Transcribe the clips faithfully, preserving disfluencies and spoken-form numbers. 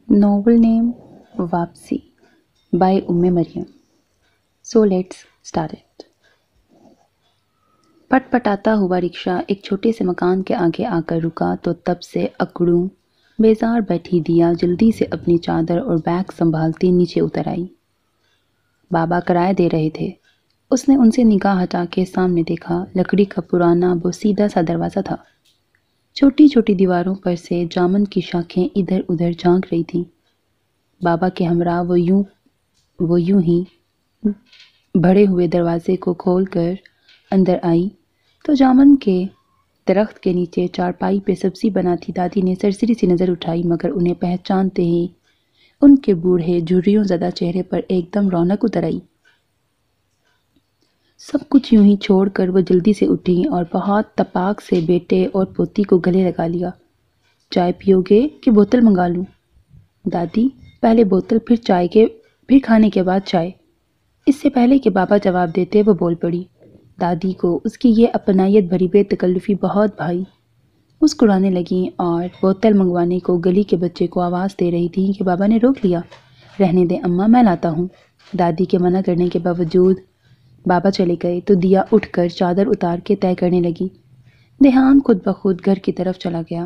Novel name Vapsi by Umme Mariam. So let's start it. पटपटाता हुआ rickshaw एक छोटे से मकान के आगे आकर रुका तो तब से अकड़ूं बेजार बैठी दिया जल्दी से अपनी चादर और बैग संभालती नीचे उतर आई। बाबा किराया दे रहे थे। उसने उनसे निगाह हटा के सामने देखा। लकड़ी का पुराना वो सीधा सा दरवाज़ा था। छोटी छोटी दीवारों पर से जामुन की शाखें इधर उधर झांक रही थीं। बाबा के हमरा वो यूं वो यूं ही बढ़े हुए दरवाजे को खोलकर अंदर आई तो जामुन के दरख्त के नीचे चारपाई पे सब्जी बनाती दादी ने सरसरी सी नज़र उठाई, मगर उन्हें पहचानते ही उनके बूढ़े झुर्रियों ज़्यादा चेहरे पर एकदम रौनक उतर आई। सब कुछ यूं ही छोड़कर वो जल्दी से उठी और बहुत तपाक से बेटे और पोती को गले लगा लिया। चाय पियोगे कि बोतल मंगा लूं? दादी, पहले बोतल फिर चाय के फिर खाने के बाद चाय। इससे पहले कि बाबा जवाब देते वो बोल पड़ी। दादी को उसकी ये अपनायत भरी बेतकल्लुफ़ी बहुत भाई। मुस्कुराने लगी और बोतल मंगवाने को गली के बच्चे को आवाज़ दे रही थी कि बाबा ने रोक लिया। रहने दे अम्मा, मैं लाता हूँ। दादी के मना करने के बावजूद बाबा चले गए तो दिया उठकर चादर उतार के तय करने लगी। देहान खुद ब खुद घर की तरफ चला गया।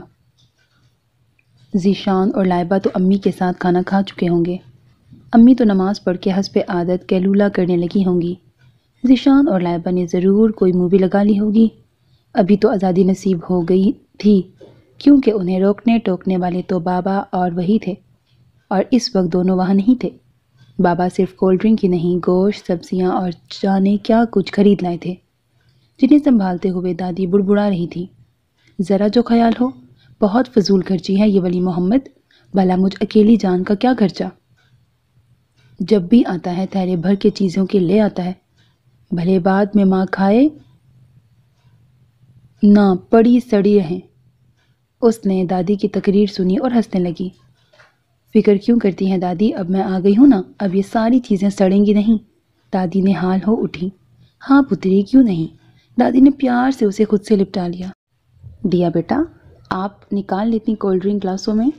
ज़ीशान और लाइबा तो अम्मी के साथ खाना खा चुके होंगे। अम्मी तो नमाज़ पढ़ के हस्ब आदत कैलूला करने लगी होंगी। ज़ीशान और लाइबा ने ज़रूर कोई मूवी लगा ली होगी। अभी तो आज़ादी नसीब हो गई थी, क्योंकि उन्हें रोकने टोकने वाले तो बाबा और वही थे, और इस वक्त दोनों वहाँ नहीं थे। बाबा सिर्फ कोल्ड ड्रिंक ही नहीं, गोश्त, सब्जियाँ और जाने क्या कुछ खरीद लाए थे, जिन्हें संभालते हुए दादी बुड़बुड़ा रही थी। ज़रा जो ख्याल हो, बहुत फजूल खर्ची है ये वली मोहम्मद। भला मुझ अकेली जान का क्या खर्चा? जब भी आता है थैले भर के चीज़ों के ले आता है, भले बाद में माँ खाए ना पड़ी सड़ी रहें। उसने दादी की तकरीर सुनी और हंसने लगी। फिक्र क्यों करती हैं दादी, अब मैं आ गई हूँ ना, अब ये सारी चीज़ें सड़ेंगी नहीं। दादी ने हाल हो उठी। हाँ पुत्री, क्यों नहीं। दादी ने प्यार से उसे खुद से लिपटा लिया। दिया बेटा, आप निकाल लेती कोल्ड ड्रिंक ग्लासों में।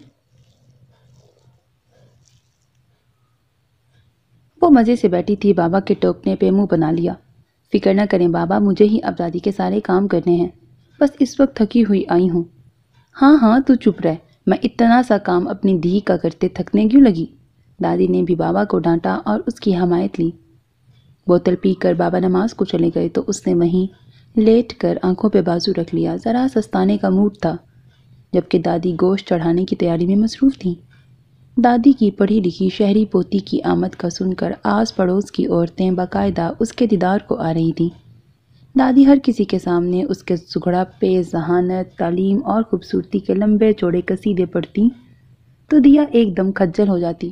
वो मज़े से बैठी थी, बाबा के टोकने पे मुंह बना लिया। फिक्र न करें बाबा, मुझे ही अब दादी के सारे काम करने हैं, बस इस वक्त थकी हुई आई हूँ। हाँ हाँ तू चुप रह, मैं इतना सा काम अपनी धी का करते थकने क्यों लगी। दादी ने भी बाबा को डांटा और उसकी हमायत ली। बोतल पीकर बाबा नमाज को चले गए तो उसने वहीं लेट कर आंखों पे बाजू रख लिया। ज़रा सस्ताने का मूड था, जबकि दादी गोश्त चढ़ाने की तैयारी में मसरूफ़ थी। दादी की पढ़ी लिखी शहरी पोती की आमद का सुनकर आस पड़ोस की औरतें बाकायदा उसके दीदार को आ रही थीं। दादी हर किसी के सामने उसके सुघड़ापे, ज़हानत, तालीम और खूबसूरती के लंबे चौड़े कसीदे पढ़ती तो दिया एकदम खज्जल हो जाती।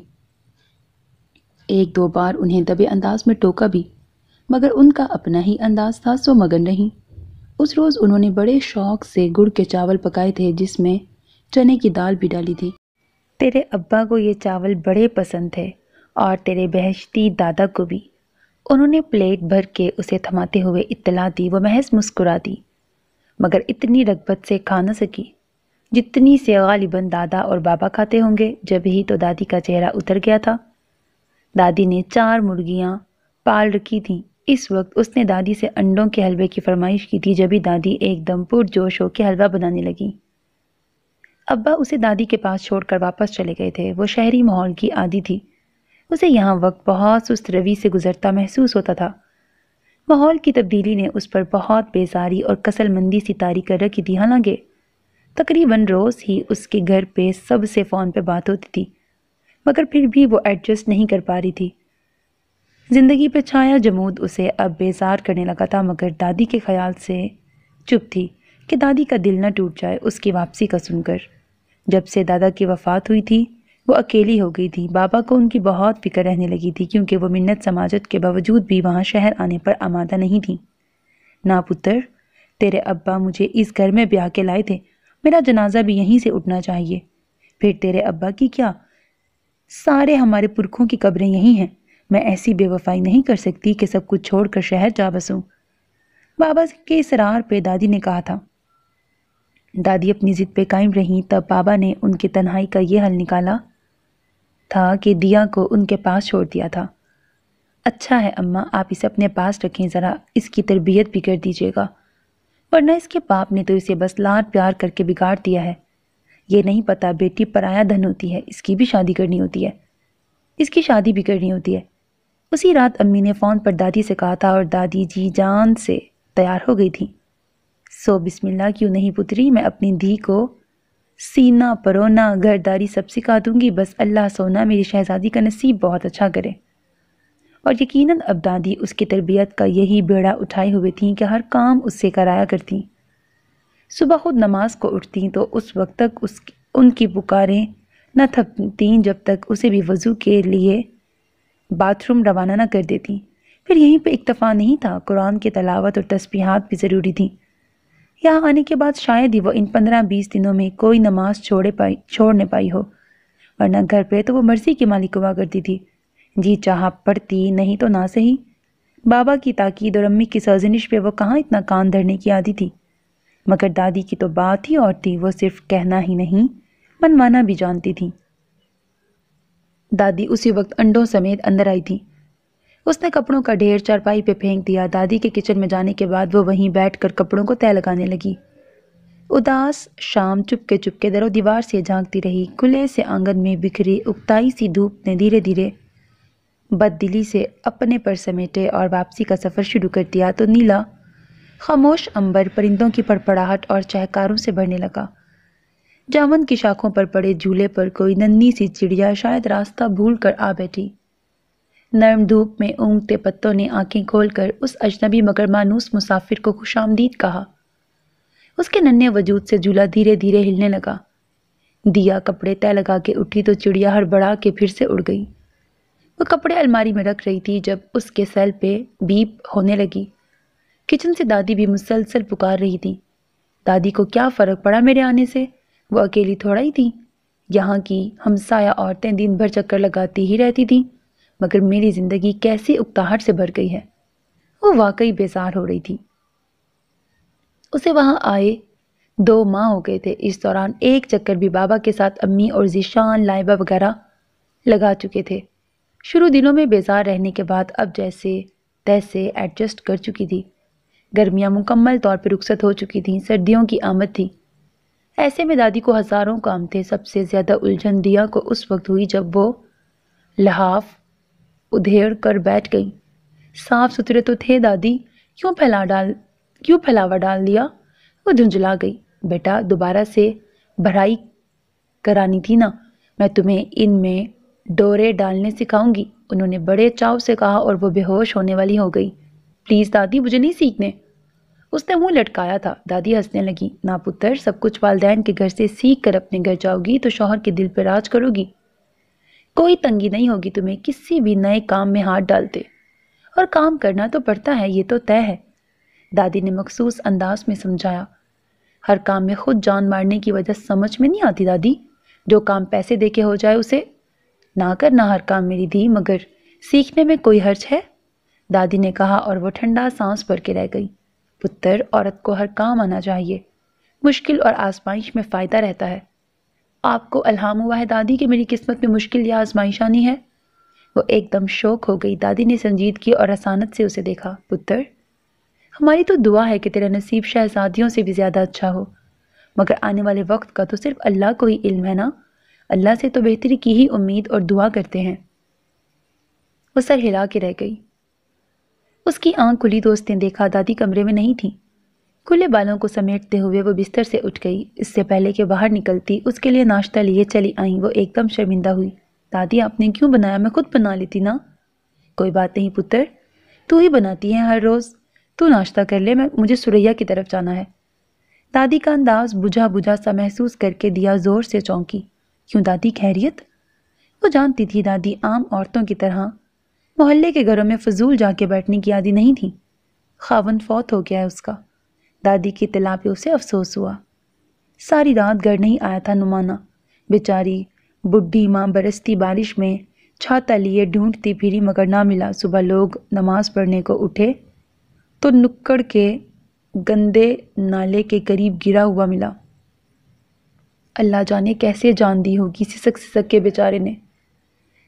एक दो बार उन्हें दबे अंदाज में टोका भी, मगर उनका अपना ही अंदाज था, सो मगन रही। उस रोज़ उन्होंने बड़े शौक़ से गुड़ के चावल पकाए थे, जिसमें चने की दाल भी डाली थी। तेरे अब्बा को ये चावल बड़े पसंद थे और तेरे बहश्ती दादा को भी। उन्होंने प्लेट भर के उसे थमाते हुए इत्तला दी। वो महज मुस्कुरा दी, मगर इतनी रगबत से खा न सकी जितनी से गालिबन दादा और बाबा खाते होंगे। जब ही तो दादी का चेहरा उतर गया था। दादी ने चार मुर्गियां पाल रखी थीं। इस वक्त उसने दादी से अंडों के हलवे की फरमाइश की थी। जब ही दादी एकदम पुरजोश होकर हलवा बनाने लगी। अब्बा उसे दादी के पास छोड़कर वापस चले गए थे। वो शहरी माहौल की आदी थी। उसे यहाँ वक्त बहुत सुस्त रवि से गुजरता महसूस होता था। माहौल की तब्दीली ने उस पर बहुत बेजारी और कसलमंदी सी तारी कर रखी थी। हालांकि तकरीबन रोज़ ही उसके घर पे सबसे फ़ोन पे बात होती थी, मगर फिर भी वो एडजस्ट नहीं कर पा रही थी। ज़िंदगी पे छाया जमूद उसे अब बेजार करने लगा था, मगर दादी के ख्याल से चुप थी कि दादी का दिल न टूट जाए उसकी वापसी का सुनकर। जब से दादा की वफ़ात हुई थी वो अकेली हो गई थी। बाबा को उनकी बहुत फिक्र रहने लगी थी, क्योंकि वो मिन्नत समाजत के बावजूद भी वहाँ शहर आने पर आमादा नहीं थी। ना पुत्र, तेरे अब्बा मुझे इस घर में ब्याह के लाए थे, मेरा जनाजा भी यहीं से उठना चाहिए। फिर तेरे अब्बा की क्या, सारे हमारे पुरखों की कब्रें यहीं हैं। मैं ऐसी बेवफाई नहीं कर सकती कि सब कुछ छोड़कर शहर जा बसूं। बाबा के इसरार पे दादी ने कहा था। दादी अपनी ज़िद पे कायम रहीं। तब बाबा ने उनकी तन्हाई का ये हल निकाला। تھا کہ دیا کو ان کے پاس چھوڑ دیا تھا۔ اچھا ہے اماں، آپ اسے اپنے پاس رکھیں، ذرا اس کی تربیت بھی کر دیجیے گا، ورنہ اس کے باپ نے تو اسے بس لاڈ پیار کر کے بگاڑ دیا ہے۔ یہ نہیں پتا بیٹی پرایا دھن ہوتی ہے، اس کی بھی شادی کرنی ہوتی ہے، اس کی شادی بھی کرنی ہوتی ہے۔ اسی رات امی نے فون پر دادی سے کہا تھا اور دادی جی جان سے تیار ہو گئی تھی۔ سو بسم اللہ کیوں نہیں پتری، میں اپنی دھی کو سینا پرونا گھرداری سب سکھا دوں گی، بس اللہ سونا میری شہزادی کا نصیب بہت اچھا کرے۔ اور یقیناً اب دادی اس کی تربیت کا یہی بیڑا اٹھائے ہوئے تھیں کہ ہر کام اس سے کرایا کرتیں۔ صبح خود نماز کو اٹھتیں تو اس وقت تک اس کی ان کی پکاریں نہ تھکتیں جب تک اسے بھی وضو کے لیے باتھ روم روانہ نہ کر دیتیں۔ پھر یہیں پہ اکتفا نہیں تھا، قرآن کی تلاوت اور تسبیحات بھی ضروری تھیں۔ یہاں آنے کے بعد شاید ہی وہ ان پندرہ بیس دنوں میں کوئی نماز چھوڑے پائی چھوڑنے پائی ہو، ورنہ گھر پہ تو وہ مرضی کی مالک ہوا کرتی تھی، جی چاہا پڑھتی، نہیں تو نہ صحیح۔ بابا کی تاکید اور امی کی سرزنش پہ وہ کہاں اتنا کان دھرنے کی عادی تھی، مگر دادی کی تو بات ہی اور تھی، وہ صرف کہنا ہی نہیں منوانا بھی جانتی تھی۔ دادی اسی وقت انڈوں سمیت اندر آئی تھی۔ اس نے کپڑوں کا ڈھیر چارپائی پہ پھینک دیا۔ دادی کے کچن میں جانے کے بعد وہ وہیں بیٹھ کر کپڑوں کو تہہ لگانے لگی۔ اداس شام چپکے چپکے در و دیوار سے جھانکتی رہی۔ کھلے سے آنگن میں بکھری اکتائی سی دھوپ نے دھیرے دھیرے بد دلی سے اپنے پر سمیٹے اور واپسی کا سفر شروع کر دیا تو نیلا خاموش عنبر پرندوں کی پڑپڑاہٹ اور چہکاروں سے بھرنے لگا۔ جامن کی شاخوں پر پڑے جھولے پر کوئی ننھی سی چڑیا شاید راستہ بھول کر آ بیٹھی۔ نرم دھوپ میں اونگتے پتوں نے آنکھیں کھول کر اس اجنبی مگر مانوس مسافر کو خوش آمدید کہا۔ اس کے ننھے وجود سے جھولا دھیرے دھیرے ہلنے لگا۔ دیا کپڑے تہہ لگا کے اٹھی تو چڑیا ہڑبڑا کے پھر سے اڑ گئی۔ وہ کپڑے الماری میں رکھ رہی تھی جب اس کے سیل پہ بیپ ہونے لگی۔ کچن سے دادی بھی مسلسل پکار رہی تھی۔ دادی کو کیا فرق پڑا میرے آنے سے، وہ اکیلی تھوڑا ہی تھی، یہاں کی ہمسایہ عورتیں دن بھر چکر لگاتی ہی رہتی تھیں، مگر میری زندگی کیسی اکتاہٹ سے بھر گئی ہے۔ وہ واقعی بیزار ہو رہی تھی۔ اسے وہاں آئے دو ماہ ہو گئے تھے، اس دوران ایک چکر بھی بابا کے ساتھ امی اور ذیشان لائبہ وغیرہ لگا چکے تھے۔ شروع دنوں میں بیزار رہنے کے بعد اب جیسے تیسے ایڈجسٹ کر چکی تھی۔ گرمیاں مکمل طور پر رخصت ہو چکی تھیں، سردیوں کی آمد تھی۔ ایسے میں دادی کو ہزاروں کام تھے۔ سب سے زیادہ الجھن دیا کو اس وقت ہوئی جب وہ لحاف ادھیڑ کر بیٹھ گئی۔ صاف ستھرے تو تھے دادی، کیوں پھیلا ڈال کیوں پھیلاوا ڈال دیا؟ وہ جھنجھلا گئی۔ بیٹا دوبارہ سے بھرائی کرانی تھی نا، میں تمہیں ان میں ڈورے ڈالنے سکھاؤں گی، انہوں نے بڑے چاؤ سے کہا اور وہ بے ہوش ہونے والی ہو گئی۔ پلیز دادی مجھے نہیں سیکھنے، اس نے منہ لٹکایا تھا۔ دادی ہنسنے لگی۔ نا پتر، سب کچھ والدین کے گھر سے سیکھ کر اپنے گھر جاؤ گی تو شوہر کے دل پر راج کرو گی، کوئی تنگی نہیں ہوگی تمہیں کسی بھی نئے کام میں ہاتھ ڈالتے، اور کام کرنا تو پڑتا ہے، یہ تو طے ہے، دادی نے مخصوص انداز میں سمجھایا۔ ہر کام میں خود جان مارنے کی وجہ سمجھ میں نہیں آتی دادی، جو کام پیسے دے کے ہو جائے اسے نہ کرنا ہر کام میری دھی، مگر سیکھنے میں کوئی حرج ہے، دادی نے کہا اور وہ ٹھنڈا سانس بھر کے رہ گئی۔ پتر، عورت کو ہر کام آنا چاہیے، مشکل اور آزمائش میں فائدہ رہتا ہے۔ آپ کو الہام ہوا ہے دادی کہ میری قسمت میں مشکل یا آزمائش آنی ہے؟ وہ ایک دم شوک ہو گئی۔ دادی نے سنجیدگی اور رسانت سے اسے دیکھا۔ پتر، ہماری تو دعا ہے کہ تیرا نصیب شہزادیوں سے بھی زیادہ اچھا ہو، مگر آنے والے وقت کا تو صرف اللہ کو ہی علم ہے نا، اللہ سے تو بہتری کی ہی امید اور دعا کرتے ہیں۔ وہ سر ہلا کے رہ گئی۔ اس کی آنکھ کھلی تو اس نے دیکھا دادی کمرے میں نہیں تھی۔ کھلے بالوں کو سمیٹتے ہوئے وہ بستر سے اٹھ گئی۔ اس سے پہلے کہ باہر نکلتی اس کے لیے ناشتہ لیے چلی آئیں، وہ ایک دم شرمندہ ہوئی۔ دادی آپ نے کیوں بنایا؟ میں خود بنا لیتی نا۔ کوئی بات نہیں پتر، تو ہی بناتی ہے ہر روز، تو ناشتہ کر لے، میں مجھے سریا کی طرف جانا ہے۔ دادی کا انداز بجھا بجھا سا محسوس کر کے دیا زور سے چونکی۔ کیوں دادی، خیریت؟ وہ جانتی تھی دادی عام عورتوں کی طرح محلے کے گھروں میں فضول جا کے بیٹھنے کی عادی نہیں تھی۔ خاوند فوت ہو گیا ہے اس کا۔ دادی کی اطلاع پہ اسے افسوس ہوا۔ ساری رات گھر نہیں آیا تھا نمانا۔ بیچاری بڈھی ماں برستی بارش میں چھاتا لیے ڈھونڈتی پھری مگر نہ ملا۔ صبح لوگ نماز پڑھنے کو اٹھے تو نکڑ کے گندے نالے کے قریب گرا ہوا ملا۔ اللہ جانے کیسے جان دی ہوگی سسک سسک کے بیچارے نے۔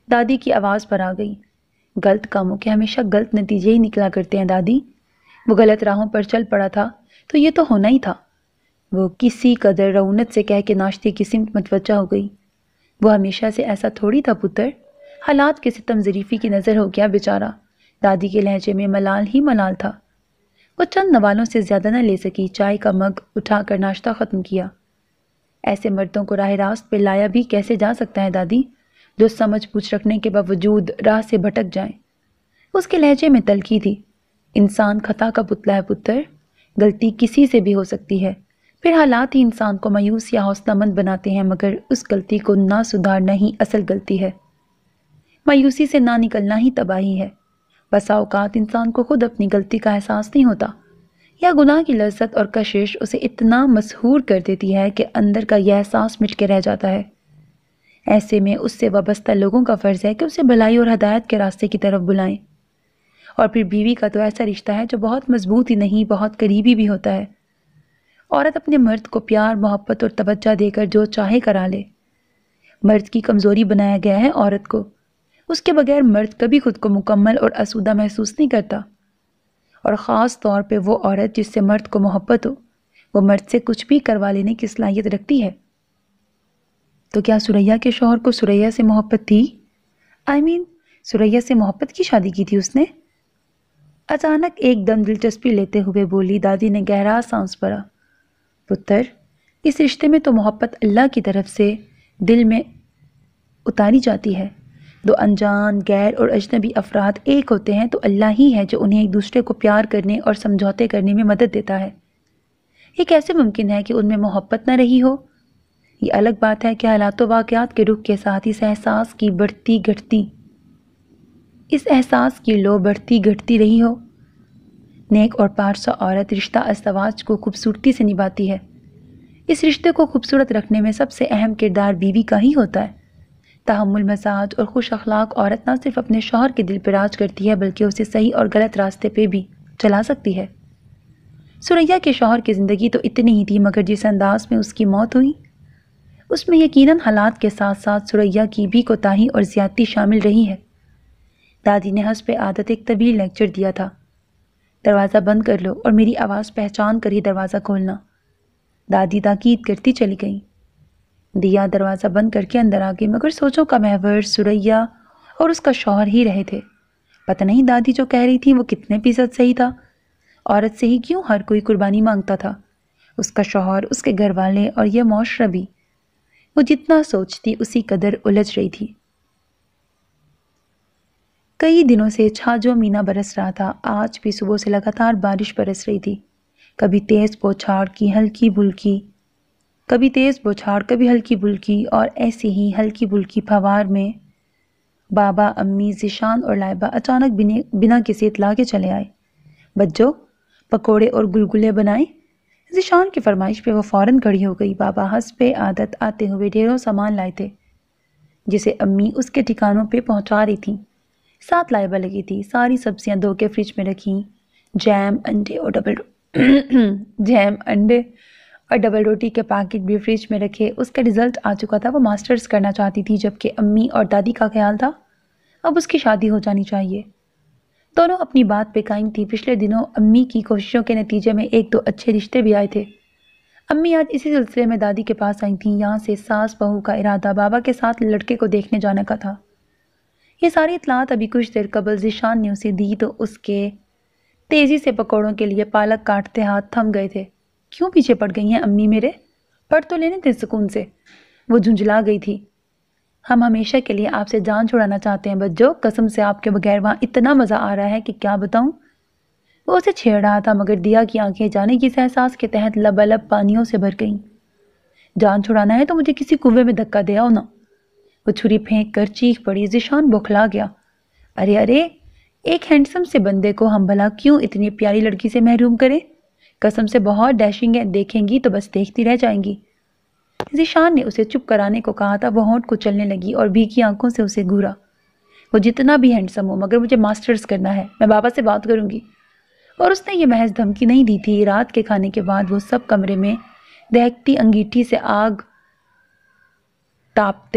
دادی کی آواز پر آ گئی۔ غلط کاموں کے ہمیشہ غلط نتیجے ہی نکلا کرتے ہیں دادی۔ وہ غلط راہوں پر چل پڑا تھا تو یہ تو ہونا ہی تھا۔ وہ کسی قدر رعونت سے کہہ کے ناشتے کی سمت متوجہ ہو گئی۔ وہ ہمیشہ سے ایسا تھوڑی تھا پتر، حالات کے ستم ظریفی کی نظر ہو گیا بیچارہ۔ دادی کے لہجے میں ملال ہی ملال تھا۔ وہ چند نوالوں سے زیادہ نہ لے سکی، چائے کا مگ اٹھا کر ناشتہ ختم کیا۔ ایسے مردوں کو راہ راست پہ لایا بھی کیسے جا سکتا ہے دادی، جو سمجھ بوجھ رکھنے کے باوجود راہ سے بھٹک جائیں۔ اس کے لہجے میں تلخی تھی۔ انسان خطا کا پتلا ہے پتر، غلطی کسی سے بھی ہو سکتی ہے، پھر حالات ہی انسان کو مایوس یا حوصلہ مند بناتے ہیں، مگر اس غلطی کو نہ سدھارنا ہی اصل غلطی ہے۔ مایوسی سے نہ نکلنا ہی تباہی ہے۔ بسا اوقات انسان کو خود اپنی غلطی کا احساس نہیں ہوتا، یا گناہ کی لذت اور کشش اسے اتنا مسحور کر دیتی ہے کہ اندر کا یہ احساس مٹ کے رہ جاتا ہے۔ ایسے میں اس سے وابستہ لوگوں کا فرض ہے کہ اسے بھلائی اور ہدایت کے راستے کی طرف بلائیں۔ اور پھر بیوی کا تو ایسا رشتہ ہے جو بہت مضبوط ہی نہیں، بہت قریبی بھی ہوتا ہے۔ عورت اپنے مرد کو پیار، محبت اور توجہ دے کر جو چاہے کرا لے۔ مرد کی کمزوری بنایا گیا ہے عورت کو۔ اس کے بغیر مرد کبھی خود کو مکمل اور آسودہ محسوس نہیں کرتا، اور خاص طور پہ وہ عورت جس سے مرد کو محبت ہو، وہ مرد سے کچھ بھی کروا لینے کی صلاحیت رکھتی ہے۔ تو کیا سریا کے شوہر کو سریا سے محبت تھی؟ آئی مین سریا سے محبت کی شادی کی تھی اس نے؟ اچانک ایک دم دلچسپی لیتے ہوئے بولی دادی نے گہرا سانس بھرا۔ پتر، اس رشتے میں تو محبت اللہ کی طرف سے دل میں اتاری جاتی ہے۔ دو انجان، غیر اور اجنبی افراد ایک ہوتے ہیں تو اللہ ہی ہے جو انہیں ایک دوسرے کو پیار کرنے اور سمجھوتے کرنے میں مدد دیتا ہے۔ یہ کیسے ممکن ہے کہ ان میں محبت نہ رہی ہو؟ یہ الگ بات ہے کہ حالات و واقعات کے رخ کے ساتھ اس احساس کی بڑھتی گھٹتی اس احساس کی لو بڑھتی گھٹتی رہی ہو۔ نیک اور پارسا عورت رشتہ ازدواج کو خوبصورتی سے نبھاتی ہے۔ اس رشتے کو خوبصورت رکھنے میں سب سے اہم کردار بیوی کا ہی ہوتا ہے۔ تحمل مزاج اور خوش اخلاق عورت نہ صرف اپنے شوہر کے دل پر راج کرتی ہے بلکہ اسے صحیح اور غلط راستے پہ بھی چلا سکتی ہے۔ سریا کے شوہر کی زندگی تو اتنی ہی تھی، مگر جس انداز میں اس کی موت ہوئی اس میں یقیناً حالات کے ساتھ ساتھ سریا کی بھی کوتاہی اور زیادتی شامل رہی ہے۔ دادی نے حسب عادت ایک طویل لیکچر دیا تھا۔ دروازہ بند کر لو اور میری آواز پہچان کر ہی دروازہ کھولنا۔ دادی تاکید کرتی چلی گئیں۔ دیا دروازہ بند کر کے اندر آ گئی، مگر سوچوں کا محور سریا اور اس کا شوہر ہی رہے تھے۔ پتہ نہیں دادی جو کہہ رہی تھی وہ کتنے فیصد صحیح تھا۔ عورت سے ہی کیوں ہر کوئی قربانی مانگتا تھا، اس کا شوہر، اس کے گھر والے اور یہ معاشرہ بھی۔ وہ جتنا سوچتی اسی قدر الجھ رہی تھی۔ کئی دنوں سے چھاجو مینا برس رہا تھا۔ آج بھی صبح سے لگاتار بارش برس رہی تھی، کبھی تیز بوچھاڑ کی ہلکی بھلکی کبھی تیز بوچھاڑ کبھی ہلکی بھلکی اور ایسی ہی ہلکی بھلکی پھوار میں بابا، امی، ذیشان اور لائبہ اچانک بنا کسی اطلاع کے چلے آئے۔ بچوں، پکوڑے اور گلگلے بنائیں؟ ذیشان کی فرمائش پہ وہ فوراً کھڑی ہو گئی۔ بابا حسب عادت آتے ہوئے ڈھیروں سامان لائے تھے جسے امی اس کے ٹھکانوں پہ پہنچا رہی تھیں۔ ساتھ لائبہ لگی تھی، ساری سبزیاں دھو کے فریج میں رکھیں، جیم انڈے اور ڈبل جیم انڈے اور ڈبل روٹی کے پیکٹ بھی فریج میں رکھے۔ اس کا رزلٹ آ چکا تھا، وہ ماسٹرز کرنا چاہتی تھی، جبکہ امی اور دادی کا خیال تھا اب اس کی شادی ہو جانی چاہیے۔ دونوں اپنی بات پہ قائم تھی۔ پچھلے دنوں امی کی کوششوں کے نتیجے میں ایک دو اچھے رشتے بھی آئے تھے۔ امی آج اسی سلسلے میں دادی کے پاس آئی تھیں۔ یہاں سے ساس بہو کا ارادہ بابا کے ساتھ لڑکے کو دیکھنے جانے کا تھا۔ یہ ساری اطلاعات ابھی کچھ دیر قبل ذیشان نے اسے دی تو اس کے تیزی سے پکوڑوں کے لیے پالک کاٹتے ہاتھ تھم گئے تھے۔ کیوں پیچھے پڑ گئی ہیں امی میرے؟ پڑھ تو لینے تھے سکون سے۔ وہ جھنجھلا گئی تھی۔ ہم ہمیشہ کے لیے آپ سے جان چھڑانا چاہتے ہیں بچوں، قسم سے آپ کے بغیر وہاں اتنا مزہ آ رہا ہے کہ کیا بتاؤں۔ وہ اسے چھیڑ رہا تھا، مگر دیا کی آنکھیں جانے کس احساس کے تحت لبالب پانیوں سے بھر گئیں۔ جان چھڑانا ہے تو مجھے کسی کنویں میں دھکا دے آؤ نا۔ وہ چھری پھینک کر چیخ پڑی۔ ذیشان بوکھلا گیا۔ ارے ارے، ایک ہینڈسم سے بندے کو ہم بھلا کیوں اتنی پیاری لڑکی سے محروم کریں؟ قسم سے بہت ڈیشنگ ہے، دیکھیں گی تو بس دیکھتی رہ جائیں گی۔ ذیشان نے اسے چپ کرانے کو کہا تھا، وہ ہونٹ کو چلنے لگی اور بھیگی آنکھوں سے اسے گھورا۔ وہ جتنا بھی ہینڈسم ہو، مگر مجھے ماسٹرز کرنا ہے، میں بابا سے بات کروں گی۔ اور اس نے یہ محض دھمکی نہیں دی تھی۔ رات کے کھانے کے بعد وہ سب کمرے میں دہکتی انگیٹھی سے آگ تاپتے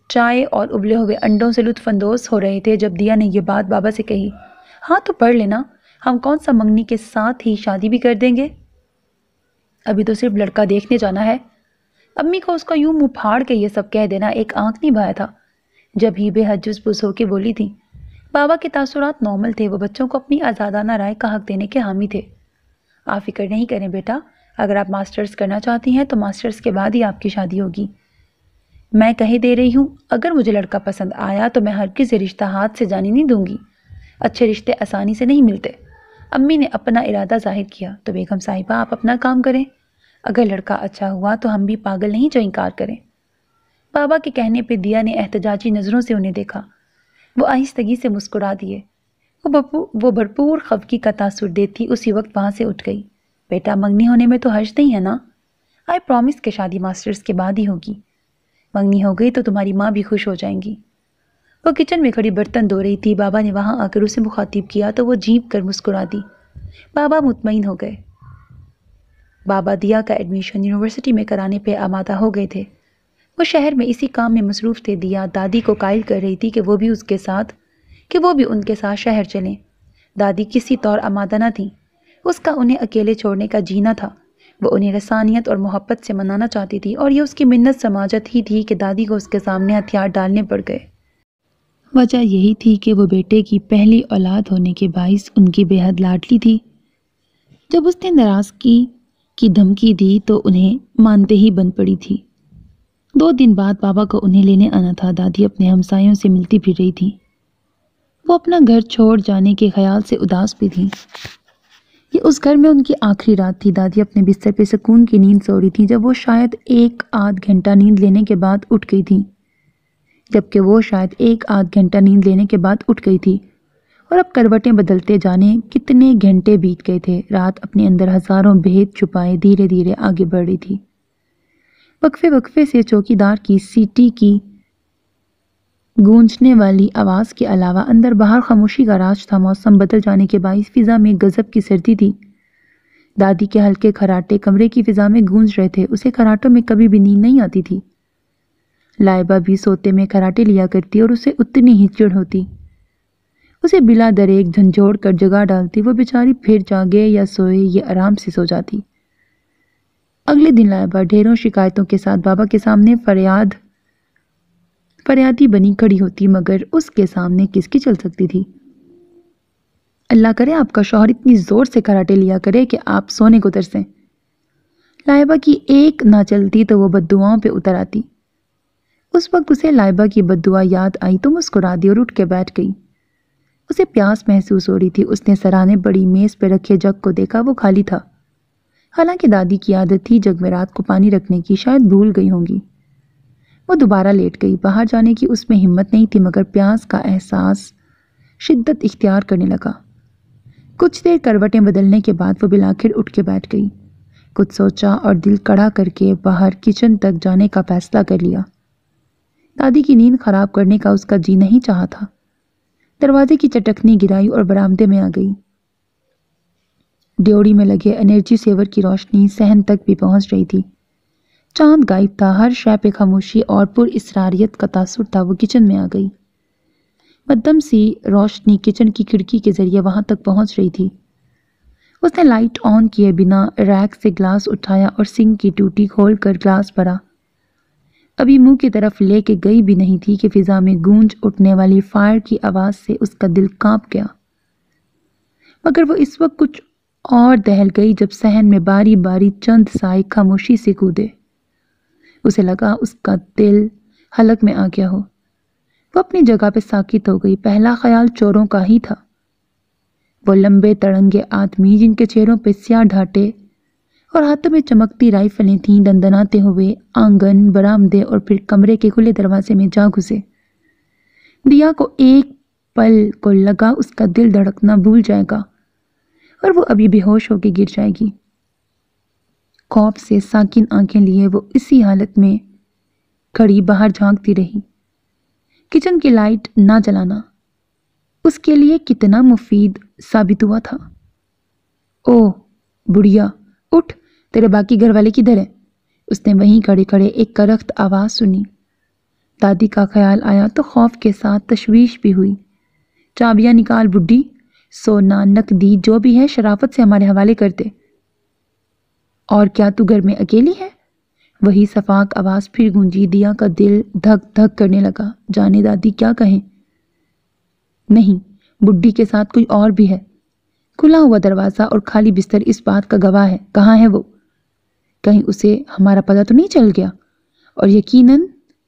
چائے اور ابلے ہوئے انڈوں سے لطف اندوز ہو رہے تھے جب دیا نے یہ بات بابا سے کہی۔ ہاں تو پڑھ لینا، ہم کون سا منگنی کے ساتھ ہی شادی بھی کر دیں گے، ابھی تو صرف لڑکا دیکھنے جانا ہے۔ امی کو اس کا یوں منہ پھاڑ کے یہ سب کہہ دینا ایک آنکھ نہیں بھایا تھا جب ہی بے حد جس ہو کے بولی تھی۔ بابا کے تاثرات نارمل تھے، وہ بچوں کو اپنی آزادانہ رائے کا حق دینے کے حامی تھے۔ آپ فکر نہیں کریں بیٹا، اگر آپ ماسٹرز کرنا چاہتی ہیں تو ماسٹرز کے بعد ہی آپ کی شادی ہوگی۔ میں کہے دے رہی ہوں، اگر مجھے لڑکا پسند آیا تو میں ہرگز یہ رشتہ ہاتھ سے جانے نہیں دوں گی۔ اچھے رشتے آسانی سے نہیں ملتے۔ امی نے اپنا ارادہ ظاہر کیا۔ تو بیگم صاحبہ آپ اپنا کام کریں، اگر لڑکا اچھا ہوا تو ہم بھی پاگل نہیں جو انکار کریں۔ بابا کے کہنے پہ دیا نے احتجاجی نظروں سے انہیں دیکھا۔ وہ آہستگی سے مسکرا دیے۔ وہ وہ بھرپور خفگی کا تاثر دیتی اسی وقت وہاں سے اٹھ گئی۔ بیٹا منگنی ہونے میں تو حرج نہیں ہے نا؟ آئی پرومس کہ شادی ماسٹرز کے بعد ہی ہوگی۔ منگنی ہو گئی تو تمہاری ماں بھی خوش ہو جائیں گی۔ وہ کچن میں کھڑی برتن دھو رہی تھی، بابا نے وہاں آ کر اسے مخاطب کیا تو وہ جھینک کر مسکرا دی۔ بابا مطمئن ہو گئے۔ بابا دیا کا ایڈمیشن یونیورسٹی میں کرانے پہ آمادہ ہو گئے تھے۔ وہ شہر میں اسی کام میں مصروف تھے۔ دیا دادی کو قائل کر رہی تھی کہ وہ بھی اس کے ساتھ کہ وہ بھی ان کے ساتھ شہر چلیں۔ دادی کسی طور آمادہ نہ تھی، اس کا انہیں اکیلے چھوڑنے کا جینا تھا۔ وہ انہیں رسانیت اور محبت سے منانا چاہتی تھی اور یہ اس کی منت سماجت ہی تھی کہ دادی کو اس کے سامنے ہتھیار ڈالنے پڑ گئے۔ وجہ یہی تھی کہ وہ بیٹے کی پہلی اولاد ہونے کے باعث ان کی بے حد لاڈلی تھی۔ جب اس نے ناراضگی کی دھمکی دی تو انہیں مانتے ہی بن پڑی تھی۔ دو دن بعد بابا کو انہیں لینے آنا تھا۔ دادی اپنے ہمسایوں سے ملتی پھر رہی تھی۔ وہ اپنا گھر چھوڑ جانے کے خیال سے اداس بھی تھی۔ یہ اس گھر میں ان کی آخری رات تھی۔ دادی اپنے بستر پہ سکون کی نیند سو رہی تھی جب وہ شاید ایک آدھ گھنٹہ نیند لینے کے بعد اٹھ گئی تھی جبکہ وہ شاید ایک آدھ گھنٹہ نیند لینے کے بعد اٹھ گئی تھی اور اب کروٹیں بدلتے جانے کتنے گھنٹے بیت گئے تھے۔ رات اپنے اندر ہزاروں بھید چھپائے دھیرے دھیرے آگے بڑھ رہی تھی۔ وقفے وقفے سے چوکیدار کی سیٹی کی گونجنے والی آواز کے علاوہ اندر باہر خاموشی کا راج تھا۔ موسم بدل جانے کے باعث فضا میں غضب کی سردی تھی۔ دادی کے ہلکے کھراٹے کمرے کی فضا میں گونج رہے تھے۔ اسے کھراٹوں میں کبھی بھی نیند نہیں آتی تھی۔ لائبہ بھی سوتے میں کھراٹے لیا کرتی اور اسے اتنی ہی چڑ ہوتی۔ اسے بلا دریک جھنجھوڑ کر جگا ڈالتی۔ وہ بیچاری پھر جاگے یا سوئے یہ آرام سے سو جاتی۔ اگلے دن لائبہ ڈھیروں شکایتوں کے ساتھ بابا کے سامنے فریاد فریادی بنی کھڑی ہوتی، مگر اس کے سامنے کس کی چل سکتی تھی؟ اللہ کرے آپ کا شوہر اتنی زور سے کھراٹے لیا کرے کہ آپ سونے کو ترسیں۔ لائبہ کی ایک نہ چلتی تو وہ بددعاؤں پہ اتر آتی۔ اس وقت اسے لائبہ کی بددعا یاد آئی تو مسکرا دی اور اٹھ کے بیٹھ گئی۔ اسے پیاس محسوس ہو رہی تھی۔ اس نے سراہنے بڑی میز پہ رکھے جگ کو دیکھا، وہ خالی تھا۔ حالانکہ دادی کی عادت تھی جگ میں رات کو پانی رکھنے کی، شاید بھول گئی ہوں گی۔ وہ دوبارہ لیٹ گئی۔ باہر جانے کی اس میں ہمت نہیں تھی مگر پیاس کا احساس شدت اختیار کرنے لگا۔ کچھ دیر کروٹیں بدلنے کے بعد وہ بالآخر اٹھ کے بیٹھ گئی۔ کچھ سوچا اور دل کڑا کر کے باہر کچن تک جانے کا فیصلہ کر لیا۔ دادی کی نیند خراب کرنے کا اس کا جی نہیں چاہا تھا۔ دروازے کی چٹکنی گرائی اور برآمدے میں آ گئی۔ ڈیوڑی میں لگے انرجی سیور کی روشنی صحن تک بھی پہنچ رہی تھی۔ چاند غائب تھا، ہر شے پہ خاموشی اور پر اسراریت کا تاثر تھا۔ وہ کچن میں آ گئی۔ مدھم سی روشنی کچن کی کھڑکی کے ذریعے وہاں تک پہنچ رہی تھی۔ اس نے لائٹ آن کیے بنا ریک سے گلاس اٹھایا اور سنک کی ٹوٹی کھول کر گلاس بھرا۔ ابھی منہ کی طرف لے کے گئی بھی نہیں تھی کہ فضا میں گونج اٹھنے والی فائر کی آواز سے اس کا دل کانپ گیا۔ مگر وہ اس وقت کچھ اور دہل گئی جب صحن میں باری باری چند سائے خاموشی سے کودے۔ اسے لگا اس کا دل حلق میں آ گیا ہو۔ وہ اپنی جگہ پہ ساکت ہو گئی۔ پہلا خیال چوروں کا ہی تھا۔ وہ لمبے تڑنگے آدمی جن کے چہروں پہ سیاہ ڈھاٹے اور ہاتھوں میں چمکتی رائفلیں تھیں دندناتے ہوئے آنگن، برآمدے اور پھر کمرے کے کھلے دروازے میں جا گھسے۔ دیا کو ایک پل کو لگا اس کا دل دھڑکنا بھول جائے گا اور وہ ابھی بے ہوش ہو کے گر جائے گی۔ خوف سے ساکن آنکھیں لیے وہ اسی حالت میں کھڑی باہر جھانکتی رہی۔ کچن کی لائٹ نہ جلانا اس کے لیے کتنا مفید ثابت ہوا تھا۔ او بڑھیا، اٹھ، تیرے باقی گھر والے کدھر ہیں؟ اس نے وہیں کھڑے کھڑے ایک کرخت آواز سنی۔ دادی کا خیال آیا تو خوف کے ساتھ تشویش بھی ہوئی۔ چابیاں نکال بڈھی، سونا نقدی جو بھی ہے شرافت سے ہمارے حوالے کر دے۔ اور کیا تو گھر میں اکیلی ہے؟ وہی صفاق آواز پھر گونجی۔ دیا کا دل دھک دھک کرنے لگا، جانے دادی کیا کہیں۔ نہیں، بڈھی کے ساتھ کوئی اور بھی ہے۔ کھلا ہوا دروازہ اور خالی بستر اس بات کا گواہ ہے۔ کہاں ہے وہ؟ کہیں اسے ہمارا پتہ تو نہیں چل گیا؟ اور یقیناً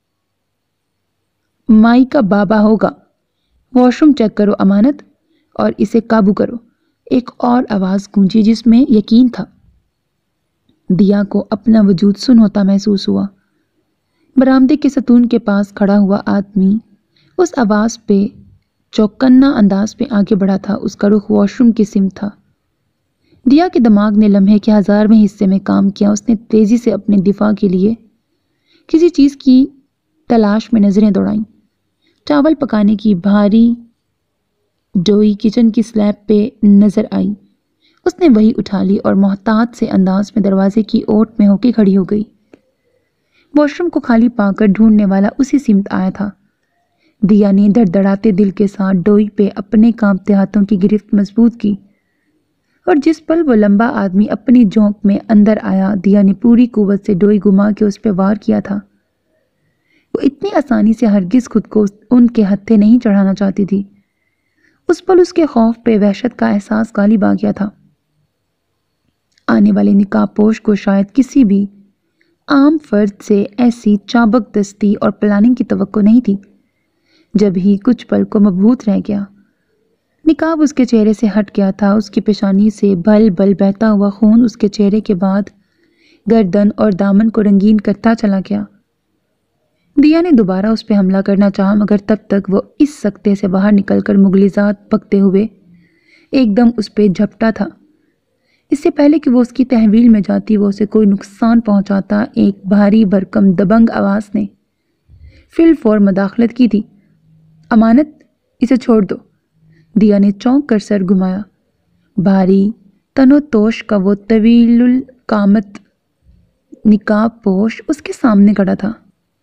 مائی کا بابا ہوگا۔ واش روم چیک کرو امانت، اور اسے قابو کرو۔ ایک اور آواز گونجی جس میں یقین تھا۔ دیا کو اپنا وجود سن ہوتا محسوس ہوا۔ برآمدے کے ستون کے پاس کھڑا ہوا آدمی اس آواز پہ چوکنا انداز پہ آگے بڑھا تھا۔ اس کا رخ واش روم کی سمت تھا۔ دیا کے دماغ نے لمحے کے ہزارویں حصے میں کام کیا۔ اس نے تیزی سے اپنے دفاع کے لیے کسی چیز کی تلاش میں نظریں دوڑائیں۔ چاول پکانے کی بھاری ڈوئی کچن کی سلیب پہ نظر آئی۔ اس نے وہی اٹھا لی اور محتاط سے انداز میں دروازے کی اوٹ میں ہو کے کھڑی ہو گئی۔ واش روم کو خالی پا کر ڈھونڈنے والا اسی سمت آیا تھا۔ دیا نے دھڑدھڑاتے دل کے ساتھ ڈوئی پہ اپنے کانپتے ہاتھوں کی گرفت مضبوط کی، اور جس پل وہ لمبا آدمی اپنی جھونک میں اندر آیا، دیا نے پوری قوت سے ڈوئی گھما کے اس پہ وار کیا تھا۔ وہ اتنی آسانی سے ہرگز خود کو ان کے ہتھے نہیں چڑھانا چاہتی تھی۔ اس پل اس کے خوف پہ وحشت کا احساس غالب آ گیا تھا۔ آنے والے نقاب پوش کو شاید کسی بھی عام فرد سے ایسی چابک دستی اور پلاننگ کی توقع نہیں تھی۔ جب ہی کچھ پل کو مبہوت رہ گیا، نقاب اس کے چہرے سے ہٹ گیا تھا۔ اس کی پیشانی سے بل بل بہتا ہوا خون اس کے چہرے کے بعد گردن اور دامن کو رنگین کرتا چلا گیا۔ دیا نے دوبارہ اس پہ حملہ کرنا چاہا، مگر تب تک وہ اس سکتے سے باہر نکل کر مغلظات پکتے ہوئے ایک دم اس پہ جھپٹا تھا۔ اس سے پہلے کہ وہ اس کی تحویل میں جاتی، وہ اسے کوئی نقصان پہنچاتا، ایک بھاری بھرکم دبنگ آواز نے فی الفور مداخلت کی تھی۔ امانت، اسے چھوڑ دو۔ دیا نے چونک کر سر گھمایا۔ بھاری تن و توش کا وہ طویل القامت نقاب پوش اس کے سامنے کھڑا تھا۔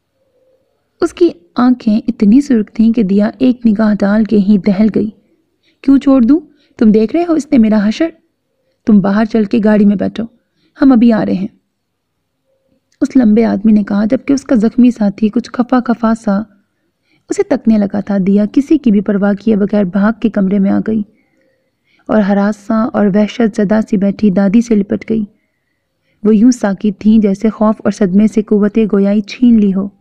اس کی آنکھیں اتنی سرخ تھیں کہ دیا ایک نگاہ ڈال کے ہی دہل گئی۔ کیوں چھوڑ دوں؟ تم دیکھ رہے ہو اس نے میرا حشر؟ تم باہر چل کے گاڑی میں بیٹھو، ہم ابھی آ رہے ہیں، اس لمبے آدمی نے کہا، جبکہ اس کا زخمی ساتھی کچھ خفا خفا سا اسے تکنے لگا تھا۔ دیا کسی کی بھی پرواہ کیے بغیر بھاگ کے کمرے میں آ گئی اور ہراساں اور وحشت زدہ سی بیٹھی دادی سے لپٹ گئی۔ وہ یوں ساکت تھیں جیسے خوف اور صدمے سے قوت گویائی چھین لی ہو۔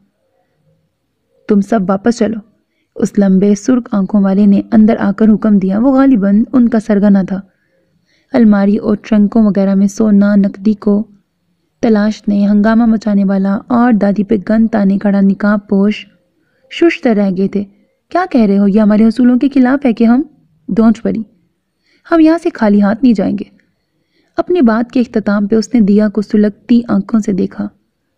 تم سب واپس چلو، اس لمبے سرخ آنکھوں والے نے اندر آ کر حکم دیا۔ وہ غالباً ان کا سرگنا تھا۔ الماری اور ٹرنکوں وغیرہ میں سونا نقدی کو تلاشنے ہنگامہ مچانے والا اور دادی پہ گن تانے کھڑا نقاب پوش ششتر رہ گئے تھے۔ کیا کہہ رہے ہو؟ یہ ہمارے اصولوں کے خلاف ہے کہ ہم ڈونٹ وری، ہم یہاں سے خالی ہاتھ نہیں جائیں گے۔ اپنی بات کے اختتام پہ اس نے دیا کو سلگتی آنکھوں سے دیکھا۔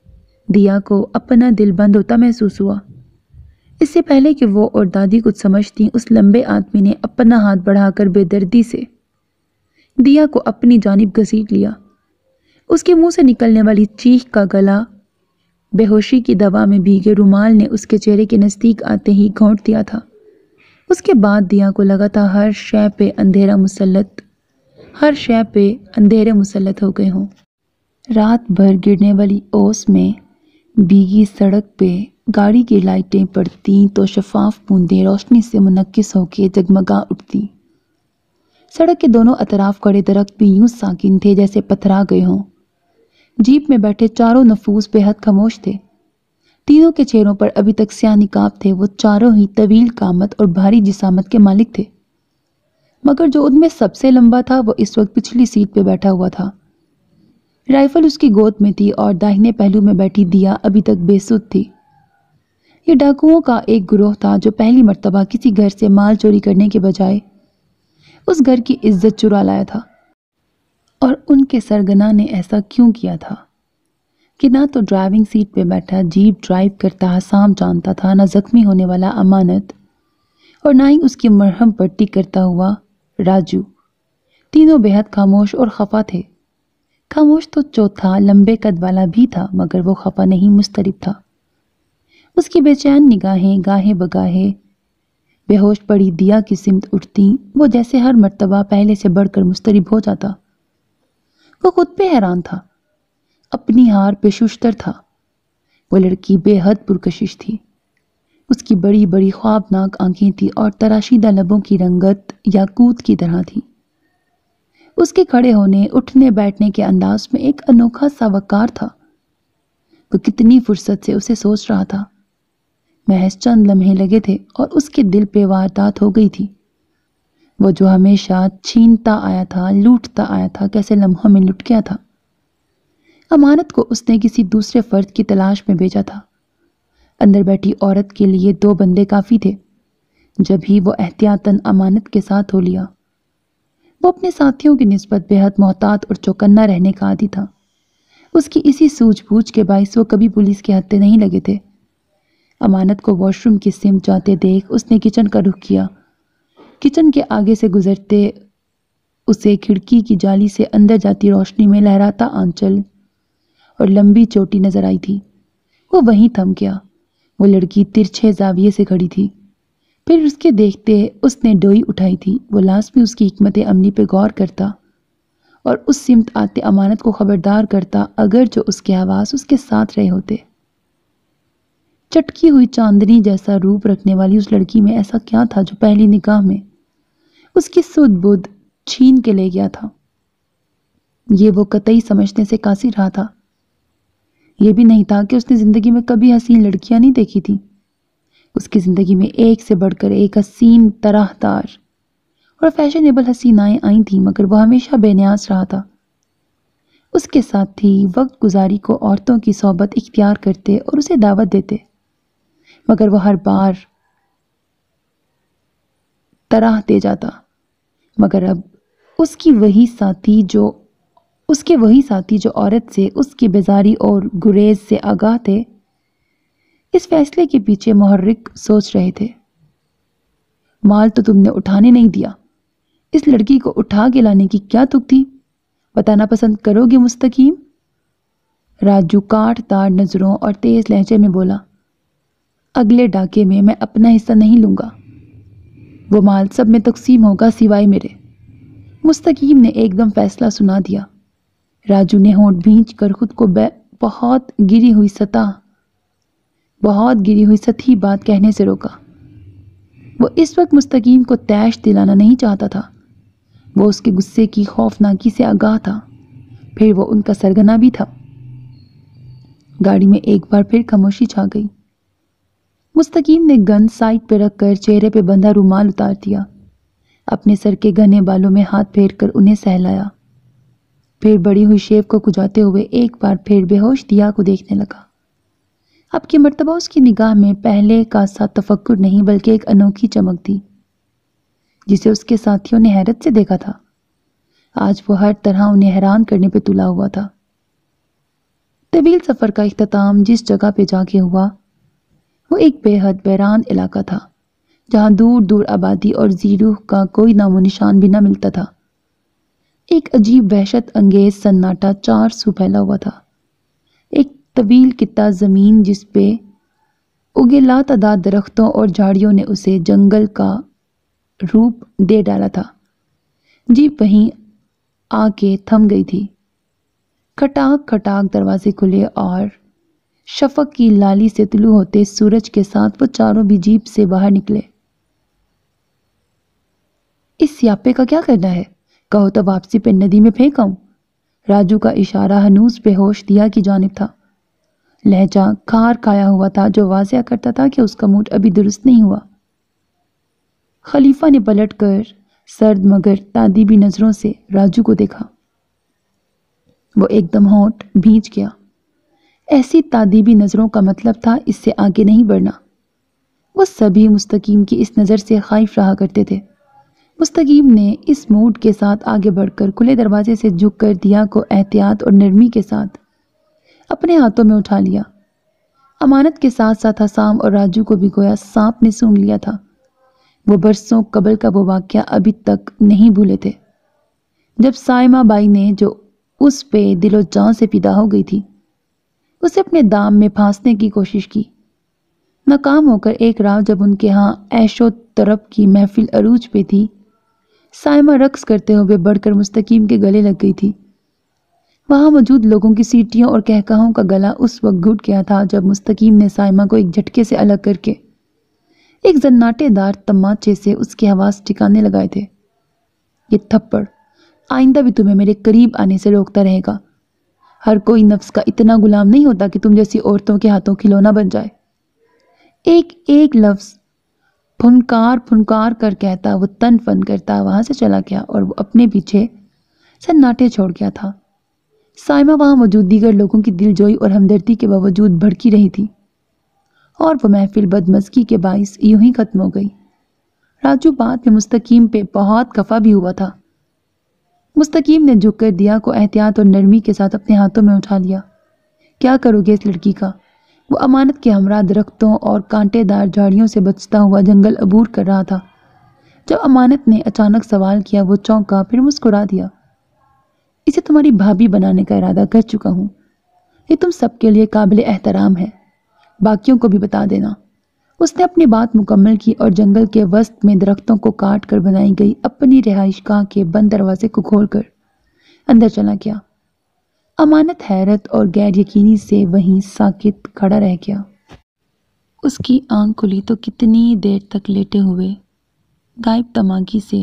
دیا کو اپنا دل بند ہوتا محسوس ہوا۔ اس سے پہلے کہ وہ اور دادی کچھ سمجھتی، اس لمبے آدمی نے اپنا ہاتھ بڑھا کر بے دردی سے دیا کو اپنی جانب گھسیٹ لیا۔ اس کے منہ سے نکلنے والی چیخ کا گلا بے ہوشی کی دوا میں بھیگے رومال نے اس کے چہرے کے نزدیک آتے ہی گھونٹ دیا تھا۔ اس کے بعد دیا کو لگا تھا ہر شے پہ اندھیرا مسلط ہر شے پہ اندھیرے مسلط ہو گئے ہوں۔ رات بھر گرنے والی اوس میں بھیگی سڑک پہ گاڑی کی لائٹیں پڑتی تو شفاف بوندیں روشنی سے منعکس ہو کے جگمگا اٹھتی۔ سڑک کے دونوں اطراف کھڑے درخت بھی یوں ساکن تھے جیسے پتھرا گئے ہوں۔ جیپ میں بیٹھے چاروں نفوس بے حد خاموش تھے۔ تینوں کے چہروں پر ابھی تک سیاہ نقاب تھے۔ وہ چاروں ہی طویل قامت اور بھاری جسامت کے مالک تھے، مگر جو ان میں سب سے لمبا تھا وہ اس وقت پچھلی سیٹ پہ بیٹھا ہوا تھا۔ رائفل اس کی گود میں تھی اور داہنے پہلو میں بیٹھی دیا ابھی تک بے سدھ تھی۔ یہ ڈاکوؤں کا ایک گروہ تھا جو پہلی مرتبہ کسی گھر سے مال چوری کرنے کے بجائے اس گھر کی عزت چرا لایا تھا۔ اور ان کے سرگنا نے ایسا کیوں کیا تھا کہ نہ تو ڈرائیونگ سیٹ پہ بیٹھا جیپ ڈرائیو کرتا حسام جانتا تھا، نہ زخمی ہونے والا امانت، اور نہ ہی اس کی مرہم پٹی کرتا ہوا راجو۔ تینوں بے حد خاموش اور خفا تھے۔ خاموش تو چوتھا لمبے قد والا بھی تھا، مگر وہ خفا نہیں، مضطرب تھا۔ اس کی بے چین نگاہیں گاہے بگاہے بے ہوش پڑی دیا کی سمت اٹھتی، وہ جیسے ہر مرتبہ پہلے سے بڑھ کر مضطرب ہو جاتا۔ وہ خود پہ حیران تھا، اپنی ہار پہ ششتر تھا۔ وہ لڑکی بے حد پرکشش تھی۔ اس کی بڑی بڑی خوابناک آنکھیں تھی اور تراشیدہ لبوں کی رنگت یاقوت کی طرح تھی۔ اس کے کھڑے ہونے اٹھنے بیٹھنے کے انداز میں ایک انوکھا سا وقار تھا۔ وہ کتنی فرصت سے اسے سوچ رہا تھا۔ محض چند لمحے لگے تھے اور اس کے دل پہ واردات ہو گئی تھی۔ وہ جو ہمیشہ چھینتا آیا تھا، لوٹتا آیا تھا، کیسے لمحوں میں لٹ گیا تھا۔ امانت کو اس نے کسی دوسرے فرد کی تلاش میں بھیجا تھا۔ اندر بیٹھی عورت کے لیے دو بندے کافی تھے۔ جب ہی وہ احتیاطاً امانت کے ساتھ ہو لیا۔ وہ اپنے ساتھیوں کی نسبت بے حد محتاط اور چوکنا رہنے کا عادی تھا۔ اس کی اسی سوجھ بوجھ کے باعث وہ کبھی پولیس کے ہتھے نہیں لگے تھے۔ امانت کو واش روم کی سمت جاتے دیکھ اس نے کچن کا رخ کیا۔ کچن کے آگے سے گزرتے اسے کھڑکی کی جالی سے اندر جاتی روشنی میں لہراتا آنچل اور لمبی چوٹی نظر آئی تھی۔ وہ وہیں تھم گیا۔ وہ لڑکی ترچھے زاویے سے کھڑی تھی۔ پھر اس کے دیکھتے اس نے ڈوئی اٹھائی تھی۔ وہ لازمی اس کی حکمت عملی پہ غور کرتا اور اس سمت آتے امانت کو خبردار کرتا، اگر جو اس کے حواس اس کے ساتھ رہے ہوتے۔ چٹکی ہوئی چاندنی جیسا روپ رکھنے والی اس لڑکی میں ایسا کیا تھا جو پہلی نگاہ میں اس کی سدھ بدھ چھین کے لے گیا تھا؟ یہ وہ قطعی سمجھنے سے قاصر رہا تھا۔ یہ بھی نہیں تھا کہ اس نے زندگی میں کبھی حسین لڑکیاں نہیں دیکھی تھی۔ اس کی زندگی میں ایک سے بڑھ کر ایک حسین طرح دار اور فیشنیبل حسینائیں آئی تھیں، مگر وہ ہمیشہ بے نیاز رہا تھا۔ اس کے ساتھ ہی وقت گزاری کو عورتوں کی صحبت اختیار کرتے اور اسے دعوت دیتے، مگر وہ ہر بار طرح دے جاتا۔ مگر اب اس کی وہی ساتھی جو اس کے وہی ساتھی جو عورت سے اس کی بیزاری اور گریز سے آگاہ تھے، اس فیصلے کے پیچھے محرک سوچ رہے تھے۔ مال تو تم نے اٹھانے نہیں دیا، اس لڑکی کو اٹھا کے لانے کی کیا تک تھی؟ بتانا پسند کرو گے مستقیم؟ راجو کاٹ دار نظروں اور تیز لہجے میں بولا، اگلے ڈاکے میں میں اپنا حصہ نہیں لوں گا، وہ مال سب میں تقسیم ہوگا سوائے میرے۔ مستقیم نے ایک دم فیصلہ سنا دیا۔ راجو نے ہونٹ بھینچ کر خود کو بہت گری ہوئی سطح بہت گری ہوئی سطحی بات کہنے سے روکا۔ وہ اس وقت مستقیم کو تیش دلانا نہیں چاہتا تھا۔ وہ اس کے غصے کی خوفناکی سے آگاہ تھا، پھر وہ ان کا سرگنا بھی تھا۔ گاڑی میں ایک بار پھر خاموشی چھا گئی۔ مستقیم نے گن سائٹ پہ رکھ کر چہرے پہ بندھا رومال اتار دیا، اپنے سر کے گھنے بالوں میں ہاتھ پھیر کر انہیں سہلایا، پھر بڑی ہوئی شیو کو کھجاتے ہوئے ایک بار پھر بے ہوش دیا کو دیکھنے لگا۔ اب کی مرتبہ اس کی نگاہ میں پہلے کا سا تفکر نہیں بلکہ ایک انوکھی چمک تھی، جسے اس کے ساتھیوں نے حیرت سے دیکھا تھا۔ آج وہ ہر طرح انہیں حیران کرنے پہ تلا ہوا تھا۔ طویل سفر کا اختتام جس جگہ پہ جا کے ہوا، وہ ایک بے حد ویران علاقہ تھا، جہاں دور دور آبادی اور زیروح کا کوئی نام و نشان بھی نہ ملتا تھا۔ ایک عجیب وحشت انگیز سناٹا چار سو پھیلا ہوا تھا۔ ایک طویل قطع زمین جس پہ اگے لاتعداد درختوں اور جھاڑیوں نے اسے جنگل کا روپ دے ڈالا تھا۔ جیپ وہیں آ کے تھم گئی تھی۔ کھٹاک کھٹاک دروازے کھلے اور شفق کی لالی سے طلوع ہوتے سورج کے ساتھ وہ چاروں بھی جیپ سے باہر نکلے۔ اس سیاپے کا کیا کرنا ہے؟ کہو تو واپسی پہ ندی میں پھینکاؤں؟ راجو کا اشارہ ہنوز بے ہوش دیا کی جانب تھا۔ لہجہ کھار کھایا ہوا تھا جو واضح کرتا تھا کہ اس کا موڈ ابھی درست نہیں ہوا۔ خلیفہ نے پلٹ کر سرد مگر تادیبی نظروں سے راجو کو دیکھا۔ وہ ایک دم ہونٹ بھینچ گیا۔ ایسی تادیبی نظروں کا مطلب تھا اس سے آگے نہیں بڑھنا۔ وہ سبھی مستقیم کی اس نظر سے خائف رہا کرتے تھے۔ مستقیم نے اس موڈ کے ساتھ آگے بڑھ کر کھلے دروازے سے جھک کر دیا کو احتیاط اور نرمی کے ساتھ اپنے ہاتھوں میں اٹھا لیا۔ امانت کے ساتھ ساتھ حسام اور راجو کو بھی گویا سانپ نے سونگھ لیا تھا۔ وہ برسوں قبل کا وہ واقعہ ابھی تک نہیں بھولے تھے، جب سائمہ بائی نے جو اس پہ دل و جان سے فدا ہو گئی تھی، اسے اپنے دام میں پھانسنے کی کوشش کی۔ नाकाम होकर एक रात जब उनके यहाँ ऐशो तरब की महफिल अरूज पे थी, साइमा रक्स करते हुए बढ़कर मुस्तकीम के गले लग गई थी। वहां मौजूद लोगों की सीटियों और कहकहों का गला उस वक्त घुट गया था जब मुस्तकीम ने साइमा को एक झटके से अलग करके एक जन्नाटेदार तमाचे से उसके हवास ठिकाने लगाए थे। ये थप्पड़ आइंदा भी तुम्हें मेरे करीब आने से रोकता रहेगा। हर कोई नफ्स का इतना गुलाम नहीं होता कि तुम जैसी औरतों के हाथों खिलौना बन जाए। एक एक लफ्ज फुनकार फुनकार कर कहता वो तन फन करता वहां से चला गया और वो अपने पीछे सन्नाटे छोड़ गया था। साइमा वहां मौजूद दीगर लोगों की दिलजोई और हमदर्दी के बावजूद भड़की रही थी और वो महफिल बदमज़गी के बाइस यूं ही खत्म हो गई। राजू बाद में मुस्तकीम पे बहुत खफा भी हुआ था। मुस्तकीम ने झुककर दिया को एहतियात और नरमी के साथ अपने हाथों में उठा लिया। क्या करोगे इस लड़की का? वो अमानत के हमरा दरख्तों और कांटेदार झाड़ियों से बचता हुआ जंगल अबूर कर रहा था। जब अमानत ने अचानक सवाल किया वो चौंका, फिर मुस्कुरा दिया। इसे तुम्हारी भाभी बनाने का इरादा कर चुका हूँ। ये तुम सबके लिए काबिल एहतराम है। बाकियों को भी बता देना। उसने अपनी बात मुकम्मल की और जंगल के वस्त में दरख्तों को काट कर बनाई गई अपनी रिहाइशगाह के बंद दरवाजे को खोलकर अंदर चला गया। अमानत हैरत और गैर यकीनी से वहीं साकित खड़ा रह गया। उसकी आंख खुली तो कितनी देर तक लेटे हुए गायब तमागी से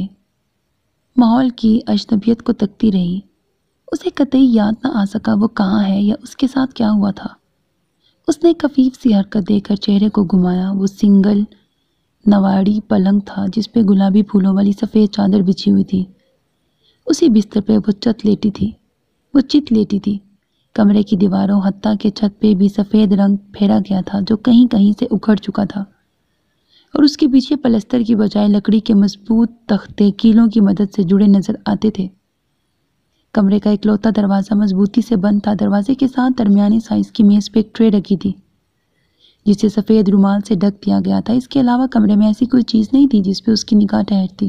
माहौल की अजनबियत को तकती रही। उसे कतई याद न आ सका वो कहाँ है या उसके साथ क्या हुआ था। उसने कफीफ सी हरकत देकर चेहरे को घुमाया। वो सिंगल नवाड़ी पलंग था जिस पे गुलाबी फूलों वाली सफ़ेद चादर बिछी हुई थी। उसी बिस्तर पे वो चत लेटी थी वो चित लेटी थी। कमरे की दीवारों हत्ता के छत पे भी सफ़ेद रंग फेरा गया था जो कहीं कहीं से उखड़ चुका था और उसके पीछे पलस्तर की बजाय लकड़ी के मजबूत तख्ते कीलों की मदद से जुड़े नजर आते थे। कमरे का इकलौता दरवाज़ा मजबूती से बंद था। दरवाजे के साथ दरमियानी साइज की मेज़ पे एक ट्रे रखी थी जिसे सफ़ेद रुमाल से ढक दिया गया था। इसके अलावा कमरे में ऐसी कोई चीज़ नहीं थी जिस पे उसकी निगाह ठहरती।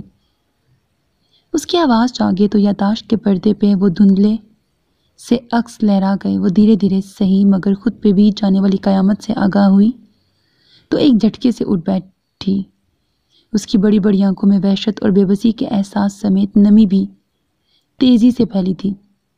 उसकी आवाज़ जागे तो यादाश्त के पर्दे पे वो धुंधले से अक्स लहरा गए। वो धीरे धीरे सही मगर खुद पे बीत जाने वाली कयामत से आगाह हुई तो एक झटके से उठ बैठी। उसकी बड़ी बड़ी आंखों में वहशत और बेबसी के एहसास समेत नमी भी तेजी से फैली थी।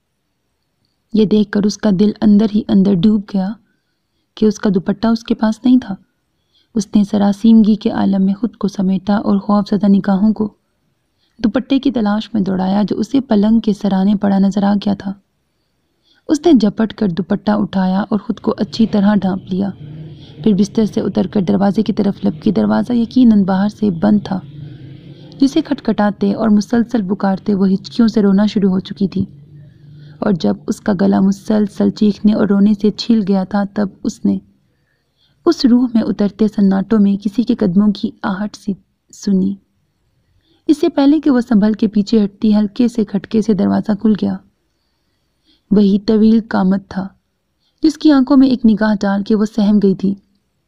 ये देखकर उसका दिल अंदर ही अंदर डूब गया कि उसका दुपट्टा उसके पास नहीं था। उसने सरासीमगी के आलम में खुद को समेटा और खौफज़दा निगाहों को दुपट्टे की तलाश में दौड़ाया जो उसे पलंग के सराने पड़ा नजर आ गया था। उसने झपट कर दुपट्टा उठाया और ख़ुद को अच्छी तरह ढांप लिया। फिर बिस्तर से उतरकर दरवाजे की तरफ लपकी। दरवाज़ा यकीनन बाहर से बंद था। जिसे खटखटाते और मुसलसल पुकारते वो हिचकियों से रोना शुरू हो चुकी थी और जब उसका गला मुसलसल चीखने और रोने से छिल गया था तब उसने उस रूह में उतरते सन्नाटों में किसी के कदमों की आहट सी सुनी। इससे पहले कि वह संभल के पीछे हटती हल्के से खटके से दरवाज़ा खुल गया। वही तवील कामत था जिसकी आंखों में एक निगाह डाल के वो सहम गई थी।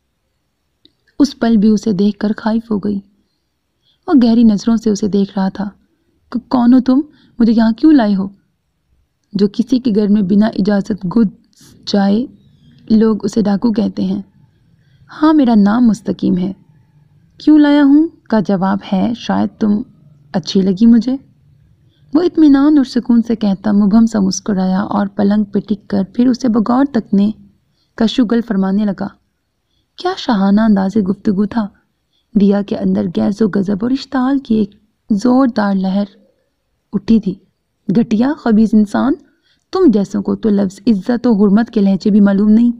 उस पल भी उसे देखकर खाइफ हो गई और गहरी नज़रों से उसे देख रहा था। कौन हो तुम? मुझे यहाँ क्यों लाए हो? जो किसी के घर में बिना इजाज़त घुस जाए लोग उसे डाकू कहते हैं। हाँ, मेरा नाम मुस्तकीम है। क्यों लाया हूँ का जवाब है शायद तुम अच्छी लगी मुझे। वो इत्मीनान और सुकून से कहता मुबहम सा मुस्कुराया और पलंग पे टिक कर फिर उसे बगौर तकने का शुगल फरमाने लगा। क्या शाहाना अंदाज़े गुफ्तगू था। दिया के अंदर गैज़ो गज़ब और इश्ताल की एक ज़ोरदार लहर उठी थी। घटिया खबीज़ इंसान, तुम जैसों को तो लफ्ज़ इज़्ज़त और हुर्मत के लहजे भी मालूम नहीं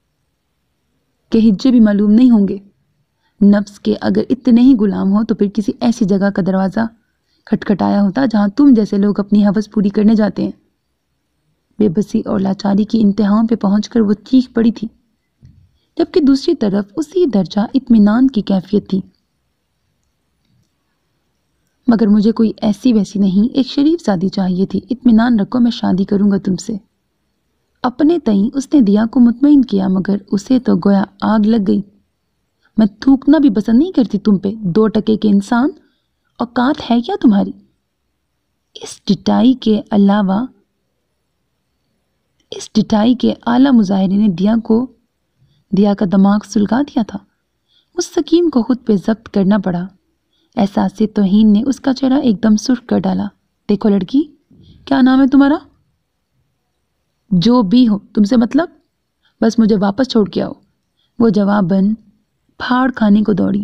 के हिज्जे भी मालूम नहीं होंगे। नफ्स के अगर इतने ही गुलाम हो तो फिर किसी ऐसी जगह का दरवाज़ा खटखटाया होता जहाँ तुम जैसे लोग अपनी हवस पूरी करने जाते हैं। बेबसी और लाचारी की इंतहाओं पे पहुंचकर वो चीख पड़ी थी, जबकि दूसरी तरफ उसी दर्जा इत्मीनान की कैफियत थी। मगर मुझे कोई ऐसी वैसी नहीं, एक शरीफ शादी चाहिए थी। इत्मीनान रखो, मैं शादी करूंगा तुमसे। अपने तई उसने दिया को मुतमईन किया मगर उसे तो गोया आग लग गई। मैं थूकना भी पसंद नहीं करती तुम पे, दो टके के इंसान। औकात है क्या तुम्हारी? इस डिटाई के अलावा इस डिटाई के आला मुजाहिरे ने दिया को दिया का दिमाग सुलगा दिया था। मुस्तकीम को खुद पे जब्त करना पड़ा। एहसास से तौहीन ने उसका चेहरा एकदम सुर्ख कर डाला। देखो लड़की, क्या नाम है तुम्हारा? जो भी हो, तुमसे मतलब, बस मुझे वापस छोड़ के आओ। वो जवाब बन फाड़ खाने को दौड़ी।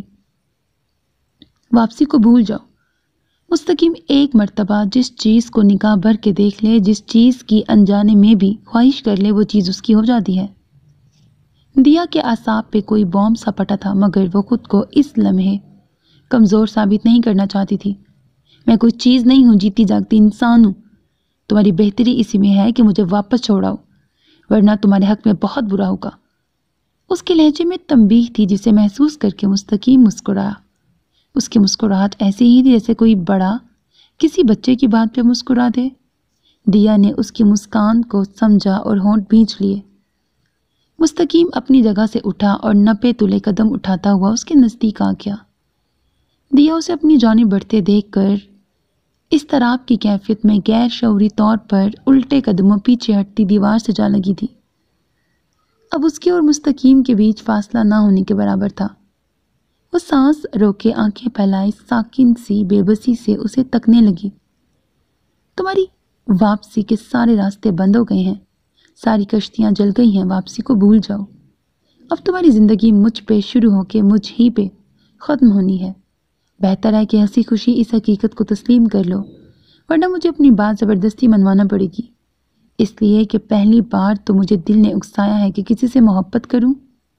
वापसी को भूल जाओ। मुस्तकीम एक मर्तबा जिस चीज़ को निगाह भर के देख ले, जिस चीज़ की अनजाने में भी ख्वाहिश कर ले, वो चीज़ उसकी हो जाती है। दिया के आसाब पे कोई बॉम्ब सा पटा था, मगर वो खुद को इस लम्हे कमज़ोर साबित नहीं करना चाहती थी। मैं कोई चीज़ नहीं हूँ, जीती जागती इंसान हूँ। तुम्हारी बेहतरी इसी में है कि मुझे वापस छोड़ाओ, वरना तुम्हारे हक में बहुत बुरा होगा। उसके लहजे में तंबीह थी, जिसे महसूस करके मुस्तकीम मुस्कुराया। उसकी मुस्कुराहट ऐसी ही थी जैसे कोई बड़ा किसी बच्चे की बात पे मुस्कुरा दे। दिया ने उसकी मुस्कान को समझा और होंठ भींच लिए। मुस्तकीम अपनी जगह से उठा और नपे तुले कदम उठाता हुआ उसके नज़दीक आ गया। दिया उसे अपनी जानिब बढ़ते देखकर इस तरह की कैफियत में गैर शऊरी तौर पर उल्टे कदमों पीछे हटती दीवार से जा लगी थी। अब उसके और मुस्तकीम के बीच फासला ना होने के बराबर था। वो सांस रोके आंखें फैलाए साकिन सी बेबसी से उसे तकने लगी। तुम्हारी वापसी के सारे रास्ते बंद हो गए हैं, सारी कश्तियां जल गई हैं, वापसी को भूल जाओ। अब तुम्हारी ज़िंदगी मुझ पे शुरू होके मुझ ही पे ख़त्म होनी है। बेहतर है कि हंसी खुशी इस हकीकत को तस्लीम कर लो, वरना मुझे अपनी बात ज़बरदस्ती मनवाना पड़ेगी। इसलिए कि पहली बार तो मुझे दिल ने उकसाया है कि किसी से मोहब्बत करूं।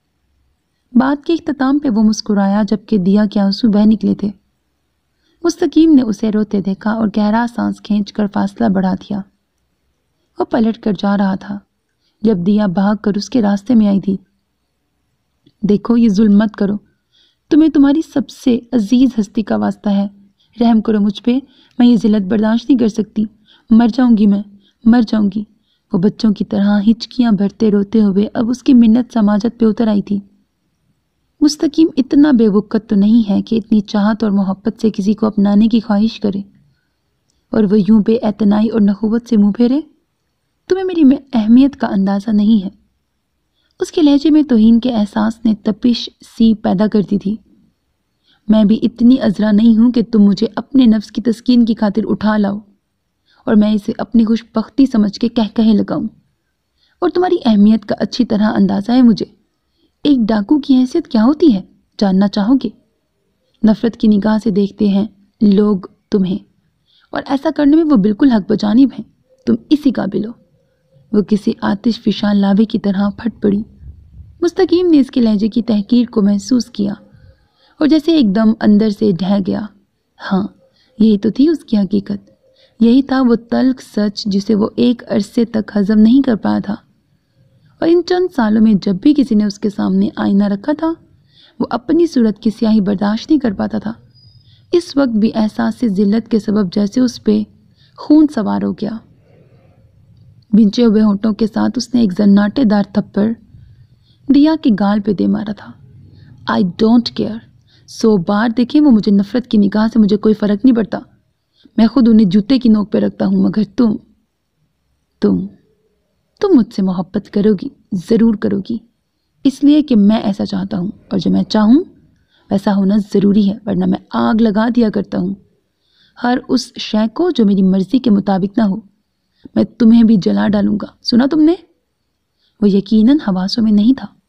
बात के इख्तिताम पे वो मुस्कुराया, जबकि दिया के आंसू बह निकले थे। मुस्तकीम ने उसे रोते देखा और गहरा सांस खींचकर फासला बढ़ा दिया। वो पलट कर जा रहा था जब दिया भाग कर उसके रास्ते में आई थी। देखो, ये जुल्म मत करो, तुम्हें तुम्हारी सबसे अजीज हस्ती का वास्ता है, रहम करो मुझ पे, मैं ये जिल्लत बर्दाश्त नहीं कर सकती, मर जाऊंगी, मैं मर जाऊंगी। वो बच्चों की तरह हिचकियां भरते रोते हुए अब उसकी मिन्नत समाजत पे उतर आई थी। मुस्तकीम इतना बेवकूफ़ तो नहीं है कि इतनी चाहत और मोहब्बत से किसी को अपनाने की ख्वाहिश करे और वह यूं बेएतनाई और नखुवत से मुंह फेरे। तुम्हें मेरी में अहमियत का अंदाज़ा नहीं है। उसके लहजे में तौहीन के एहसास ने तपिश सी पैदा कर दी थी। मैं भी इतनी अजरा नहीं हूं कि तुम मुझे अपने नफ्स की तस्कीन की खातिर उठा लाओ और मैं इसे अपनी खुशबख्ती समझ के कह कहे लगाऊं। और तुम्हारी अहमियत का अच्छी तरह अंदाज़ा है मुझे। एक डाकू की हैसियत क्या होती है, जानना चाहोगे? नफरत की निगाह से देखते हैं लोग तुम्हें, और ऐसा करने में वो बिल्कुल हक बजानिब हैं। तुम इसी काबिल हो। वो किसी आतिश फिशान लावे की तरह फट पड़ी। मुस्तकीम ने इसके लहजे की तहकीर को महसूस किया और जैसे एकदम अंदर से ढह गया। हाँ, यही तो थी उसकी हकीकत, यही था वो तल्ख सच जिसे वो एक अरसे तक हजम नहीं कर पाया था। और इन चंद सालों में जब भी किसी ने उसके सामने आईना रखा था, वो अपनी सूरत की स्याही बर्दाश्त नहीं कर पाता था। इस वक्त भी एहसास से जिल्लत के सबब जैसे उस पे खून सवार हो गया। भिंचे हुए होंठों के साथ उसने एक जन्नाटेदार थप्पड़ दिया के गाल पे दे मारा था। आई डोंट केयर, सौ बार देखें वो मुझे नफरत की निगाह से मुझे कोई फ़र्क नहीं पड़ता। मैं खुद उन्हें जूते की नोक पे रखता हूँ, मगर तुम तुम तुम मुझसे मोहब्बत करोगी, ज़रूर करोगी, इसलिए कि मैं ऐसा चाहता हूँ और जो मैं चाहूँ वैसा होना ज़रूरी है, वरना मैं आग लगा दिया करता हूँ हर उस शय को जो मेरी मर्ज़ी के मुताबिक ना हो। मैं तुम्हें भी जला डालूंगा, सुना तुमने? वो यकीनन हवासों में नहीं था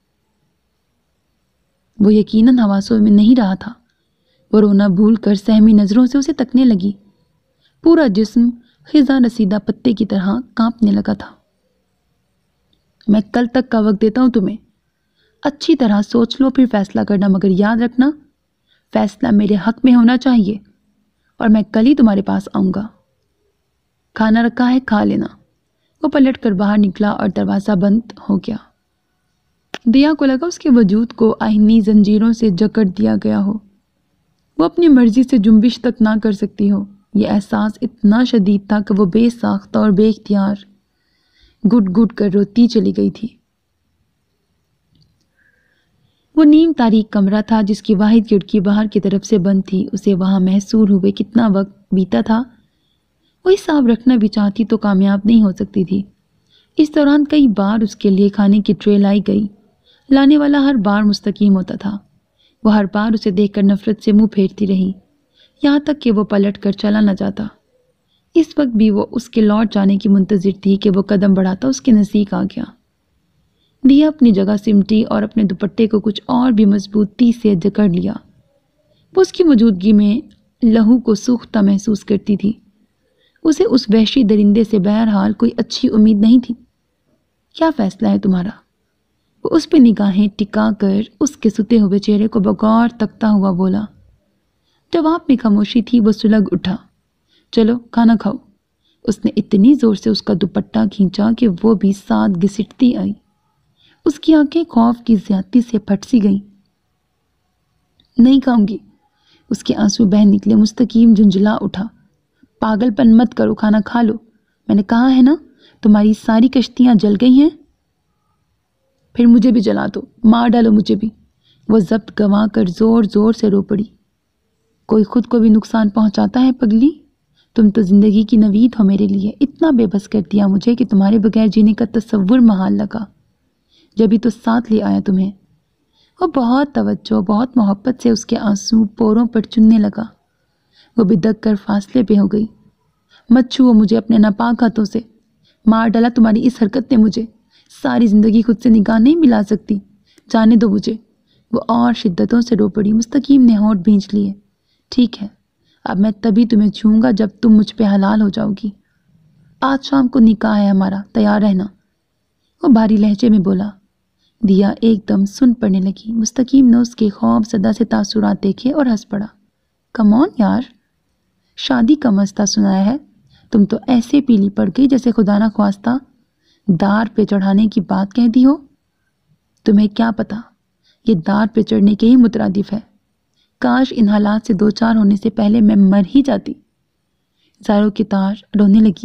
वो यकीनन हवासों में नहीं रहा था। वो रोना भूल कर सहमी नज़रों से उसे तकने लगी। पूरा जिस्म खिज़ा रसीदा पत्ते की तरह कांपने लगा था। मैं कल तक का वक्त देता हूँ तुम्हें, अच्छी तरह सोच लो फिर फैसला करना, मगर याद रखना फैसला मेरे हक में होना चाहिए और मैं कल ही तुम्हारे पास आऊँगा। खाना रखा है, खा लेना। वो पलट कर बाहर निकला और दरवाज़ा बंद हो गया। दिया को लगा उसके वजूद को आईनी जंजीरों से जकड़ दिया गया हो, वो अपनी मर्जी से जुम्बिश तक ना कर सकती हो। ये एहसास इतना शदीद था कि वो बेसाख्ता और बेख्तियार गुट गुट कर रोती चली गई थी। वो नीम तारीख कमरा था जिसकी वाहिद खिड़की बाहर की तरफ से बंद थी। उसे वहाँ महसूर हुए कितना वक्त बीता था वो हिसाब रखना भी चाहती तो कामयाब नहीं हो सकती थी। इस दौरान कई बार उसके लिए खाने की ट्रे लाई गई। लाने वाला हर बार मुस्तकीम होता था। وہ ہر بار اسے دیکھ کر نفرت سے منہ پھیرتی رہی، یہاں تک کہ وہ پلٹ کر چلا نہ جاتا۔ اس وقت بھی وہ اس کے لوٹ جانے کی منتظر تھی کہ وہ قدم بڑھاتا اس کے نزدیک آ گیا۔ دیا اپنی جگہ سمٹی اور اپنے دوپٹے کو کچھ اور بھی مضبوطی سے جکڑ لیا۔ وہ اس کی موجودگی میں لہو کو سوکھتا محسوس کرتی تھی۔ اسے اس وحشی درندے سے بہرحال کوئی اچھی امید نہیں تھی۔ کیا فیصلہ ہے تمہارا؟ وہ اس پہ نگاہیں ٹکا کر اس کے ستے ہوئے چہرے کو بغور تکتا ہوا بولا۔ جواب میں خاموشی تھی۔ وہ سلگ اٹھا۔ چلو کھانا کھاؤ۔ اس نے اتنی زور سے اس کا دوپٹہ کھینچا کہ وہ بھی ساتھ گھسٹتی آئی۔ اس کی آنکھیں خوف کی زیادتی سے پھٹ سی گئیں۔ نہیں کھاؤں گی۔ اس کے آنسو بہہ نکلے۔ مستقیم جھنجھلا اٹھا۔ پاگل پن مت کرو، کھانا کھا لو۔ میں نے کہا ہے نا تمہاری ساری کشتیاں جل گئی ہیں۔ پھر مجھے بھی جلا دو، مار ڈالو مجھے بھی۔ وہ ضبط گنوا کر زور زور سے رو پڑی۔ کوئی خود کو بھی نقصان پہنچاتا ہے پگلی؟ تم تو زندگی کی نوید ہو میرے لیے۔ اتنا بے بس کر دیا مجھے کہ تمہارے بغیر جینے کا تصور محال لگا۔ جبھی تو ساتھ لے آیا تمہیں۔ وہ بہت توجہ بہت محبت سے اس کے آنسو پوروں پر چننے لگا۔ وہ بدک کر فاصلے پہ ہو گئی۔ مت چھوؤ مجھے اپنے ناپاک ہاتھوں سے۔ مار ڈالا تمہاری اس حرکت نے مجھے۔ ساری زندگی خود سے نگاہ نہیں ملا سکتی۔ جانے دو مجھے۔ وہ اور شدتوں سے رو پڑی۔ مستقیم نے ہونٹ بھینچ لیے۔ ٹھیک ہے، اب میں تبھی تمہیں چھوؤں گا جب تم مجھ پہ حلال ہو جاؤ گی۔ آج شام کو نکاح ہے ہمارا، تیار رہنا۔ وہ بھاری لہجے میں بولا۔ دیا ایک دم سن پڑنے لگی۔ مستقیم نے اس کے خوف زدہ سے تاثرات دیکھے اور ہنس پڑا۔ کم آن یار، شادی کا مستہ سنایا ہے؟ تم تو ایسے پیلی پڑ گئی جیسے خدا نہ خواستہ دار پہ چڑھانے کی بات کہہ دی ہو۔ تمہیں کیا پتا، یہ دار پہ چڑھنے کے ہی مترادف ہے۔ کاش ان حالات سے دو چار ہونے سے پہلے میں مر ہی جاتی۔ زاروں کی تار رونے لگی۔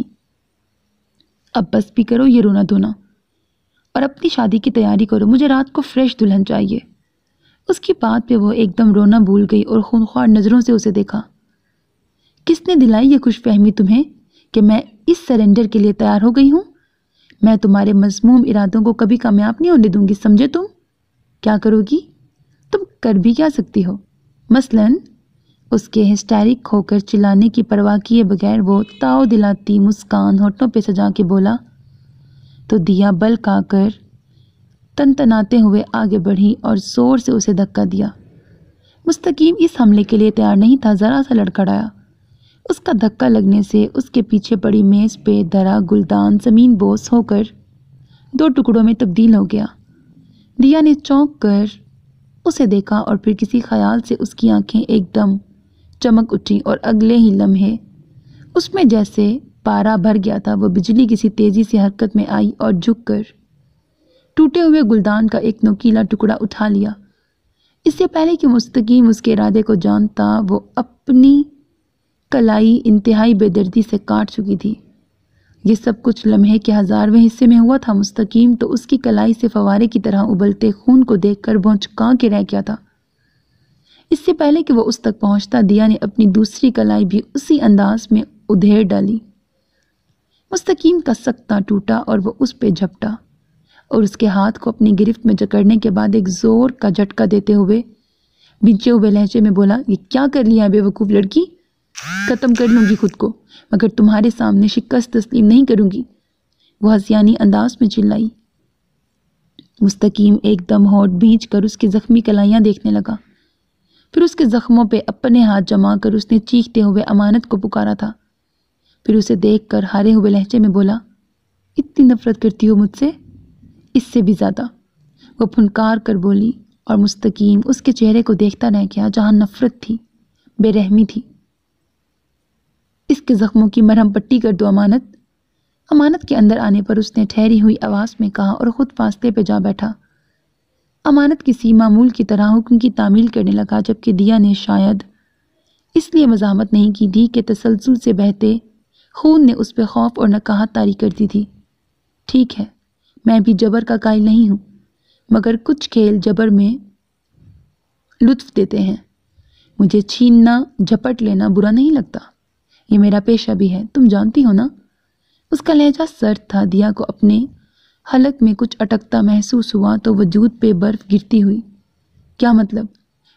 اب بس بھی کرو یہ رونا دھونا اور اپنی شادی کی تیاری کرو۔ مجھے رات کو فریش دلہن چاہیے۔ اس کی بات پہ وہ ایک دم رونا بھول گئی اور خونخوار نظروں سے اسے دیکھا۔ کس نے دلائی یہ خوش فہمی تمہیں کہ میں اس سرنڈر کے لیے تیار ہو گئی ہوں؟ میں تمہارے مذموم ارادوں کو کبھی کامیاب نہیں ہونے دوں گی، سمجھے تم؟ کیا کرو گی؟ تم کر بھی کیا سکتی ہو؟ مثلاً اس کے ہسٹیرک ہو کر چلانے کی پرواہ کیے بغیر وہ تاؤ دلاتی مسکان ہونٹوں پہ سجا کے بولا تو دیا بل کھا کر تنتناتے ہوئے آگے بڑھی اور زور سے اسے دھکا دیا۔ مستقیم اس حملے کے لیے تیار نہیں تھا، ذرا سا لڑکھڑایا۔ اس کا دھکا لگنے سے اس کے پیچھے پڑی میز پہ دھرا گلدان زمین بوس ہو کر دو ٹکڑوں میں تبدیل ہو گیا۔ دیا نے چونک کر اسے دیکھا اور پھر کسی خیال سے اس کی آنکھیں ایک دم چمک اٹھیں اور اگلے ہی لمحے اس میں جیسے پارا بھر گیا تھا۔ وہ بجلی کسی تیزی سے حرکت میں آئی اور جھک کر ٹوٹے ہوئے گلدان کا ایک نوکیلا ٹکڑا اٹھا لیا۔ اس سے پہلے کہ مستقیم اس کے ارادے کو جانتا، وہ اپنی کلائی انتہائی بے دردی سے کاٹ چکی تھی۔ یہ سب کچھ لمحے کے ہزارویں حصے میں ہوا تھا۔ مستقیم تو اس کی کلائی سے فوارے کی طرح ابلتے خون کو دیکھ کر بھونچکا کے رہ گیا تھا۔ اس سے پہلے کہ وہ اس تک پہنچتا، دیا نے اپنی دوسری کلائی بھی اسی انداز میں ادھیڑ ڈالی۔ مستقیم کا سکتہ ٹوٹا اور وہ اس پہ جھپٹا اور اس کے ہاتھ کو اپنی گرفت میں جکڑنے کے بعد ایک زور کا جھٹکا دیتے ہوئے بھینچے ہوئے لہجے میں بولا، یہ کیا کر لیا ہے بے وقوف لڑکی؟ ختم کر لوں گی خود کو، مگر تمہارے سامنے شکست تسلیم نہیں کروں گی۔ وہ ہسیانی انداز میں چلائی۔ مستقیم ایک دم ہونٹ بھینچ کر اس کی زخمی کلائیاں دیکھنے لگا۔ پھر اس کے زخموں پہ اپنے ہاتھ جما کر اس نے چیختے ہوئے امانت کو پکارا تھا۔ پھر اسے دیکھ کر ہارے ہوئے لہجے میں بولا، اتنی نفرت کرتی ہو مجھ سے؟ اس سے بھی زیادہ، وہ پھنکار کر بولی اور مستقیم اس کے چہرے کو دیکھتا رہ گیا جہاں نفرت تھی، بے رحمی تھی۔ اس کے زخموں کی مرہم پٹی کر دو امانت۔ امانت کے اندر آنے پر اس نے ٹھہری ہوئی آواز میں کہا اور خود فاصلے پہ جا بیٹھا۔ امانت کسی معمول کی طرح حکم کی تعمیل کرنے لگا، جبکہ دیا نے شاید اس لیے مزاحمت نہیں کی تھی کہ تسلسل سے بہتے خون نے اس پہ خوف اور نکاہت طاری کر دی تھی۔ ٹھیک ہے، میں بھی جبر کا قائل نہیں ہوں، مگر کچھ کھیل جبر میں لطف دیتے ہیں۔ مجھے چھیننا جھپٹ لینا برا نہیں لگتا، یہ میرا پیشہ بھی ہے، تم جانتی ہو نا۔ اس کا لہجہ سرد تھا۔ دیا کو اپنے حلق میں کچھ اٹکتا محسوس ہوا تو وجود پہ برف گرتی ہوئی۔ کیا مطلب؟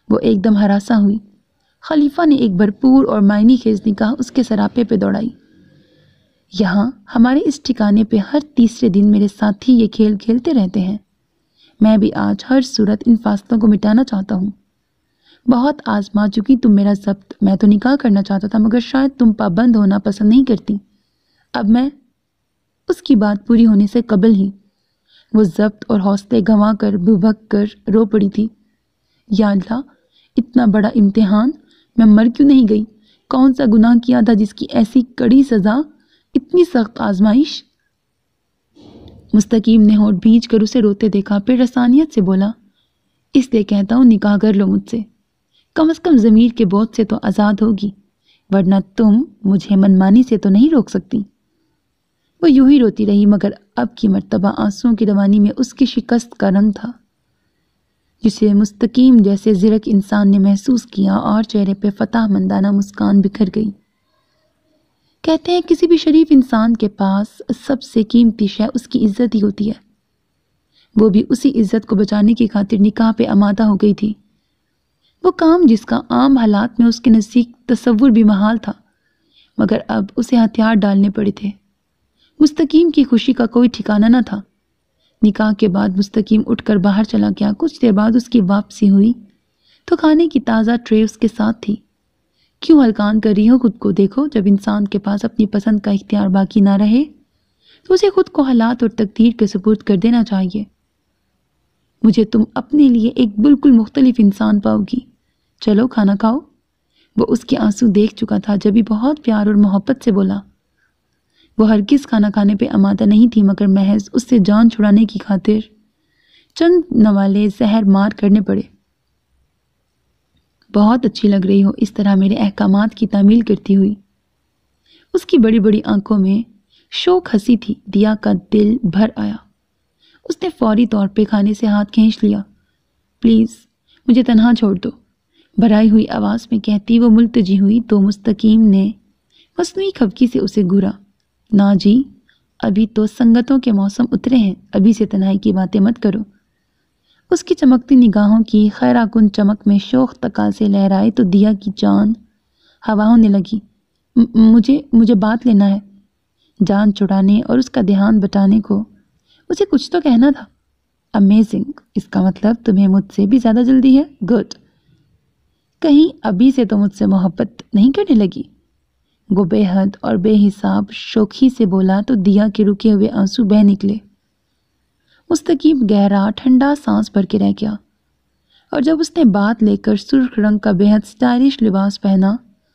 وہ ایک دم ہراساں ہوئی۔ خلیفہ نے ایک بھرپور اور معنی خیز نگاہ اس کے سراپے پہ دوڑائی۔ یہاں ہمارے اس ٹھکانے پہ ہر تیسرے دن میرے ساتھی یہ کھیل کھیلتے رہتے ہیں۔ میں بھی آج ہر صورت ان فاصلوں کو مٹانا چاہتا ہوں۔ بہت آزما چکی تم میرا ضبط، میں تو نکاح کرنا چاہتا تھا مگر شاید تم پابند ہونا پسند نہیں کرتی۔ اب میں اس کی بات پوری ہونے سے قبل ہی وہ ضبط اور حوصلے گنوا کر بھبک کر رو پڑی تھی۔ یا اللہ، اتنا بڑا امتحان، میں مر کیوں نہیں گئی؟ کون سا گناہ کیا تھا جس کی ایسی کڑی سزا، اتنی سخت آزمائش؟ مستقیم نے ہونٹ بھینچ کر اسے روتے دیکھا، پھر رسانیت سے بولا، اس لیے کہتا ہوں نکاح کر لو مجھ سے، کم از کم ضمیر کے بوجھ سے تو آزاد ہوگی، ورنہ تم مجھے منمانی سے تو نہیں روک سکتی۔ وہ یوں ہی روتی رہی مگر اب کی مرتبہ آنسوؤں کی روانی میں اس کی شکست کا رنگ تھا، جسے مستقیم جیسے زرک انسان نے محسوس کیا، اور چہرے پہ فتح مندانہ مسکان بکھر گئی۔ کہتے ہیں کسی بھی شریف انسان کے پاس سب سے قیمتی شے اس کی عزت ہی ہوتی ہے۔ وہ بھی اسی عزت کو بچانے کی خاطر نکاح پہ آمادہ ہو گئی تھی۔ وہ کام جس کا عام حالات میں اس کے نزدیک تصور بھی محال تھا، مگر اب اسے ہتھیار ڈالنے پڑے تھے۔ مستقیم کی خوشی کا کوئی ٹھکانہ نہ تھا۔ نکاح کے بعد مستقیم اٹھ کر باہر چلا گیا۔ کچھ دیر بعد اس کی واپسی ہوئی تو کھانے کی تازہ ٹرے اس کے ساتھ تھی۔ کیوں ہلکان کر رہی ہو خود کو؟ دیکھو، جب انسان کے پاس اپنی پسند کا اختیار باقی نہ رہے تو اسے خود کو حالات اور تقدیر کے سپرد کر دینا چاہیے۔ مجھے تم اپنے لیے ایک بالکل مختلف انسان پاؤ گی، چلو کھانا کھاؤ۔ وہ اس کے آنسو دیکھ چکا تھا، جبھی بہت پیار اور محبت سے بولا۔ وہ ہرگز کھانا کھانے پہ آمادہ نہیں تھی مگر محض اس سے جان چھڑانے کی خاطر چند نوالے زہر مار کرنے پڑے۔ بہت اچھی لگ رہی ہو اس طرح میرے احکامات کی تعمیل کرتی ہوئی۔ اس کی بڑی بڑی آنکھوں میں شوق ہنسی تھی۔ دیا کا دل بھر آیا۔ اس نے فوری طور پہ کھانے سے ہاتھ کھینچ لیا۔ پلیز مجھے تنہا چھوڑ دو، بھرائی ہوئی آواز میں کہتی وہ ملتجی ہوئی تو مستقیم نے مصنوعی خفگی سے اسے گھورا۔ نا جی، ابھی تو سنگتوں کے موسم اترے ہیں، ابھی سے تنہائی کی باتیں مت کرو۔ اس کی چمکتی نگاہوں کی خیرہ کن چمک میں شوق تقاضے لہرائے تو دیا کی جان ہوا ہونے لگی۔ مجھے مجھے بات لینا ہے۔ جان چھڑانے اور اس کا دھیان بٹانے کو اسے کچھ تو کہنا تھا۔ امیزنگ، اس کا مطلب تمہیں مجھ سے بھی زیادہ جلدی ہے؟ گڈ۔ کہیں ابھی سے تو مجھ سے محبت نہیں کرنے لگی؟ وہ بے حد اور بے حساب شوخی سے بولا تو دیا کے رکے ہوئے آنسو بہہ نکلے۔ مستقیم گہرا ٹھنڈا سانس بھر کے رہ گیا، اور جب اس نے بات لے کر سرخ رنگ کا بے حد سٹائلش لباس پہنا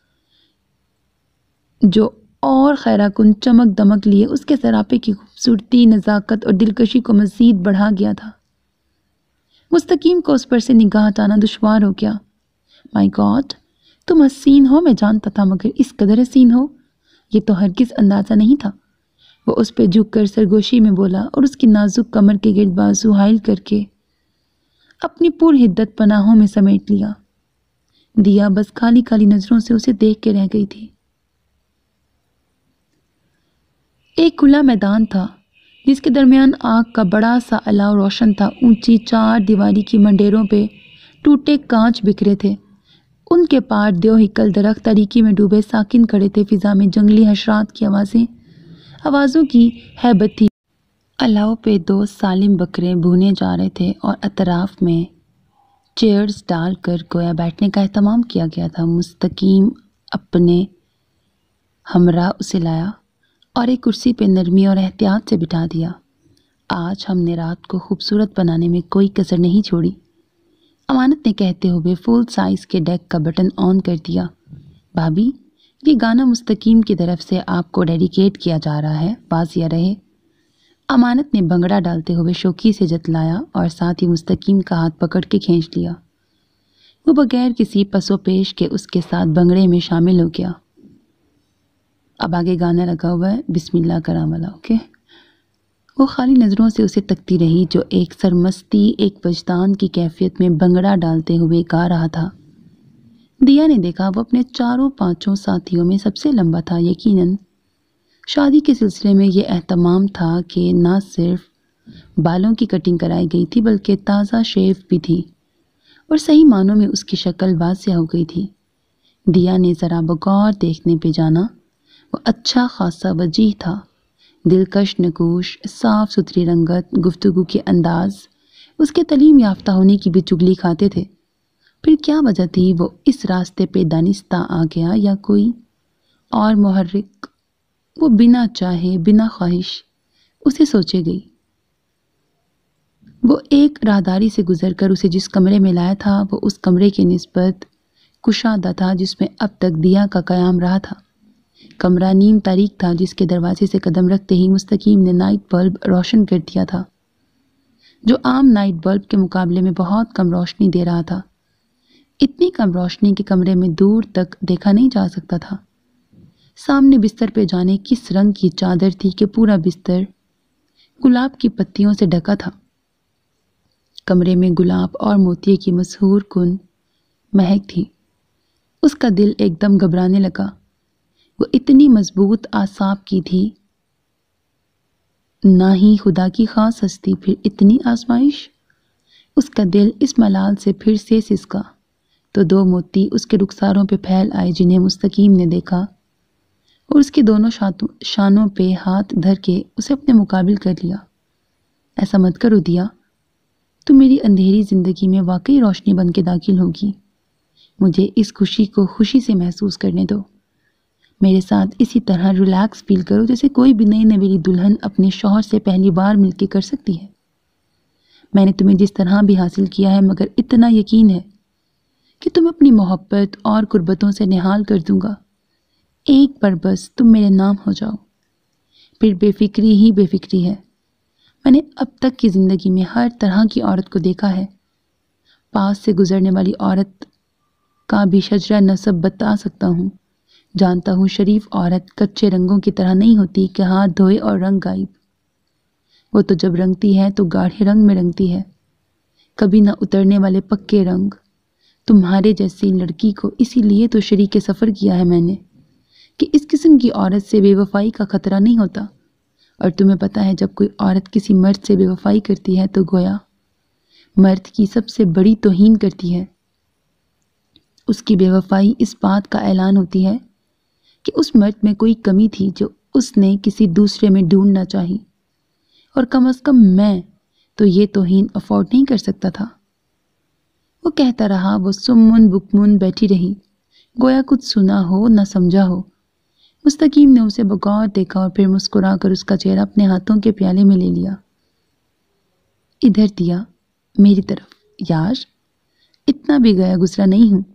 جو اور خیرہ کن چمک دمک لیے اس کے سراپے کی خوبصورتی، نزاکت اور دلکشی کو مزید بڑھا گیا تھا، مستقیم کو اس پر سے نگاہ ہٹانا دشوار ہو گیا۔ مائی گاڈ، تم حسین ہو، میں جانتا تھا، مگر اس قدر حسین ہو یہ تو ہرگز اندازہ نہیں تھا۔ وہ اس پہ جھک کر سرگوشی میں بولا اور اس کی نازک کمر کے گرد بازو حائل کر کے اپنی پر حدت پناہوں میں سمیٹ لیا۔ دیا بس کالی کالی نظروں سے اسے دیکھ کے رہ گئی تھی۔ ایک کھلا میدان تھا جس کے درمیان آگ کا بڑا سا الاؤ روشن تھا۔ اونچی چار دیواری کی منڈیروں پہ ٹوٹے کانچ بکھرے تھے، ان کے پار دیو ہکل درخت تاریکی میں ڈوبے ساکن کھڑے تھے۔ فضا میں جنگلی حشرات کی آوازیں آوازوں کی ہیبت تھی۔ الاؤ پہ دو سالم بکرے بھونے جا رہے تھے اور اطراف میں چیئرز ڈال کر گویا بیٹھنے کا اہتمام کیا گیا تھا۔ مستقیم اپنے ہمراہ اسے لایا اور ایک کرسی پہ نرمی اور احتیاط سے بٹھا دیا۔ آج ہم نے رات کو خوبصورت بنانے میں کوئی کسر نہیں چھوڑی، امانت نے کہتے ہوئے فل سائز کے ڈیک کا بٹن آن کر دیا۔ بھابی، یہ گانا مستقیم کی طرف سے آپ کو ڈیڈیکیٹ کیا جا رہا ہے، واضح رہے۔ امانت نے بنگڑا ڈالتے ہوئے شوخی سے جتلایا اور ساتھ ہی مستقیم کا ہاتھ پکڑ کے کھینچ لیا۔ وہ بغیر کسی پس و پیش کے اس کے ساتھ بنگڑے میں شامل ہو گیا۔ اب آگے گانا لگا ہوا ہے، بسم اللہ کرام والا، اوکے؟ وہ خالی نظروں سے اسے تکتی رہی جو ایک سرمستی، ایک وجدان کی کیفیت میں بنگڑا ڈالتے ہوئے گا رہا تھا۔ دیا نے دیکھا وہ اپنے چاروں پانچوں ساتھیوں میں سب سے لمبا تھا۔ یقیناً شادی کے سلسلے میں یہ اہتمام تھا کہ نہ صرف بالوں کی کٹنگ کرائی گئی تھی بلکہ تازہ شیو بھی تھی۔ اور صحیح معنوں میں اس کی شکل واضح ہو گئی تھی۔ دیا نے ذرا بغور دیکھنے پہ جانا، وہ اچھا خاصا وجیح تھا، دلکش نکوش، صاف ستھری رنگت، گفتگو کے انداز اس کے تعلیم یافتہ ہونے کی بھی چگلی کھاتے تھے۔ پھر کیا وجہ تھی وہ اس راستے پہ دانستہ آ گیا یا کوئی اور محرک؟ وہ بنا چاہے بنا خواہش اسے سوچے گئی۔ وہ ایک راہداری سے گزر کر اسے جس کمرے میں لایا تھا وہ اس کمرے کے نسبت کشادہ تھا جس میں اب تک دیا کا قیام رہا تھا۔ کمرہ نیم تاریک تھا جس کے دروازے سے قدم رکھتے ہی مستقیم نے نائٹ بلب روشن کر دیا تھا، جو عام نائٹ بلب کے مقابلے میں بہت کم روشنی دے رہا تھا، اتنی کم روشنی کہ کمرے میں دور تک دیکھا نہیں جا سکتا تھا۔ سامنے بستر پہ جانے کس رنگ کی چادر تھی کہ پورا بستر گلاب کی پتیوں سے ڈھکا تھا۔ کمرے میں گلاب اور موتیے کی مسحور کن مہک تھی۔ اس کا دل ایک دم گھبرانے لگا۔ وہ اتنی مضبوط اعصاب کی تھی، نہ ہی خدا کی خاص ہستی، پھر اتنی آزمائش۔ اس کا دل اس ملال سے پھر سے سسکا تو دو موتی اس کے رخساروں پہ پھیل آئے جنہیں مستقیم نے دیکھا اور اس کے دونوں شانوں پہ ہاتھ دھر کے اسے اپنے مقابل کر لیا۔ ایسا مت کرو دیا، تم میری اندھیری زندگی میں واقعی روشنی بن کے داخل ہوگی۔ مجھے اس خوشی کو خوشی سے محسوس کرنے دو۔ میرے ساتھ اسی طرح ریلیکس فیل کرو جیسے کوئی بھی نئی نویلی دلہن اپنے شوہر سے پہلی بار مل کے کر سکتی ہے۔ میں نے تمہیں جس طرح بھی حاصل کیا ہے، مگر اتنا یقین ہے کہ تم اپنی محبت اور قربتوں سے نہال کر دوں گا۔ ایک بار بس تم میرے نام ہو جاؤ، پھر بے فکری ہی بے فکری ہے۔ میں نے اب تک کی زندگی میں ہر طرح کی عورت کو دیکھا ہے۔ پاس سے گزرنے والی عورت کا بھی شجرہ نسب بتا سکتا ہوں۔ جانتا ہوں شریف عورت کچے رنگوں کی طرح نہیں ہوتی کہ ہاتھ دھوئے اور رنگ غائب۔ وہ تو جب رنگتی ہے تو گاڑھے رنگ میں رنگتی ہے، کبھی نہ اترنے والے پکے رنگ۔ تمہارے جیسی لڑکی کو اسی لیے تو شریک سفر کیا ہے میں نے کہ اس قسم کی عورت سے بے وفائی کا خطرہ نہیں ہوتا۔ اور تمہیں پتہ ہے جب کوئی عورت کسی مرد سے بے وفائی کرتی ہے تو گویا مرد کی سب سے بڑی توہین کرتی ہے۔ اس کی بے وفائی اس بات کا اعلان ہوتی ہے کہ اس مرد میں کوئی کمی تھی جو اس نے کسی دوسرے میں ڈھونڈنا چاہی، اور کم از کم میں تو یہ توہین افورڈ نہیں کر سکتا تھا۔ وہ کہتا رہا، وہ سمن بکمن بیٹھی رہی، گویا کچھ سنا ہو نہ سمجھا ہو۔ مستقیم نے اسے بغور دیکھا اور پھر مسکرا کر اس کا چہرہ اپنے ہاتھوں کے پیالے میں لے لیا۔ ادھر دیا، میری طرف۔ یار، اتنا بھی گیا گزرا نہیں ہوں۔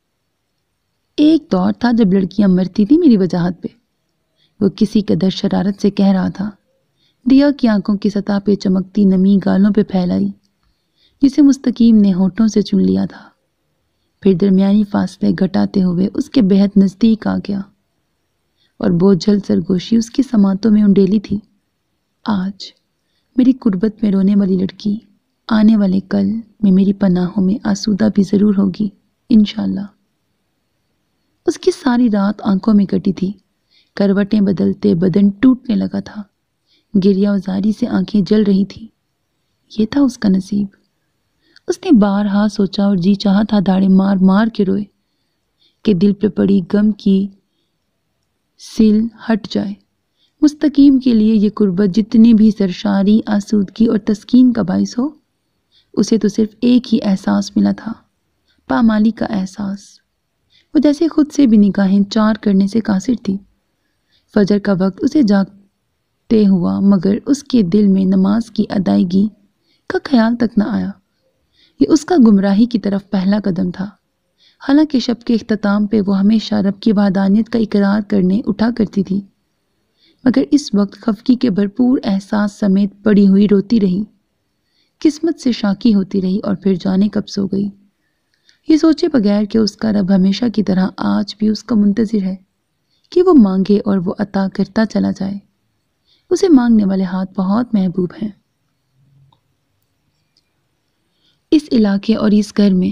ایک دور تھا جب لڑکیاں مرتی تھی میری وجاہت پہ، وہ کسی قدر شرارت سے کہہ رہا تھا۔ دیا کی آنکھوں کی سطح پہ چمکتی نمی گالوں پہ پھیلائی جسے مستقیم نے ہونٹوں سے چن لیا تھا، پھر درمیانی فاصلے گھٹاتے ہوئے اس کے بہت نزدیک آ گیا اور بوجھل سرگوشی اس کی سماعتوں میں انڈیلی تھی۔ آج میری قربت میں رونے والی لڑکی آنے والے کل میں میری پناہوں میں آسودہ بھی ضرور ہوگی انشاءاللہ۔ اس کی ساری رات آنکھوں میں کٹی تھی، کروٹیں بدلتے بدن ٹوٹنے لگا تھا، گریہ وزاری سے آنکھیں جل رہی تھیں۔ یہ تھا اس کا نصیب۔ اس نے بارہا سوچا اور جی چاہا تھا داڑے مار مار کے روئے کہ دل پہ پڑی غم کی سیل ہٹ جائے۔ مستقیم کے لیے یہ قربت جتنی بھی سرشاری، آسودگی اور تسکین کا باعث ہو، اسے تو صرف ایک ہی احساس ملا تھا، پامالی کا احساس۔ وہ جیسے خود سے بھی نگاہیں چار کرنے سے قاصر تھی۔ فجر کا وقت اسے جاگتے ہوا، مگر اس کے دل میں نماز کی ادائیگی کا خیال تک نہ آیا۔ یہ اس کا گمراہی کی طرف پہلا قدم تھا۔ حالانکہ شب کے اختتام پہ وہ ہمیشہ رب کی وحدانیت کا اقرار کرنے اٹھا کرتی تھی، مگر اس وقت خفگی کے بھرپور احساس سمیت پڑی ہوئی روتی رہی، قسمت سے شاکی ہوتی رہی اور پھر جانے کب سو گئی، یہ سوچے بغیر کہ اس کا رب ہمیشہ کی طرح آج بھی اس کا منتظر ہے کہ وہ مانگے اور وہ عطا کرتا چلا جائے۔ اسے مانگنے والے ہاتھ بہت محبوب ہیں۔ اس علاقے اور اس گھر میں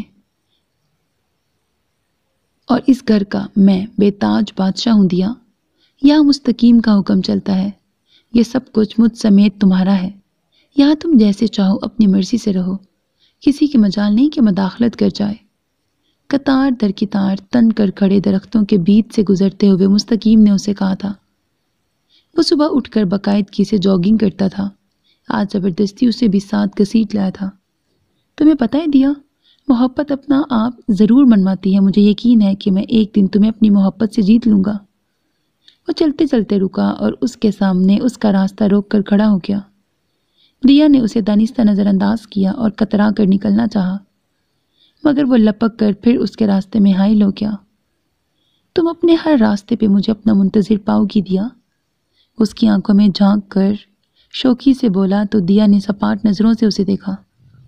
اور اس گھر کا میں بے تاج بادشاہ ہوں دیا۔ یہاں مستقیم کا حکم چلتا ہے، یہ سب کچھ مجھ سمیت تمہارا ہے۔ یہاں تم جیسے چاہو اپنی مرضی سے رہو، کسی کی مجال نہیں کہ مداخلت کر جائے۔ قطار در قطار تن کر کھڑے درختوں کے بیچ سے گزرتے ہوئے مستقیم نے اسے کہا تھا۔ وہ صبح اٹھ کر باقاعدگی سے جاگنگ کرتا تھا، آج زبردستی اسے بھی ساتھ گھسیٹ لایا تھا۔ تمہیں پتہ ہے دیا، محبت اپنا آپ ضرور منواتی ہے، مجھے یقین ہے کہ میں ایک دن تمہیں اپنی محبت سے جیت لوں گا۔ وہ چلتے چلتے رکا اور اس کے سامنے اس کا راستہ روک کر کھڑا ہو گیا۔ دیا نے اسے دانستہ نظر انداز کیا اور کترا کر نکلنا چاہا، مگر وہ لپک کر پھر اس کے راستے میں حائل ہو گیا۔ تم اپنے ہر راستے پہ مجھے اپنا منتظر پاؤ گی دیا، اس کی آنکھوں میں جھانک کر شوخی سے بولا تو دیا نے سپاٹ نظروں سے اسے دیکھا۔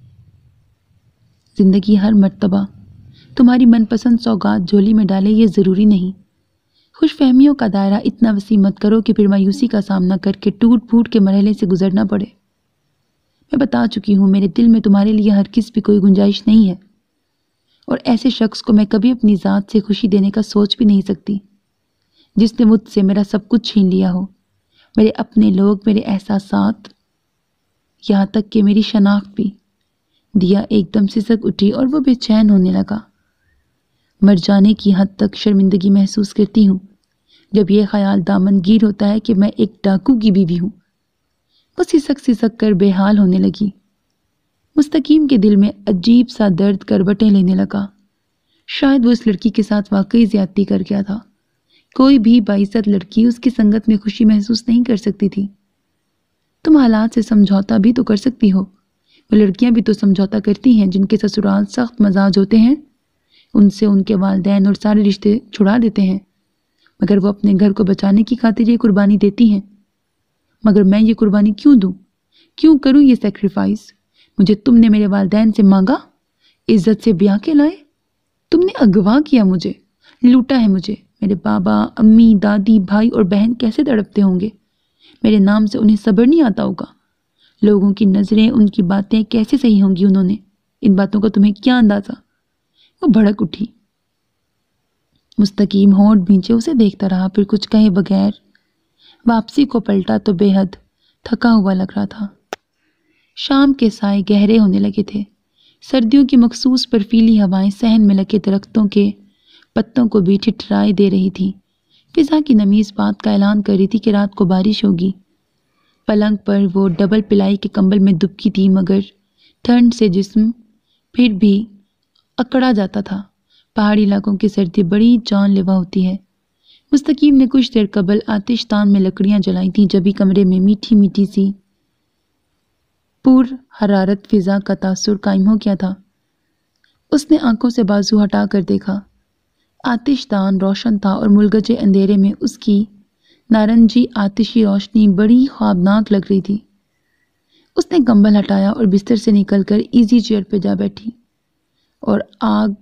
زندگی ہر مرتبہ تمہاری من پسند سوگات جھولی میں ڈالے یہ ضروری نہیں۔ خوش فہمیوں کا دائرہ اتنا وسیع مت کرو کہ پھر مایوسی کا سامنا کر کے ٹوٹ پھوٹ کے مرحلے سے گزرنا پڑے۔ میں بتا چکی ہوں میرے دل میں تمہارے لیے ہرگز بھی کوئی گنجائش نہیں ہے، اور ایسے شخص کو میں کبھی اپنی ذات سے خوشی دینے کا سوچ بھی نہیں سکتی جس نے مجھ سے میرا سب کچھ چھین لیا ہو، میرے اپنے لوگ، میرے احساسات، یہاں تک کہ میری شناخت بھی۔ دیا ایک دم سسک اٹھی اور وہ بے چین ہونے لگا۔ مر جانے کی حد تک شرمندگی محسوس کرتی ہوں جب یہ خیال دامن گیر ہوتا ہے کہ میں ایک ڈاکو کی بیوی ہوں۔ وہ سسک سسک کر بے حال ہونے لگی۔ مستقیم کے دل میں عجیب سا درد کروٹیں لینے لگا۔ شاید وہ اس لڑکی کے ساتھ واقعی زیادتی کر گیا تھا۔ کوئی بھی باعزت لڑکی اس کی سنگت میں خوشی محسوس نہیں کر سکتی تھی۔ تم حالات سے سمجھوتا بھی تو کر سکتی ہو، وہ لڑکیاں بھی تو سمجھوتا کرتی ہیں جن کے سسرال سخت مزاج ہوتے ہیں، ان سے ان کے والدین اور سارے رشتے چھڑا دیتے ہیں، مگر وہ اپنے گھر کو بچانے کی خاطر یہ قربانی دیتی ہیں۔ مگر میں یہ قربانی کیوں دوں، کیوں کروں یہ سیکریفائس؟ مجھے تم نے میرے والدین سے مانگا، عزت سے بیاہ کے لائے، تم نے اغوا کیا مجھے، لوٹا ہے مجھے۔ میرے بابا، امی، دادی، بھائی اور بہن کیسے تڑپتے ہوں گے، میرے نام سے انہیں صبر نہیں آتا ہوگا۔ لوگوں کی نظریں، ان کی باتیں کیسے صحیح ہوں گی، انہوں نے ان باتوں کا تمہیں کیا اندازہ؟ وہ بھڑک اٹھی۔ مستقیم ہونٹ بھینچے اسے دیکھتا رہا، پھر کچھ کہے بغیر واپسی کو پلٹا تو بے حد تھکا ہوا لگ رہا تھا۔ شام کے سائے گہرے ہونے لگے تھے، سردیوں کی مخصوص برفیلی ہوائیں صحن میں لگے درختوں کے پتوں کو بھی ٹھٹھرائے دے رہی تھی۔ فضا کی نمی اس بات کا اعلان کر رہی تھی کہ رات کو بارش ہوگی۔ پلنگ پر وہ ڈبل پلائی کے کمبل میں دبکی تھی، مگر ٹھنڈ سے جسم پھر بھی اکڑا جاتا تھا۔ پہاڑی علاقوں کی سردی بڑی جان لیوا ہوتی ہے۔ مستقیم نے کچھ دیر قبل آتش دان میں لکڑیاں جلائی تھیں، جبھی کمرے میں میٹھی میٹھی سی پر حرارت فضا کا تاثر قائم ہو گیا تھا۔ اس نے آنکھوں سے بازو ہٹا کر دیکھا۔ آتش دان روشن تھا اور ملگجے اندھیرے میں اس کی نارنجی آتشی روشنی بڑی خوابناک لگ رہی تھی۔ اس نے کمبل ہٹایا اور بستر سے نکل کر ایزی چیئر پہ جا بیٹھی اور آگ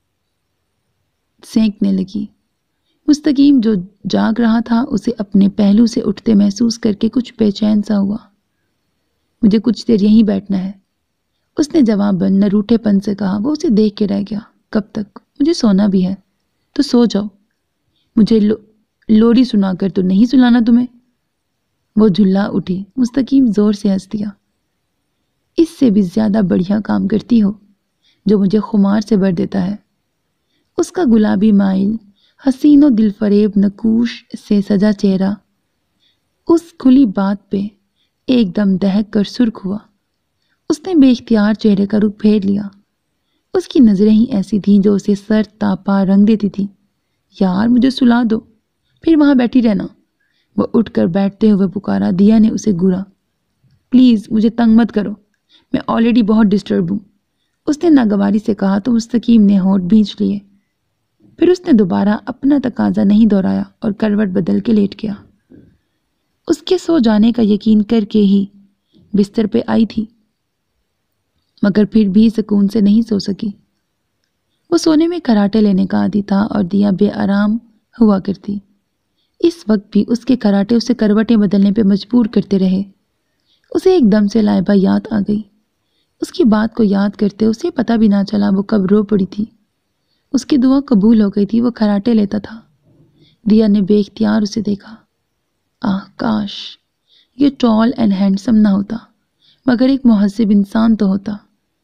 سینکنے لگی۔ مستقیم جو جاگ رہا تھا اسے اپنے پہلو سے اٹھتے محسوس کر کے کچھ بے چین سا ہوا۔ مجھے کچھ دیر یہیں بیٹھنا ہے، اس نے جواباً نروٹھے پن سے کہا۔ وہ اسے دیکھ کے رہ گیا۔ کب تک؟ مجھے سونا بھی ہے۔ تو سو جاؤ، مجھے لو لوری سنا کر تو نہیں سلانا تمہیں۔ وہ جھلا اٹھی۔ مستقیم زور سے ہنس دیا۔ اس سے بھی زیادہ بڑھیا کام کرتی ہو جو مجھے خمار سے بھر دیتا ہے۔ اس کا گلابی مائل، حسین و دل فریب نقوش سے سجا چہرہ اس کھلی بات پہ ایک دم دہک کر سرخ ہوا۔ اس نے بے اختیار چہرے کا رخ پھیر لیا۔ اس کی نظریں ہی ایسی تھیں جو اسے سر تاپا رنگ دیتی تھی۔ یار مجھے سلا دو، پھر وہاں بیٹھی رہنا، وہ اٹھ کر بیٹھتے ہوئے پکارا۔ دیا نے اسے گھورا۔ پلیز مجھے تنگ مت کرو، میں آلریڈی بہت ڈسٹرب ہوں، اس نے ناگواری سے کہا تو مستقیم نے ہونٹ بھینچ لیے۔ پھر اس نے دوبارہ اپنا تقاضا نہیں دہرایا اور کروٹ بدل کے لیٹ گیا۔ اس کے سو جانے کا یقین کر کے ہی بستر پہ آئی تھی، مگر پھر بھی سکون سے نہیں سو سکی۔ وہ سونے میں کراٹے لینے کا عادی تھا اور دیا بے آرام ہوا کرتی۔ اس وقت بھی اس کے کراٹے اسے کروٹیں بدلنے پہ مجبور کرتے رہے۔ اسے ایک دم سے لائبہ یاد آ گئی۔ اس کی بات کو یاد کرتے اسے پتہ بھی نہ چلا وہ کب رو پڑی تھی۔ اس کی دعا قبول ہو گئی تھی، وہ کراٹے لیتا تھا۔ دیا نے بے اختیار اسے دیکھا۔ آہ کاش یہ ٹال اینڈ ہینڈسم نہ ہوتا، مگر ایک مہذب انسان تو ہوتا۔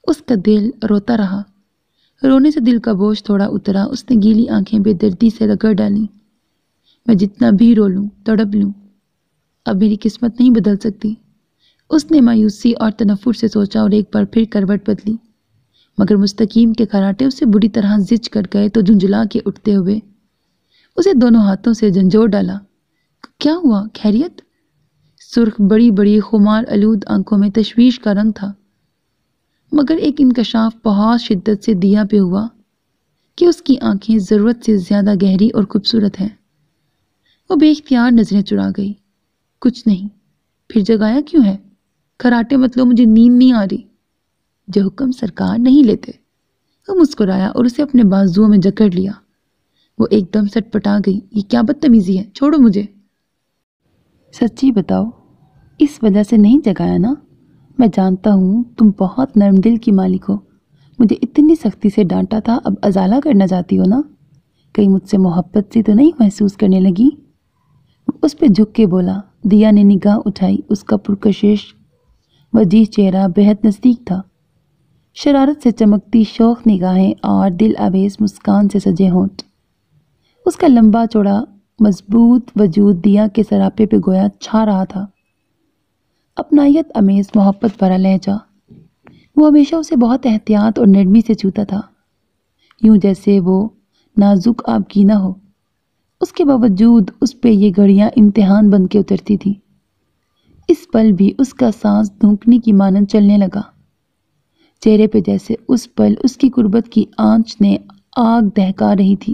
اس کا دل روتا رہا۔ رونے سے دل کا بوجھ تھوڑا اترا۔ اس نے گیلی آنکھیں بے دردی سے رگڑ ڈالی۔ میں جتنا بھی رو لوں، تڑپ لوں، اب میری قسمت نہیں بدل سکتی۔ اس نے مایوسی اور تنفر سے سوچا اور ایک بار پھر کروٹ بدلی، مگر مستقیم کے کراٹے اسے بری طرح زچ کر گئے تو جھنجھلا کے اٹھتے ہوئے اسے دونوں ہاتھوں سے جھنجھوڑ ڈالا۔ کیا ہوا؟ خیریت؟ سرخ بڑی بڑی خمار آلود آنکھوں میں تشویش کا رنگ تھا، مگر ایک انکشاف بہت شدت سے دیا پہ ہوا کہ اس کی آنکھیں ضرورت سے زیادہ گہری اور خوبصورت ہیں۔ وہ بے اختیار نظریں چرا گئی۔ کچھ نہیں، پھر جگایا کیوں ہے؟ کراٹے مطلب مجھے نیند نہیں آ رہی۔ جو حکم سرکار نہیں لیتے۔ وہ مسکرایا اور اسے اپنے بازوؤں میں جکڑ لیا۔ وہ ایک دم سٹ پٹا گئی۔ یہ کیا بدتمیزی ہے؟ چھوڑو مجھے۔ سچی بتاؤ، اس وجہ سے نہیں جگایا نا؟ میں جانتا ہوں تم بہت نرم دل کی مالک ہو۔ مجھے اتنی سختی سے ڈانٹا تھا، اب ازالہ کرنا چاہتی ہو نا؟ کہیں مجھ سے محبت سی تو نہیں محسوس کرنے لگی؟ اس پہ جھک کے بولا۔ دیا نے نگاہ اٹھائی۔ اس کا پرکشش وجیح چہرہ بہت نزدیک تھا، شرارت سے چمکتی شوخ نگاہیں اور دل آویز مسکان سے سجے ہونٹ۔ اس کا لمبا چوڑا مضبوط وجود دیا کے سراپے پہ گویا چھا رہا تھا۔ اپنائیت امیز محبت بھرا لہجہ۔ وہ ہمیشہ اسے بہت احتیاط اور نرمی سے چھوتا تھا، یوں جیسے وہ نازک آبگی نہ ہو۔ اس کے باوجود اس پہ یہ گھڑیاں امتحان بن کے اترتی تھی۔ اس پل بھی اس کا سانس دھونکنے کی مانند چلنے لگا، چہرے پہ جیسے اس پل اس کی قربت کی آنچ نے آگ دہکا رہی تھی،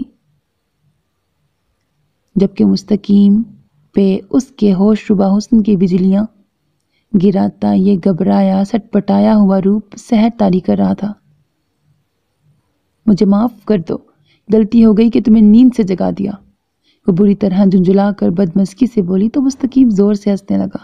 جبکہ مستقیم پہ اس کے ہوش ربا حسن کی بجلیاں گراتا یہ گھبرایا سٹ پٹایا ہوا روپ سحر طاری کر رہا تھا۔ مجھے معاف کر دو، غلطی ہو گئی کہ تمہیں نیند سے جگا دیا۔ وہ بری طرح جھنجھلا کر بدمزگی سے بولی تو مستقیم زور سے ہنسنے لگا۔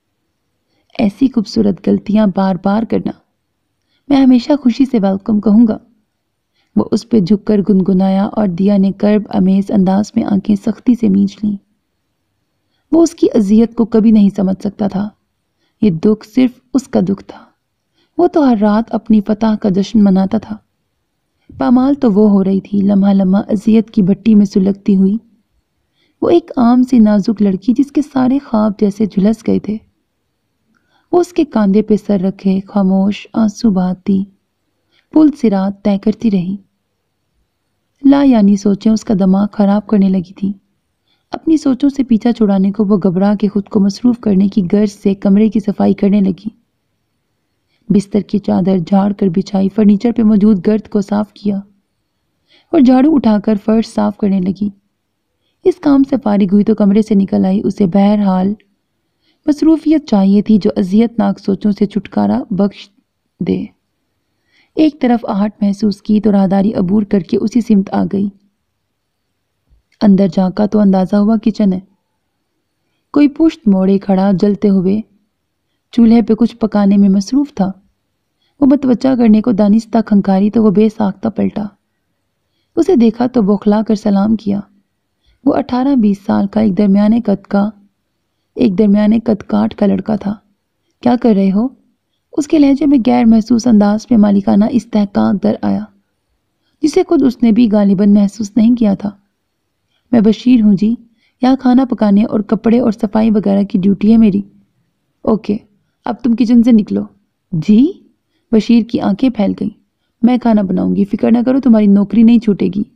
ایسی خوبصورت غلطیاں بار بار کرنا میں ہمیشہ خوشی سے ویلکم کہوں گا۔ وہ اس پہ جھک کر گنگنایا اور دیا نے کرب امیز انداز میں آنکھیں سختی سے مینچ لیں۔ وہ اس کی اذیت کو کبھی نہیں سمجھ سکتا تھا۔ یہ دکھ صرف اس کا دکھ تھا۔ وہ تو ہر رات اپنی فتح کا جشن مناتا تھا۔ پامال تو وہ ہو رہی تھی، لمحہ لمحہ اذیت کی بھٹی میں سلگتی ہوئی۔ وہ ایک عام سی نازک لڑکی جس کے سارے خواب جیسے جھلس گئے تھے۔ وہ اس کے کاندھے پہ سر رکھے خاموش آنسو بہاتی پل صراط طے کرتی رہی۔ لا یعنی سوچیں اس کا دماغ خراب کرنے لگی تھی۔ اپنی سوچوں سے پیچھا چھڑانے کو وہ گھبرا کے خود کو مصروف کرنے کی غرض سے کمرے کی صفائی کرنے لگی۔ بستر کی چادر جھاڑ کر بچھائی، فرنیچر پہ موجود گرد کو صاف کیا اور جھاڑو اٹھا کر فرش صاف کرنے لگی۔ اس کام سے فارغ ہوئی تو کمرے سے نکل آئی۔ اسے بہرحال مصروفیت چاہیے تھی جو اذیت ناک سوچوں سے چھٹکارا بخش دے۔ ایک طرف آہٹ محسوس کی تو راہداری عبور کر کے اسی سمت آ گئی۔ اندر جھانکا تو اندازہ ہوا کچن ہے۔ کوئی پشت موڑے کھڑا جلتے ہوئے چولہے پہ کچھ پکانے میں مصروف تھا۔ وہ متوجہ کرنے کو دانستہ کھنکاری تو وہ بے ساختہ پلٹا۔ اسے دیکھا تو بوکھلا کر سلام کیا۔ وہ اٹھارہ بیس سال کا ایک درمیانے قد کا ایک درمیانے قد کاٹ کا لڑکا تھا۔ کیا کر رہے ہو؟ اس کے لہجے میں غیر محسوس انداز میں مالکانہ استحقاق در آیا، جسے خود اس نے بھی غالباً محسوس نہیں کیا تھا۔ میں بشیر ہوں جی، یہاں کھانا پکانے اور کپڑے اور صفائی وغیرہ کی ڈیوٹی ہے میری۔ اوکے، اب تم کچن سے نکلو۔ جی؟ بشیر کی آنکھیں پھیل گئیں۔ میں کھانا بناؤں گی، فکر نہ کرو، تمہاری نوکری نہیں چھوٹے گی۔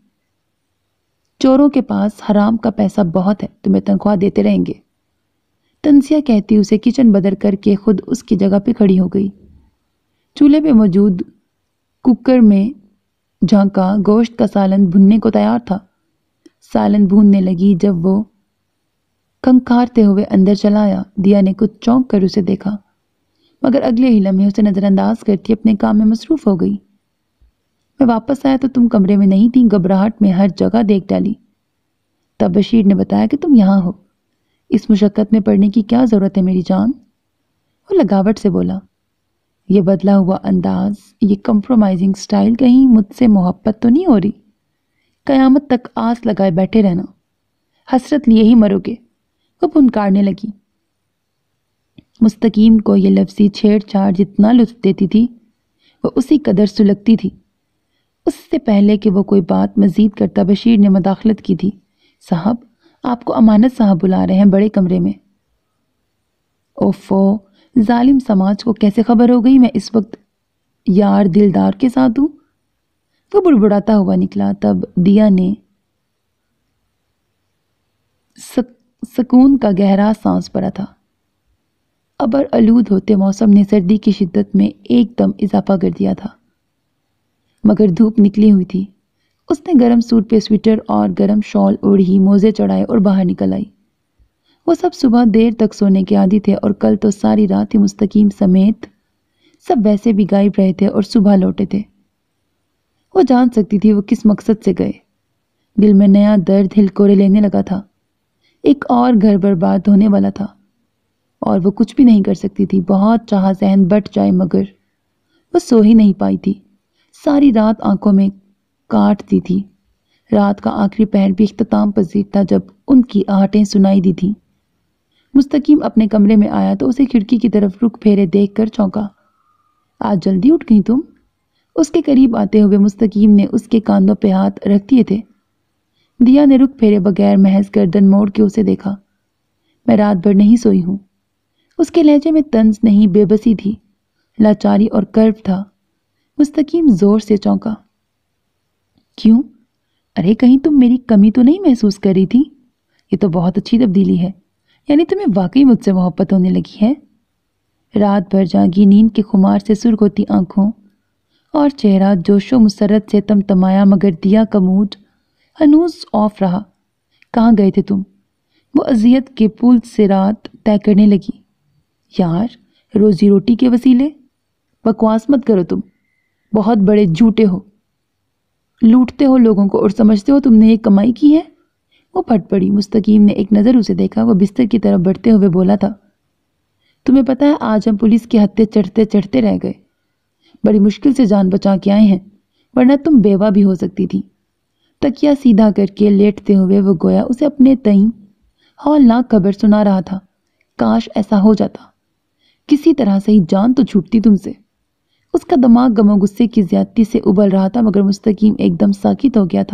چوروں کے پاس حرام کا پیسہ بہت ہے، تمہیں تنخواہ دیتے رہیں گے۔ تنسیہ کہتی اسے کچن بدر کر کے خود اس کی جگہ پہ کھڑی ہو گئی۔ چولہے پہ موجود کوکر میں جھانکا گوشت کا سالن بھننے کو تیار تھا۔ سالن بھوننے لگی جب وہ کھنکھارتے ہوئے اندر چلا آیا۔ دیا نے کچھ چونک کر اسے دیکھا، مگر اگلے ہی لمحے اسے نظر انداز کرتی اپنے کام میں مصروف ہو گئی۔ میں واپس آیا تو تم کمرے میں نہیں تھی، گھبراہٹ میں ہر جگہ دیکھ ڈالی۔ تب بشیر نے بتایا کہ تم یہاں ہو۔ اس مشقت میں پڑنے کی کیا ضرورت ہے میری جان؟ وہ لگاوٹ سے بولا۔ یہ بدلا ہوا انداز، یہ کمپرومائزنگ سٹائل، کہیں مجھ سے محبت تو نہیں ہو رہی؟ قیامت تک آس لگائے بیٹھے رہنا، حسرت لیے ہی مرو گے۔ وہ پھنکارنے لگی۔ مستقیم کو یہ لفظی چھیڑ چھاڑ جتنا لطف دیتی تھی وہ اسی قدر سلگتی تھی۔ اس سے پہلے کہ وہ کوئی بات مزید کرتا بشیر نے مداخلت کی تھی۔ صاحب، آپ کو امانت صاحب بلا رہے ہیں بڑے کمرے میں۔ اوفو، ظالم سماج کو کیسے خبر ہو گئی میں اس وقت یار دلدار کے ساتھ ہوں؟ وہ بڑبڑاتا ہوا نکلا۔ تب دیا نے سک سکون کا گہرا سانس بھرا تھا۔ ابر آلود ہوتے موسم نے سردی کی شدت میں ایک دم اضافہ کر دیا تھا، مگر دھوپ نکلی ہوئی تھی۔ اس نے گرم سوٹ پہ سویٹر اور گرم شال اوڑھی، موزے چڑھائے اور باہر نکل آئی۔ وہ سب صبح دیر تک سونے کے عادی تھے اور کل تو ساری رات ہی مستقیم سمیت سب ویسے بھی غائب رہے تھے اور صبح لوٹے تھے۔ وہ جان سکتی تھی وہ کس مقصد سے گئے۔ دل میں نیا درد ہلکورے لینے لگا تھا۔ ایک اور گھر برباد ہونے والا تھا اور وہ کچھ بھی نہیں کر سکتی تھی۔ بہت چاہا ذہن بٹ جائے مگر وہ سو ہی نہیں پائی تھی۔ ساری رات آنکھوں میں کاٹتی تھی۔ رات کا آخری پہر بھی اختتام پذیر تھا جب ان کی آہٹیں سنائی دی تھیں۔ مستقیم اپنے کمرے میں آیا تو اسے کھڑکی کی طرف رخ پھیرے دیکھ کر چونکا۔ آج جلدی اٹھ گئی تم؟ اس کے قریب آتے ہوئے مستقیم نے اس کے کاندھوں پہ ہاتھ رکھ دیے تھے۔ دیا نے رخ پھیرے بغیر محض گردن موڑ کے اسے دیکھا۔ میں رات بھر نہیں سوئی ہوں۔ اس کے لہجے میں طنز نہیں، بے بسی تھی، لاچاری اور کرب تھا۔ مستقیم زور سے چونکا۔ کیوں؟ ارے کہیں تم میری کمی تو نہیں محسوس کر رہی تھی؟ یہ تو بہت اچھی تبدیلی ہے، یعنی تمہیں واقعی مجھ سے محبت ہونے لگی ہے؟ رات بھر جاگی نیند کے خمار سے سرخ ہوتی آنکھوں اور چہرہ جوش و مسرت سے تمتمایا، مگر دیا کا موڈ ہنوز آف رہا۔ کہاں گئے تھے تم؟ وہ اذیت کے پول سے رات طے کرنے لگی۔ یار، روزی روٹی کے وسیلے؟ بکواس مت کرو، تم بہت بڑے جھوٹے ہو، لوٹتے ہو لوگوں کو اور سمجھتے ہو تم نے یہ کمائی کی ہے۔ وہ پھٹ پڑی۔ مستقیم نے ایک نظر اسے دیکھا۔ وہ بستر کی طرف بڑھتے ہوئے بولا تھا، تمہیں پتہ ہے آج ہم پولیس کے ہتھے چڑھتے چڑھتے رہ گئے، بڑی مشکل سے جان بچا کے آئے ہیں، ورنہ تم بیوہ بھی ہو سکتی تھی۔ تکیا سیدھا کر کے لیٹتے ہوئے وہ گویا اسے اپنے تئیں ہولناک خبر سنا رہا تھا۔ کاش ایسا ہو جاتا، کسی طرح سے ہی جان تو چھوٹتی تم سے۔ اس کا دماغ غم و غصے کی زیادتی سے ابل رہا تھا، مگر مستقیم ایک دم ساکت ہو گیا تھا۔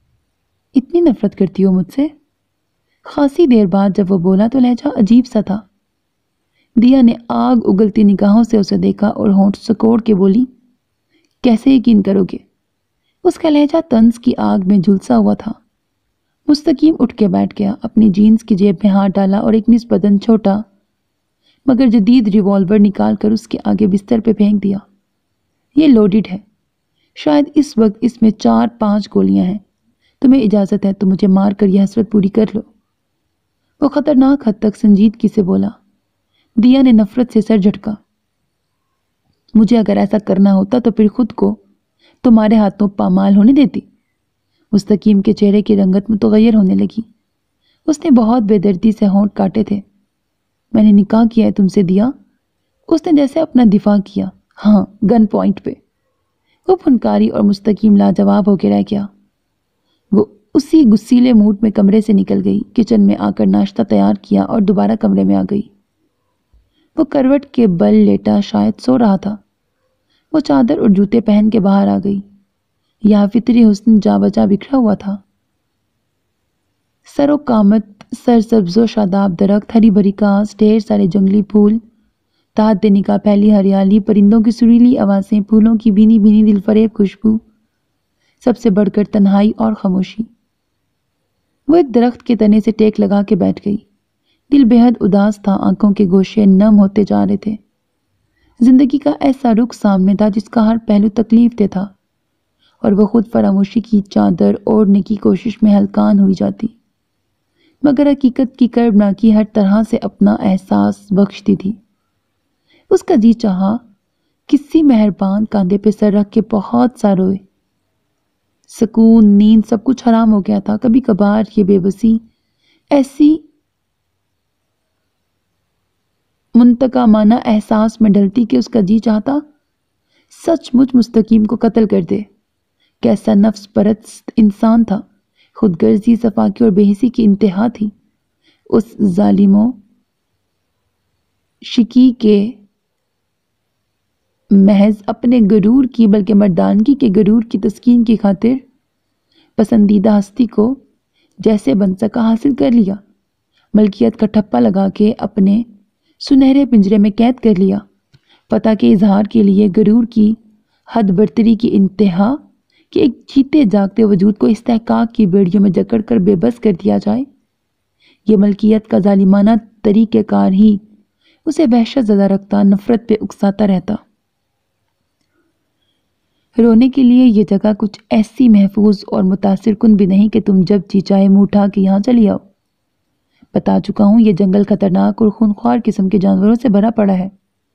اتنی نفرت کرتی ہو مجھ سے؟ خاصی دیر بعد جب وہ بولا تو لہجہ عجیب سا تھا۔ دیا نے آگ اگلتی نگاہوں سے اسے دیکھا اور ہونٹ سکوڑ کے بولی، کیسے یقین کرو گے؟ اس کا لہجہ طنز کی آگ میں جھلسا ہوا تھا۔ مستقیم اٹھ کے بیٹھ گیا، اپنی جینز کی جیب میں ہاتھ ڈالا اور ایک نسبتاً چھوٹا مگر جدید ریوالور نکال کر اس کے آگے بستر پہ پھینک دیا۔ یہ لوڈڈ ہے، شاید اس وقت اس میں چار پانچ گولیاں ہیں۔ تمہیں اجازت ہے تو مجھے مار کر یہ حسرت پوری کر لو۔ وہ خطرناک حد تک سنجیدگی سے بولا۔ دیا نے نفرت سے سر جھٹکا۔ مجھے اگر ایسا کرنا ہوتا تو پھر خود کو تمہارے ہاتھوں پامال ہونے دیتی۔ مستقیم کے چہرے کی رنگت متغیر ہونے لگی۔ اس نے بہت بے دردی سے ہونٹ کاٹے تھے۔ میں نے نکاح کیا ہے تم سے دیا؟ اس نے جیسے اپنا دفاع کیا۔ ہاں، گن پوائنٹ پہ۔ وہ پھنکاری اور مستقیم لاجواب ہو کے رہ گیا۔ وہ اسی غصیلے موڈ میں کمرے سے نکل گئی، کچن میں آ کر ناشتہ تیار کیا اور دوبارہ کمرے میں آ گئی۔ وہ کروٹ کے بل لیٹا شاید سو رہا تھا۔ وہ چادر اور جوتے پہن کے باہر آ گئی۔ یہاں فطری حسن جا بجا بکھرا ہوا تھا۔ سر و قامت سرسبز و شاداب درخت، ہری بھری گھاس، ڈھیر سارے جنگلی پھول، تحت نگاہ پھیلی ہریالی، پرندوں کی سریلی آوازیں، پھولوں کی بھینی بھینی دل فریب خوشبو، سب سے بڑھ کر تنہائی اور خاموشی۔ وہ ایک درخت کے تنے سے ٹیک لگا کے بیٹھ گئی۔ دل بے حد اداس تھا، آنکھوں کے گوشے نم ہوتے جا رہے تھے۔ زندگی کا ایسا رخ سامنے تھا جس کا ہر پہلو تکلیف دہ تھا، اور وہ خود فراموشی کی چادر اوڑھنے کی کوشش میں ہلکان ہوئی جاتی، مگر حقیقت کی کربناکی ہر طرح سے اپنا احساس بخشتی تھی۔ اس کا جی چاہا کسی مہربان کاندھے پہ سر رکھ کے بہت سا روئے۔ سکون، نیند، سب کچھ حرام ہو گیا تھا۔ کبھی کبھار یہ بے بسی ایسی منتقامانہ احساس میں ڈلتی کہ اس کا جی چاہتا سچ مچ مستقیم کو قتل کر دے۔ کیسا نفس پرست انسان تھا، خود غرضی، صفاکی اور بے حسی کی انتہا تھی۔ اس ظالم و شکی کے محض اپنے غرور کی بلکہ مردانگی کے غرور کی تسکین کی خاطر پسندیدہ ہستی کو جیسے بن سکا حاصل کر لیا، ملکیت کا ٹھپا لگا کے اپنے سنہرے پنجرے میں قید کر لیا، فتح کے اظہار کے لیے غرور کی حد برتری کی انتہا کہ ایک جیتے جاگتے وجود کو استحقاق کی بیڑیوں میں جکڑ کر بے بس کر دیا جائے۔ یہ ملکیت کا ظالمانہ طریقہ کار ہی اسے وحشت زدہ رکھتا، نفرت پہ اکساتا رہتا۔ رونے کے لیے یہ جگہ کچھ ایسی محفوظ اور متاثر کن بھی نہیں کہ تم جب جی چاہے منہ اٹھا کے یہاں چلی آؤ۔ بتا چکا ہوں یہ جنگل خطرناک اور خونخوار قسم کے جانوروں سے بھرا پڑا ہے۔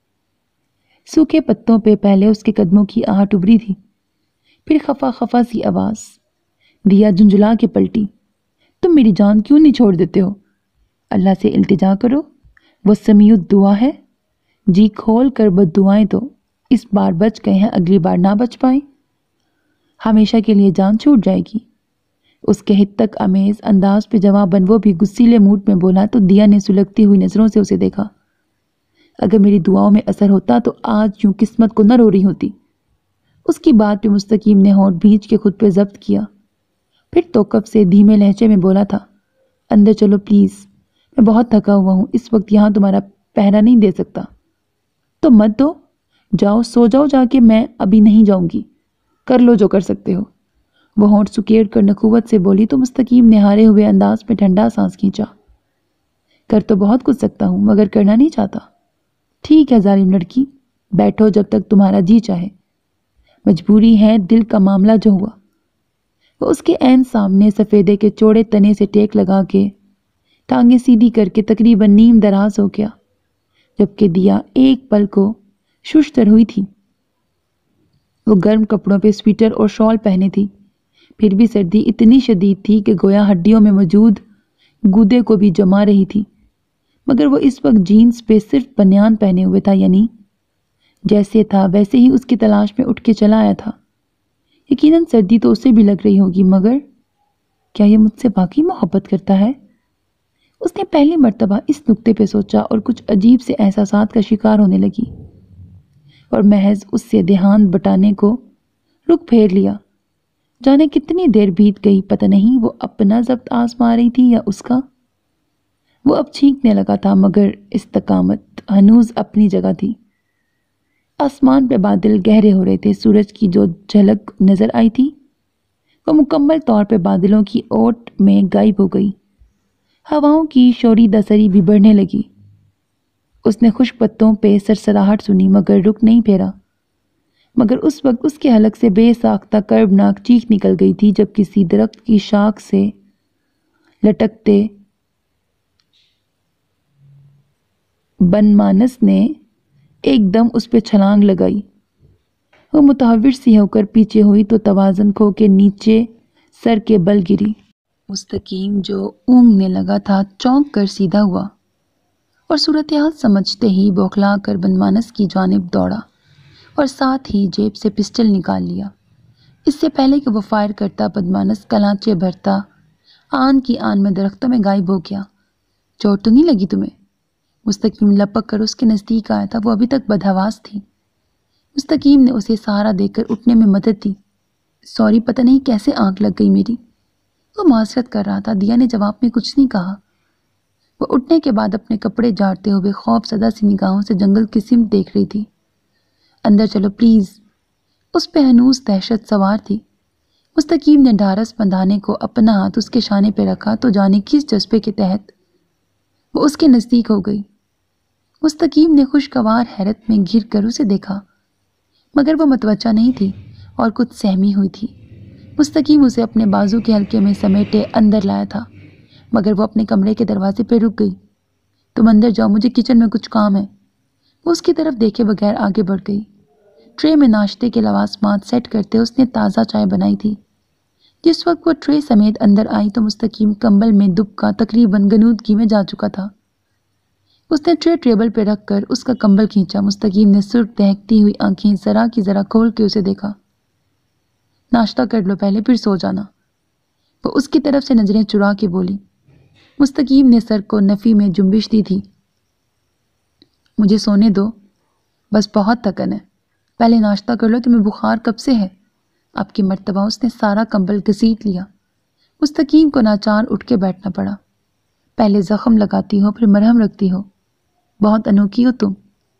سوکھے پتوں پہ پہلے اس کے قدموں کی آہٹ ابری تھی، پھر خفا خفا سی آواز۔ دیا جھنجھلا کے پلٹی۔ تم میری جان کیوں نہیں چھوڑ دیتے ہو؟ اللہ سے التجا کرو، وہ سمیع الدعا ہے۔ جی کھول کر بد دعائیں تو اس بار بچ گئے ہیں، اگلی بار نہ بچ پائیں، ہمیشہ کے لیے جان چھوٹ جائے گی۔ اس کے حدت امیز انداز پہ جواباً وہ بھی غصیلے موڈ میں بولا تو دیا نے سلگتی ہوئی نظروں سے اسے دیکھا۔ اگر میری دعاؤں میں اثر ہوتا تو آج یوں قسمت کو نہ رو رہی ہوتی۔ اس کی بات پہ مستقیم نے ہونٹ بھینچ کے خود پہ ضبط کیا، پھر توقف سے دھیمے لہجے میں بولا تھا، اندر چلو پلیز، میں بہت تھکا ہوا ہوں، اس وقت یہاں تمہارا پہرا نہیں دے سکتا۔ تو مت دو، جاؤ سو جاؤ جا کے، میں ابھی نہیں جاؤں گی، کر لو جو کر سکتے ہو۔ وہ ہونٹ سکیڑ کر نخوت سے بولی تو مستقیم نے ہارے ہوئے انداز میں ٹھنڈا سانس کھینچا۔ کر تو بہت کچھ سکتا ہوں مگر کرنا نہیں چاہتا۔ ٹھیک ہے ظالم لڑکی، بیٹھو جب تک تمہارا جی چاہے، مجبوری ہے، دل کا معاملہ جو ہوا۔ وہ اس کے عین سامنے سفیدے کے چوڑے تنے سے ٹیک لگا کے ٹانگیں سیدھی کر کے تقریباً نیم دراز ہو گیا، جبکہ دیا ایک پل کو ششتر ہوئی تھی۔ وہ گرم کپڑوں پہ سویٹر اور شال پہنے تھی، پھر بھی سردی اتنی شدید تھی کہ گویا ہڈیوں میں موجود گودے کو بھی جما رہی تھی، مگر وہ اس وقت جینز پہ صرف بنیان پہنے ہوئے تھا، یعنی جیسے تھا ویسے ہی اس کی تلاش میں اٹھ کے چلا آیا تھا۔ یقیناً سردی تو اسے بھی لگ رہی ہوگی، مگر کیا یہ مجھ سے واقعی محبت کرتا ہے؟ اس نے پہلی مرتبہ اس نقطے پہ سوچا اور کچھ عجیب سے احساسات کا شکار ہونے لگی، اور محض اس سے دھیان بٹانے کو رخ پھیر لیا۔ جانے کتنی دیر بیت گئی پتہ نہیں، وہ اپنا ضبط آزما رہی تھی یا اس کا۔ وہ اب چھینکنے لگا تھا مگر استقامت ہنوز اپنی جگہ تھی۔ آسمان پہ بادل گہرے ہو رہے تھے، سورج کی جو جھلک نظر آئی تھی وہ مکمل طور پہ بادلوں کی اوٹ میں غائب ہو گئی۔ ہواؤں کی شوریدہ سری بھی بڑھنے لگی۔ اس نے خشک پتوں پہ سرسراہٹ سنی مگر رخ نہیں پھیرا، مگر اس وقت اس کے حلق سے بے ساختہ کربناک چیخ نکل گئی تھی جب کسی درخت کی شاخ سے لٹکتے بن مانس نے ایک دم اس پہ چھلانگ لگائی۔ وہ متحور سی ہو کر پیچھے ہوئی تو توازن کھو کے نیچے سر کے بل گری۔ مستقیم جو اونگنے لگا تھا چونک کر سیدھا ہوا اور صورتحال سمجھتے ہی بوکھلا کر بن مانس کی جانب دوڑا اور ساتھ ہی جیب سے پسٹل نکال لیا۔ اس سے پہلے کہ وہ فائر کرتا بن مانس کلانچے بھرتا آن کی آن میں درختوں میں غائب ہو گیا۔ چوٹ تو نہیں لگی تمہیں؟ مستقیم لپک کر اس کے نزدیک آیا تھا، وہ ابھی تک بدحواس تھی۔ مستقیم نے اسے سہارا دے کر اٹھنے میں مدد دی۔ سوری، پتہ نہیں کیسے آنکھ لگ گئی میری۔ وہ معذرت کر رہا تھا، دیا نے جواب میں کچھ نہیں کہا۔ وہ اٹھنے کے بعد اپنے کپڑے جھاڑتے ہوئے خوف زدہ سی نگاہوں سے جنگل کی سمت دیکھ رہی تھی۔ اندر چلو پلیز، اس پہ ہنوز دہشت سوار تھی۔ مستقیم نے ڈھارس بندھانے کو اپنا ہاتھ اس کے شانے پہ رکھا تو جانے کس جذبے کے تحت وہ اس کے نزدیک ہو گئی۔ مستقیم نے خوشگوار حیرت میں گر کر اسے دیکھا، مگر وہ متوجہ نہیں تھی اور کچھ سہمی ہوئی تھی۔ مستقیم اسے اپنے بازو کے حلقے میں سمیٹے اندر لایا تھا، مگر وہ اپنے کمرے کے دروازے پہ رک گئی۔ تم اندر جاؤ، مجھے کچن میں کچھ کام ہے۔ وہ اس کی طرف دیکھے بغیر آگے بڑھ گئی۔ ٹرے میں ناشتے کے لوازمات سیٹ کرتے اس نے تازہ چائے بنائی تھی۔ جس وقت وہ ٹرے سمیت اندر آئی تو مستقیم کمبل میں دبکا تقریباً غنودگی میں جا چکا تھا۔ اس نے ٹرے ٹیبل پہ رکھ کر اس کا کمبل کھینچا۔ مستقیم نے سرخ دہکتی ہوئی آنکھیں ذرا کی ذرا کھول کے اسے دیکھا۔ ناشتہ کر لو پہلے، پھر سو جانا، وہ اس کی طرف سے نظریں چرا کے بولی۔ مستقیم نے سر کو نفی میں جنبش دی تھی۔ مجھے سونے دو، بس بہت تھکن ہے۔ پہلے ناشتہ کر لو، تمہیں بخار کب سے ہے؟ آپ کی مرتبہ اس نے سارا کمبل گھسیٹ لیا۔ مستقیم کو ناچار اٹھ کے بیٹھنا پڑا۔ پہلے زخم لگاتی ہو پھر مرہم رکھتی ہو، بہت انوکھی ہو تم۔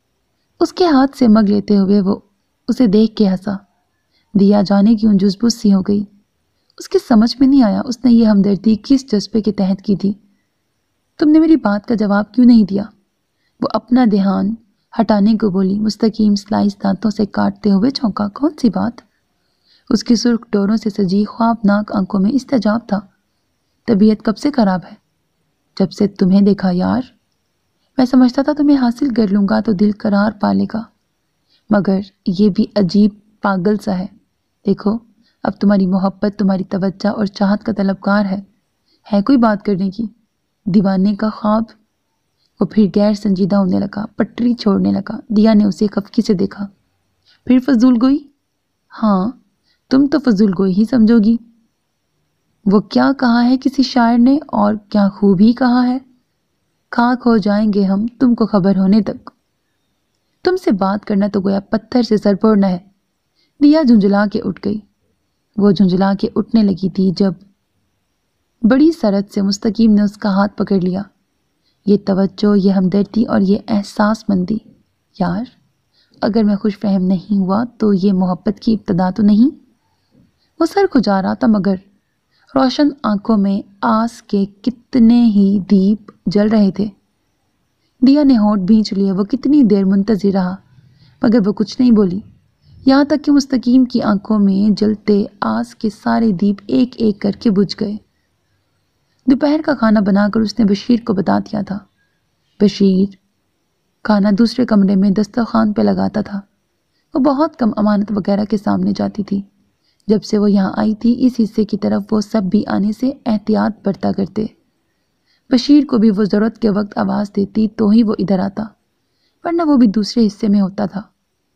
اس کے ہاتھ سے مگ لیتے ہوئے وہ اسے دیکھ کے ہنسا۔ دیا جانے کیوں جزبز سی ہو گئی۔ اس کے سمجھ میں نہیں آیا اس نے یہ ہمدردی کس جذبے کے تحت کی تھی۔ تم نے میری بات کا جواب کیوں نہیں دیا؟ وہ اپنا دھیان ہٹانے کو بولی۔ مستقیم سلائس دانتوں سے کاٹتے ہوئے چونکا۔ کون سی بات؟ اس کی سرخ ڈوروں سے سجی خوابناک آنکھوں میں استجاب تھا۔ طبیعت کب سے خراب ہے؟ جب سے تمہیں دیکھا یار۔ میں سمجھتا تھا تمہیں حاصل کر لوں گا تو دل قرار پا لے گا، مگر یہ بھی عجیب پاگل سا ہے۔ دیکھو اب تمہاری محبت، تمہاری توجہ اور چاہت کا طلبگار ہے۔ ہے کوئی بات کرنے کی؟ دیوانے کا خواب۔ وہ پھر غیر سنجیدہ ہونے لگا، پٹری چھوڑنے لگا۔ دیا نے اسے خفگی سے دیکھا۔ پھر فضول گوئی؟ ہاں تم تو فضول گوئی ہی سمجھو گی۔ وہ کیا کہا ہے کسی شاعر نے، اور کیا خوب ہی کہا ہے، خاک ہو جائیں گے ہم تم کو خبر ہونے تک۔ تم سے بات کرنا تو گویا پتھر سے سر پھوڑنا ہے۔ دیا جھنجھلا کے اٹھ گئی۔ وہ جھنجھلا کے اٹھنے لگی تھی جب بڑی سرعت سے مستقیم نے اس کا ہاتھ پکڑ لیا۔ یہ توجہ، یہ ہمدردی اور یہ احساس مندی۔ یار اگر میں خوش فہم نہیں ہوا تو یہ محبت کی ابتدا تو نہیں؟ وہ سر کھجا رہا تھا مگر روشن آنکھوں میں آس کے کتنے ہی دیپ جل رہے تھے۔ دیا نے ہونٹ بھینچ لیے۔ وہ کتنی دیر منتظر رہا مگر وہ کچھ نہیں بولی، یہاں تک کہ مستقیم کی آنکھوں میں جلتے آس کے سارے دیپ ایک ایک کر کے بجھ گئے۔ دوپہر کا کھانا بنا کر اس نے بشیر کو بتا دیا تھا۔ بشیر کھانا دوسرے کمرے میں دسترخوان پہ لگاتا تھا۔ وہ بہت کم امانت وغیرہ کے سامنے جاتی تھی۔ جب سے وہ یہاں آئی تھی اس حصے کی طرف وہ سب بھی آنے سے احتیاط برتا کرتے۔ بشیر کو بھی وہ ضرورت کے وقت آواز دیتی تو ہی وہ ادھر آتا، ورنہ وہ بھی دوسرے حصے میں ہوتا تھا۔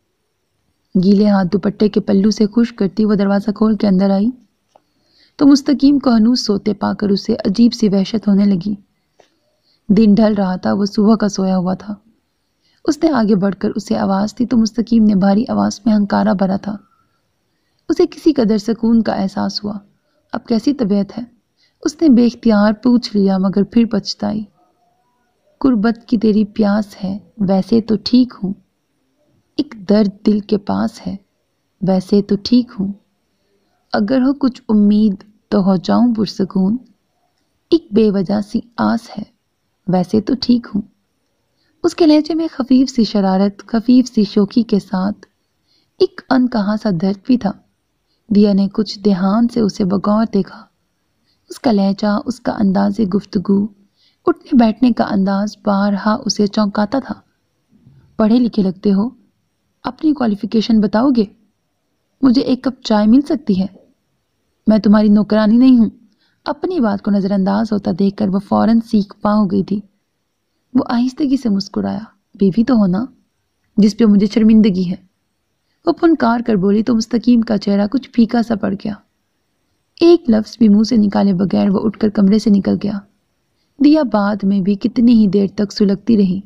گیلے ہاتھ دوپٹے کے پلو سے خشک کرتی وہ دروازہ کھول کے اندر آئی تو مستقیم کو ہنوز سوتے پا کر اسے عجیب سی وحشت ہونے لگی۔ دن ڈھل رہا تھا، وہ صبح کا سویا ہوا تھا۔ اس نے آگے بڑھ کر اسے آواز دی تو مستقیم نے بھاری آواز میں ہنکارا بھرا تھا۔ اسے کسی قدر سکون کا احساس ہوا۔ اب کیسی طبیعت ہے؟ اس نے بے اختیار پوچھ لیا مگر پھر پچھتائی۔ قربت کی تیری پیاس ہے، ویسے تو ٹھیک ہوں۔ ایک درد دل کے پاس ہے، ویسے تو ٹھیک ہوں۔ اگر ہو کچھ امید تو ہو جاؤں پرسکون۔ ایک بے وجہ سی آس ہے، ویسے تو ٹھیک ہوں۔ اس کے لہجے میں خفیف سی شرارت، خفیف سی شوخی کے ساتھ ایک ان کہا سا درد بھی تھا۔ دیا نے کچھ دھیان سے اسے بغور دیکھا۔ اس کا لہجہ، اس کا انداز گفتگو، اٹھنے بیٹھنے کا انداز بارہا اسے چونکاتا تھا۔ پڑھے لکھے لگتے ہو، اپنی کوالیفیکیشن بتاؤ گے؟ مجھے ایک کپ چائے مل سکتی ہے؟ میں تمہاری نوکرانی نہیں ہوں۔ اپنی بات کو نظر انداز ہوتا دیکھ کر وہ فوراً سیکھ پا ہو گئی تھی۔ وہ آہستگی سے مسکرایا۔ بیوی تو ہونا جس پہ مجھے شرمندگی ہے۔ وہ پھنکار کر بولی تو مستقیم کا چہرہ کچھ پھیکا سا پڑ گیا۔ ایک لفظ بھی منہ سے نکالے بغیر وہ اٹھ کر کمرے سے نکل گیا۔ دیا بعد میں بھی کتنی ہی دیر تک سلگتی رہی۔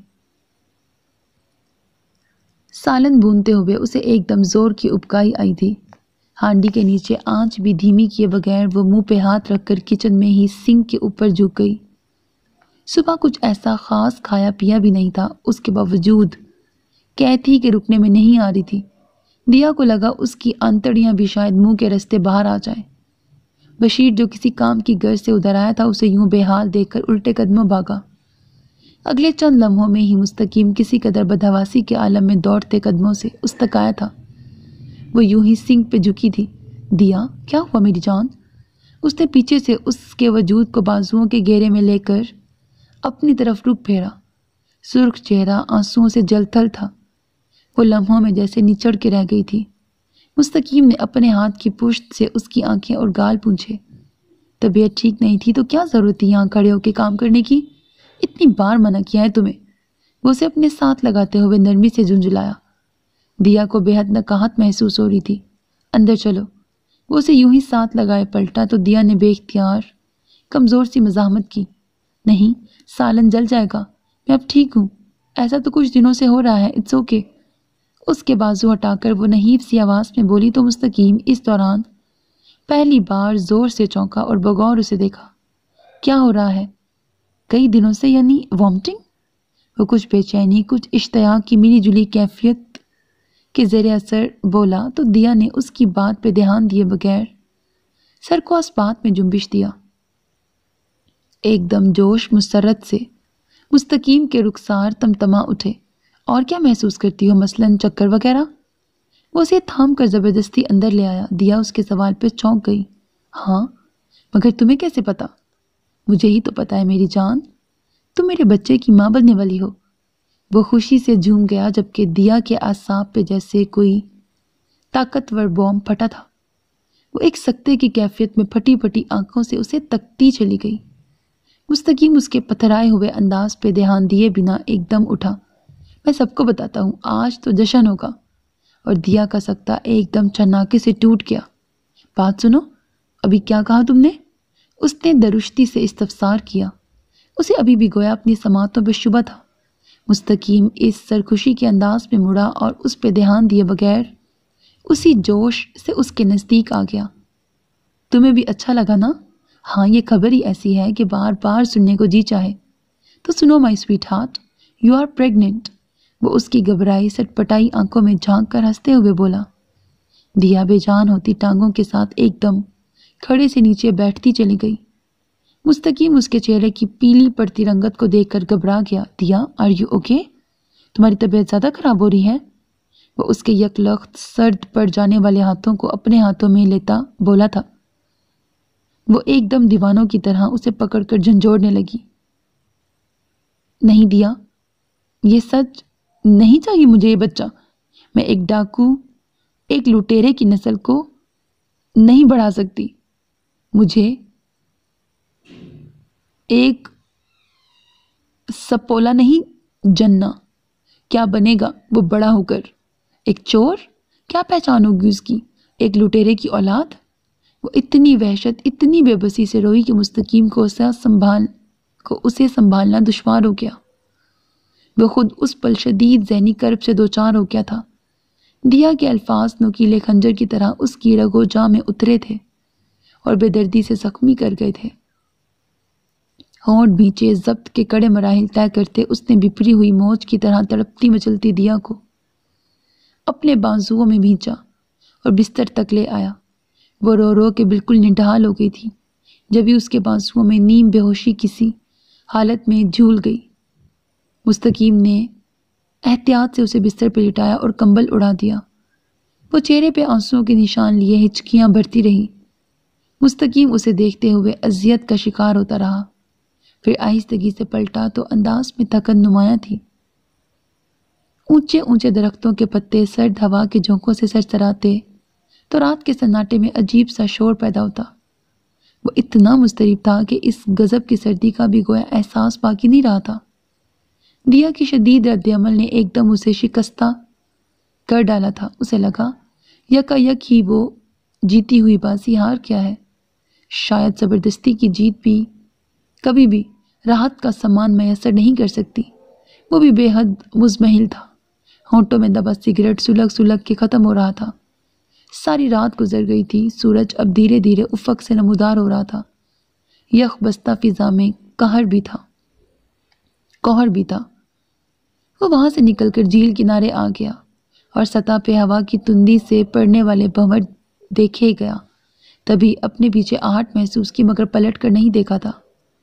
سالن بھونتے ہوئے اسے ایک دم زور کی ابکائی آئی تھی۔ ہانڈی کے نیچے آنچ بھی دھیمی کیے بغیر وہ منہ پہ ہاتھ رکھ کر کچن میں ہی سنک کے اوپر جھک گئی۔ صبح کچھ ایسا خاص کھایا پیا بھی نہیں تھا، اس کے باوجود قید تھی کہ رکنے میں نہیں آ رہی تھی۔ دیا کو لگا اس کی آنتڑیاں بھی شاید منہ کے رستے باہر آ جائیں۔ بشیر جو کسی کام کی غرض سے ادھر آیا تھا اسے یوں بے حال دیکھ کر الٹے قدموں بھاگا۔ اگلے چند لمحوں میں ہی مستقیم کسی قدر بدحواسی کے عالم میں دوڑتے قدموں سے اس تک آیا تھا۔ وہ یوں ہی سنک پہ جھکی تھی۔ دیا کیا ہوا میری جان؟ اس نے پیچھے سے اس کے وجود کو بازوؤں کے گھیرے میں لے کر اپنی طرف رخ پھیرا۔ سرخ چہرہ آنسوؤں سے جل تھل تھا۔ وہ لمحوں میں جیسے نچڑ کے رہ گئی تھی۔ مستقیم نے اپنے ہاتھ کی پشت سے اس کی آنکھیں اور گال پونچھے۔ طبیعت ٹھیک نہیں تھی تو کیا ضرورت تھی یہاں کھڑے ہو کے کام کرنے کی؟ اتنی بار منع کیا ہے تمہیں؟ وہ اسے اپنے ساتھ لگاتے ہوئے نرمی سے جھنجھلایا۔ دیا کو بے حد نکاہت محسوس ہو رہی تھی۔ اندر چلو۔ وہ اسے یوں ہی ساتھ لگائے پلٹا تو دیا نے بے اختیار کمزور سی مزاحمت کی۔ نہیں، سالن جل جائے گا، میں اب ٹھیک ہوں، ایسا تو کچھ دنوں سے ہو رہا ہے، اٹس اوکے۔ اس کے بازو ہٹا کر وہ نحیف سی آواز میں بولی تو مستقیم اس دوران پہلی بار زور سے چونکا اور بغور اسے دیکھا۔ کیا ہو رہا ہے؟ کئی دنوں سے یعنی وامٹنگ؟ وہ کچھ بے چینی، کچھ اشتیاق کی ملی جلی کیفیت کے زیر اثر بولا تو دیا نے اس کی بات پہ دھیان دیے بغیر سر کو اسبات میں جنبش دیا۔ ایک دم جوش مسرت سے مستقیم کے رخسار تمتما اٹھے۔ اور کیا محسوس کرتی ہو؟ مثلاً چکر وغیرہ؟ وہ اسے تھام کر زبردستی اندر لے آیا۔ دیا اس کے سوال پہ چونک گئی۔ ہاں، مگر تمہیں کیسے پتا؟ مجھے ہی تو پتا ہے میری جان، تم میرے بچے کی ماں بننے والی ہو۔ وہ خوشی سے جھوم گیا جبکہ دیا کے اعصاب پہ جیسے کوئی طاقتور بوم پھٹا تھا۔ وہ ایک سکتے کی کیفیت میں پھٹی پھٹی آنکھوں سے اسے تکتی چلی گئی۔ مستقیم اس کے پتھرائے ہوئے انداز پہ دھیان دیے بنا ایک دم اٹھا۔ میں سب کو بتاتا ہوں، آج تو جشن ہوگا۔ اور دیا کا سکتا ایک دم چناکے سے ٹوٹ گیا۔ بات سنو، ابھی کیا کہا تم نے؟ اس نے درشتی سے استفسار کیا۔ اسے ابھی بھی گویا اپنی سماعتوں پہ شبہ تھا۔ مستقیم اس سرخوشی کے انداز میں مڑا اور اس پہ دھیان دیے بغیر اسی جوش سے اس کے نزدیک آ گیا۔ تمہیں بھی اچھا لگا نا؟ ہاں، یہ خبر ہی ایسی ہے کہ بار بار سننے کو جی چاہے۔ تو سنو my sweetheart, you are pregnant. وہ اس کی گھبرائی سٹ پٹائی آنکھوں میں جھانک کر ہنستے ہوئے بولا۔ دیا بے جان ہوتی ٹانگوں کے ساتھ ایک دم کھڑے سے نیچے بیٹھتی چلی گئی۔ مستقیم اس کے چہرے کی پیلی پڑتی رنگت کو دیکھ کر گھبرا گیا۔ دیا، آر یو اوکے؟ تمہاری طبیعت زیادہ خراب ہو رہی ہے؟ وہ اس کے یک لخت سرد پڑ جانے والے ہاتھوں کو اپنے ہاتھوں میں لیتا بولا تھا۔ وہ ایک دم دیوانوں کی طرح اسے پکڑ کر جھنجھوڑنے لگی۔ نہیں دیا، یہ سچ نہیں چاہیے مجھے یہ بچہ۔ میں ایک ڈاکو، ایک لٹیرے کی نسل کو نہیں بڑھا سکتی۔ مجھے ایک سپولا نہیں جننا۔ کیا بنے گا وہ بڑا ہو کر؟ ایک چور؟ کیا پہچان ہوگی اس کی؟ ایک لٹیرے کی اولاد؟ وہ اتنی وحشت، اتنی بے بسی سے روئی کہ مستقیم کو اسے سنبھال کو اسے سنبھالنا دشوار ہو گیا۔ وہ خود اس پل شدید ذہنی کرب سے دوچار ہو گیا تھا۔ دیا کے الفاظ نوکیلے خنجر کی طرح اس کی رگ و جاں میں اترے تھے اور بے دردی سے زخمی کر گئے تھے۔ ہونٹ بھینچے ضبط کے کڑے مراحل طے کرتے اس نے بپری ہوئی موج کی طرح تڑپتی مچلتی دیا کو اپنے بازوؤں میں بھینچا اور بستر تک لے آیا۔ وہ رو رو کے بالکل نڈھال ہو گئی تھی جبھی اس کے بازوؤں میں نیم بے ہوشی کسی حالت میں جھول گئی۔ مستقیم نے احتیاط سے اسے بستر پہ لٹایا اور کمبل اڑا دیا۔ وہ چہرے پہ آنسوؤں کے نشان لیے ہچکیاں بھرتی رہی۔ مستقیم اسے دیکھتے ہوئے اذیت کا شکار ہوتا رہا، پھر آہستگی سے پلٹا تو انداز میں تھکن نمایاں تھی۔ اونچے اونچے درختوں کے پتے سرد ہوا کے جھونکوں سے سرسراتے تو رات کے سناٹے میں عجیب سا شور پیدا ہوتا۔ وہ اتنا مضطرب تھا کہ اس غضب کی سردی کا بھی گویا احساس باقی نہیں رہا تھا۔ دیا کی شدید رد عمل نے ایک دم اسے شکستہ کر ڈالا تھا۔ اسے لگا یکا یک ہی وہ جیتی ہوئی بازی ہار کیا ہے۔ شاید زبردستی کی جیت بھی کبھی بھی راحت کا سامان میسر نہیں کر سکتی۔ وہ بھی بے حد مزمحل تھا۔ ہونٹوں میں دبا سگریٹ سلگ سلگ کے ختم ہو رہا تھا۔ ساری رات گزر گئی تھی۔ سورج اب دھیرے دھیرے افق سے نمودار ہو رہا تھا۔ یخ بستہ فضا میں قہر بھی تھا قہر بھی تھا وہ وہاں سے نکل کر جھیل کنارے آ گیا اور سطح پہ ہوا کی تندی سے پڑنے والے بھنور دیکھے گیا۔ تبھی اپنے پیچھے آہٹ محسوس کی مگر پلٹ کر نہیں دیکھا تھا۔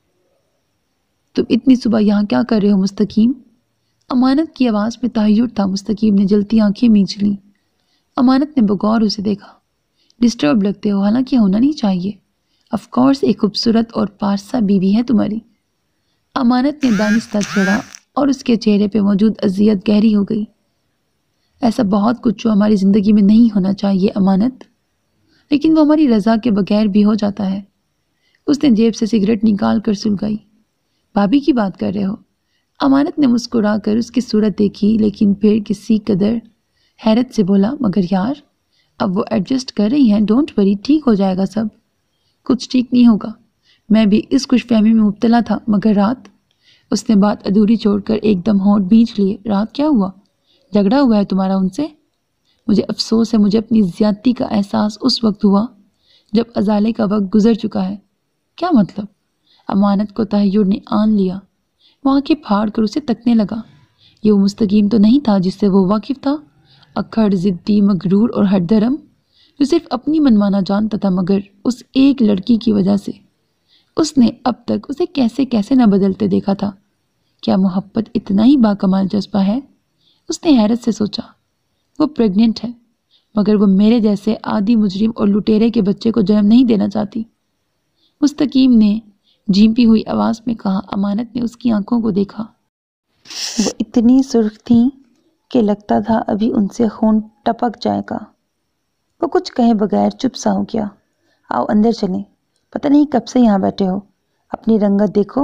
تم اتنی صبح یہاں کیا کر رہے ہو مستقیم؟ امانت کی آواز میں تحیر تھا۔ مستقیم نے جلتی آنکھیں مینچ لیں۔ امانت نے بغور اسے دیکھا۔ ڈسٹرب لگتے ہو، حالانکہ ہونا نہیں چاہیے۔ آف کورس ایک خوبصورت اور پارسا بیوی ہے تمہاری۔ امانت نے دانستہ چھڑا اور اس کے چہرے پہ موجود اذیت گہری ہو گئی۔ ایسا بہت کچھ جو ہماری زندگی میں نہیں ہونا چاہیے امانت، لیکن وہ ہماری رضا کے بغیر بھی ہو جاتا ہے۔ اس نے جیب سے سگریٹ نکال کر سلگائی۔ بھابھی کی بات کر رہے ہو؟ امانت نے مسکرا کر اس کی صورت دیکھی لیکن پھر کسی قدر حیرت سے بولا، مگر یار اب وہ ایڈجسٹ کر رہی ہیں، ڈونٹ وری، ٹھیک ہو جائے گا سب۔ کچھ ٹھیک نہیں ہوگا۔ میں بھی اس خوش فہمی میں مبتلا تھا، مگر رات، اس نے بات ادھوری چھوڑ کر ایک دم ہونٹ بھینچ لیے۔ رات کیا ہوا؟ جھگڑا ہوا ہے تمہارا ان سے؟ مجھے افسوس ہے، مجھے اپنی زیادتی کا احساس اس وقت ہوا جب ازالے کا وقت گزر چکا ہے۔ کیا مطلب؟ امانت کو تحیر نے آن لیا، وہ آنکھیں پھاڑ کر اسے تکنے لگا۔ یہ وہ مستقیم تو نہیں تھا جس سے وہ واقف تھا، اکھڑ، ضدی، مغرور اور ہٹ دھرم، جو صرف اپنی منمانا جانتا تھا، مگر اس ایک لڑکی کی وجہ سے۔ اس نے اب تک اسے کیسے کیسے نہ بدلتے دیکھا تھا۔ کیا محبت اتنا ہی باکمال جذبہ ہے؟ اس نے حیرت سے سوچا۔ وہ پریگننٹ ہے، مگر وہ میرے جیسے عادی مجرم اور لٹیرے کے بچے کو جنم نہیں دینا چاہتی۔ مستقیم نے جھیمپی ہوئی آواز میں کہا۔ امانت نے اس کی آنکھوں کو دیکھا۔ وہ اتنی سرخ تھیں کہ لگتا تھا ابھی ان سے خون ٹپک جائے گا۔ وہ کچھ کہے بغیر چپ سا ہو گیا۔ آؤ اندر چلیں، پتہ نہیں کب سے یہاں بیٹھے ہو، اپنی رنگت دیکھو،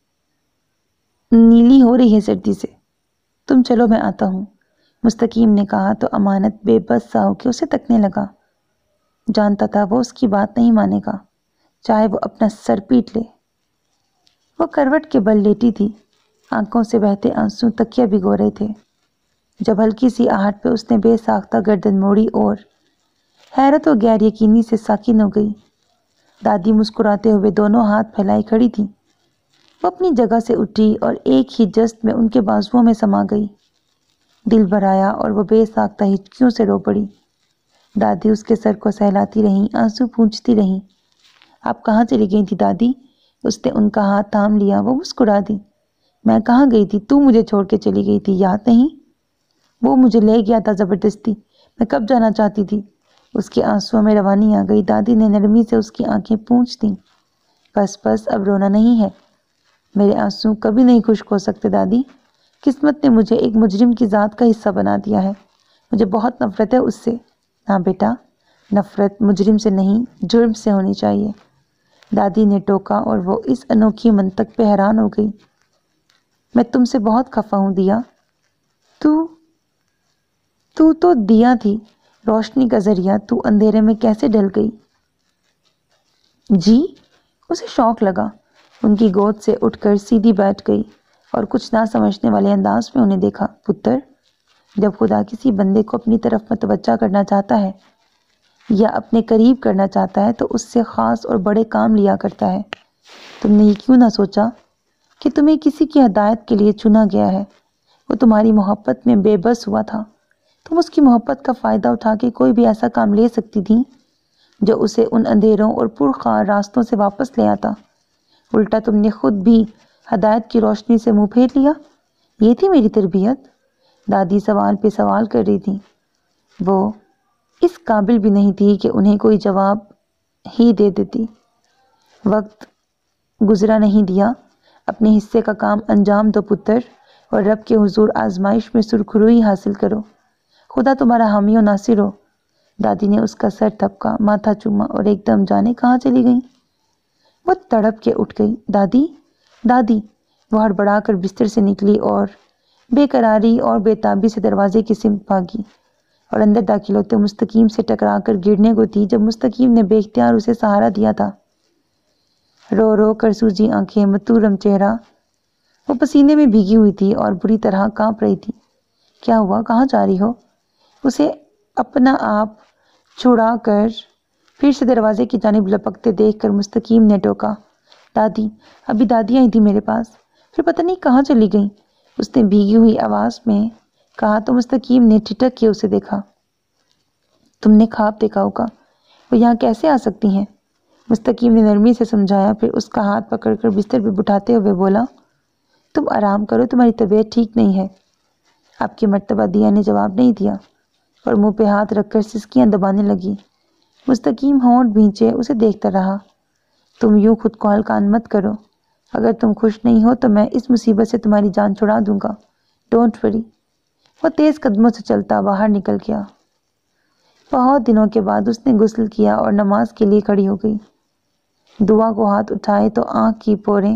نیلی ہو رہی ہے سردی سے۔ تم چلو، میں آتا ہوں، مستقیم نے کہا تو امانت بے بس سا ہو کے اسے تکنے لگا۔ جانتا تھا وہ اس کی بات نہیں مانے گا، چاہے وہ اپنا سر پیٹ لے۔ وہ کروٹ کے بل لیٹی تھی، آنکھوں سے بہتے آنسو تکیہ بھگو رہے تھے، جب ہلکی سی آہٹ پہ اس نے بے ساختہ گردن موڑی اور حیرت و غیر یقینی سے ساکن ہو گئی۔ دادی مسکراتے ہوئے دونوں ہاتھ پھیلائے کھڑی تھی۔ وہ اپنی جگہ سے اٹھی اور ایک ہی جست میں ان کے بازوؤں میں سما گئی۔ دل بھر آیا اور وہ بے ساختہ ہچکیوں سے رو پڑی۔ دادی اس کے سر کو سہلاتی رہیں، آنسو پونچھتی رہیں۔ آپ کہاں چلی گئی تھی دادی؟ اس نے ان کا ہاتھ تھام لیا۔ وہ مسکرا دی۔ میں کہاں گئی تھی؟ تو مجھے چھوڑ کے چلی گئی تھی، یاد نہیں؟ وہ مجھے لے گیا تھا زبردستی، میں کب جانا چاہتی تھی۔ اس کے آنسوؤں میں روانی آ گئی۔ دادی نے نرمی سے اس کی آنکھیں پونچھ دیں۔ بس بس اب رونا نہیں ہے، میرے آنسو کبھی نہیں خشک ہو سکتے دادی۔ قسمت نے مجھے ایک مجرم کی ذات کا حصہ بنا دیا ہے، مجھے بہت نفرت ہے اس سے۔ نہ بیٹا، نفرت مجرم سے نہیں، جرم سے ہونی چاہیے، دادی نے ٹوکا اور وہ اس انوکھی منطق پہ حیران ہو گئی۔ میں تم سے بہت خفا ہوں دیا۔ تو تو تو دیا تھی، روشنی کا ذریعہ، تو اندھیرے میں کیسے ڈل گئی؟ جی؟ اسے شوق لگا۔ ان کی گود سے اٹھ کر سیدھی بیٹھ گئی اور کچھ نہ سمجھنے والے انداز میں انہیں دیکھا۔ پتر، جب خدا کسی بندے کو اپنی طرف متوجہ کرنا چاہتا ہے یا اپنے قریب کرنا چاہتا ہے تو اس سے خاص اور بڑے کام لیا کرتا ہے۔ تم نے یہ کیوں نہ سوچا کہ تمہیں کسی کی ہدایت کے لیے چنا گیا ہے؟ وہ تمہاری محبت میں بے بس ہوا تھا، تم اس کی محبت کا فائدہ اٹھا کے کوئی بھی ایسا کام لے سکتی تھی جو اسے ان اندھیروں اور پرخطر راستوں سے واپس لے آتا۔ الٹا تم نے خود بھی ہدایت کی روشنی سے منہ پھیر لیا۔ یہ تھی میری تربیت؟ دادی سوال پہ سوال کر رہی تھی۔ وہ اس قابل بھی نہیں تھی کہ انہیں کوئی جواب ہی دے دیتی۔ وقت گزرا نہیں دیا، اپنے حصے کا کام انجام دو پتر، اور رب کے حضور آزمائش میں سرخروئی حاصل کرو، خدا تمہارا حامی و ناصر ہو۔ دادی نے اس کا سر تھپکا، ماتھا چوما اور ایک دم جانے کہاں چلی گئیں۔ وہ تڑپ کے اٹھ گئی۔ دادی، دادی! وہ ہڑبڑا کر بستر سے نکلی اور بے قراری اور بے تابی سے دروازے کی سمت بھاگی اور اندر داخل ہوتے مستقیم سے ٹکرا کر گرنے کو تھی جب مستقیم نے بے اختیار اسے سہارا دیا تھا۔ رو رو کر سوجی آنکھیں، متورم چہرہ، وہ پسینے میں بھیگی ہوئی تھی اور بری طرح کانپ رہی تھی۔ کیا ہوا؟ کہاں جا رہی ہو؟ اسے اپنا آپ چھڑا کر پھر سے دروازے کی جانب لپکتے دیکھ کر مستقیم نے ٹوکا۔ دادی، ابھی دادی آئی تھی میرے پاس، پھر پتہ نہیں کہاں چلی گئیں، اس نے بھیگی ہوئی آواز میں کہا تو مستقیم نے ٹھٹک کے اسے دیکھا۔ تم نے خواب دیکھا ہوگا، وہ یہاں کیسے آ سکتی ہیں؟ مستقیم نے نرمی سے سمجھایا، پھر اس کا ہاتھ پکڑ کر بستر پہ بٹھاتے ہوئے بولا، تم آرام کرو، تمہاری طبیعت ٹھیک نہیں ہے۔ آپ کی مرتبہ دیا نے جواب نہیں دیا اور منہ پہ ہاتھ رکھ کر سسکیاں دبانے لگی۔ مستقیم ہونٹ بھینچے اسے دیکھتا رہا۔ تم یوں خود کو ہلکان مت کرو، اگر تم خوش نہیں ہو تو میں اس مصیبت سے تمہاری جان چھڑا دوں گا، ڈونٹ وری۔ وہ تیز قدموں سے چلتا باہر نکل گیا۔ بہت دنوں کے بعد اس نے غسل کیا اور نماز کے لیے کھڑی ہو گئی۔ دعا کو ہاتھ اٹھائے تو آنکھ کی پوریں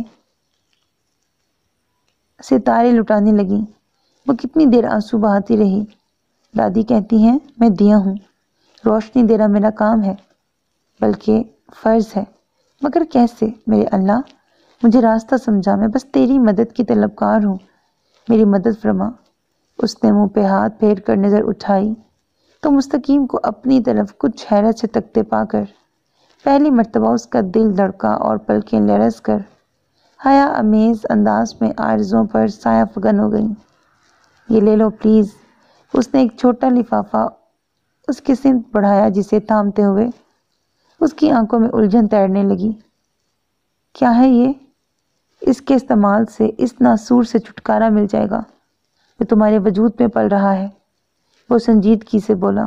ستارے لٹانے لگیں۔ وہ کتنی دیر آنسو بہاتی رہی۔ دادی کہتی ہیں میں دیا ہوں، روشنی دینا میرا کام ہے، بلکہ فرض ہے، مگر کیسے؟ میرے اللہ، مجھے راستہ سمجھا، میں بس تیری مدد کی طلبگار ہوں، میری مدد فرما۔ اس نے منہ پہ ہاتھ پھیر کر نظر اٹھائی تو مستقیم کو اپنی طرف کچھ حیرت سے تکتے پا کر پہلی مرتبہ اس کا دل دھڑکا اور پلکیں لرز کر حیا امیز انداز میں آرزوں پر سایہ فگن ہو گئیں۔ یہ لے لو پلیز۔ اس نے ایک چھوٹا لفافہ اس کی سمت بڑھایا جسے تھامتے ہوئے اس کی آنکھوں میں الجھن تیرنے لگی۔ کیا ہے یہ؟ اس کے استعمال سے اس ناسور سے چھٹکارا مل جائے گا جو تمہارے وجود میں پل رہا ہے، وہ سنجیدگی سے بولا۔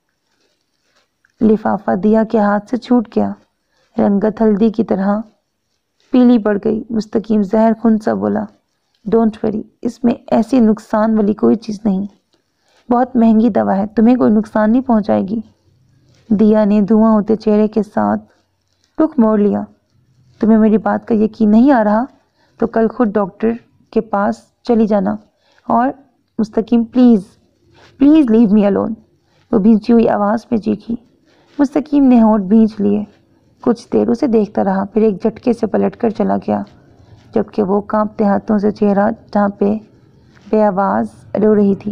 لفافہ دیا کے ہاتھ سے چھوٹ گیا، رنگت ہلدی کی طرح پیلی پڑ گئی۔ مستقیم زہر خون سا بولا، ڈونٹ وری، اس میں ایسی نقصان والی کوئی چیز نہیں، بہت مہنگی دوا ہے، تمہیں کوئی نقصان نہیں پہنچائے گی۔ دیا نے دھواں ہوتے چہرے کے ساتھ رخ موڑ لیا۔ تمہیں میری بات کا یقین نہیں آ رہا تو کل خود ڈاکٹر کے پاس چلی جانا اور مستقیم please please leave me alone, وہ بھینچی ہوئی آواز میں چیخی۔ مستقیم نے ہونٹ بھینچ لیے، کچھ دیر اسے دیکھتا رہا، پھر ایک جھٹکے سے پلٹ کر چلا گیا جبکہ وہ کانپتے ہاتھوں سے چہرہ ڈھانپے بے آواز رو رہی تھی۔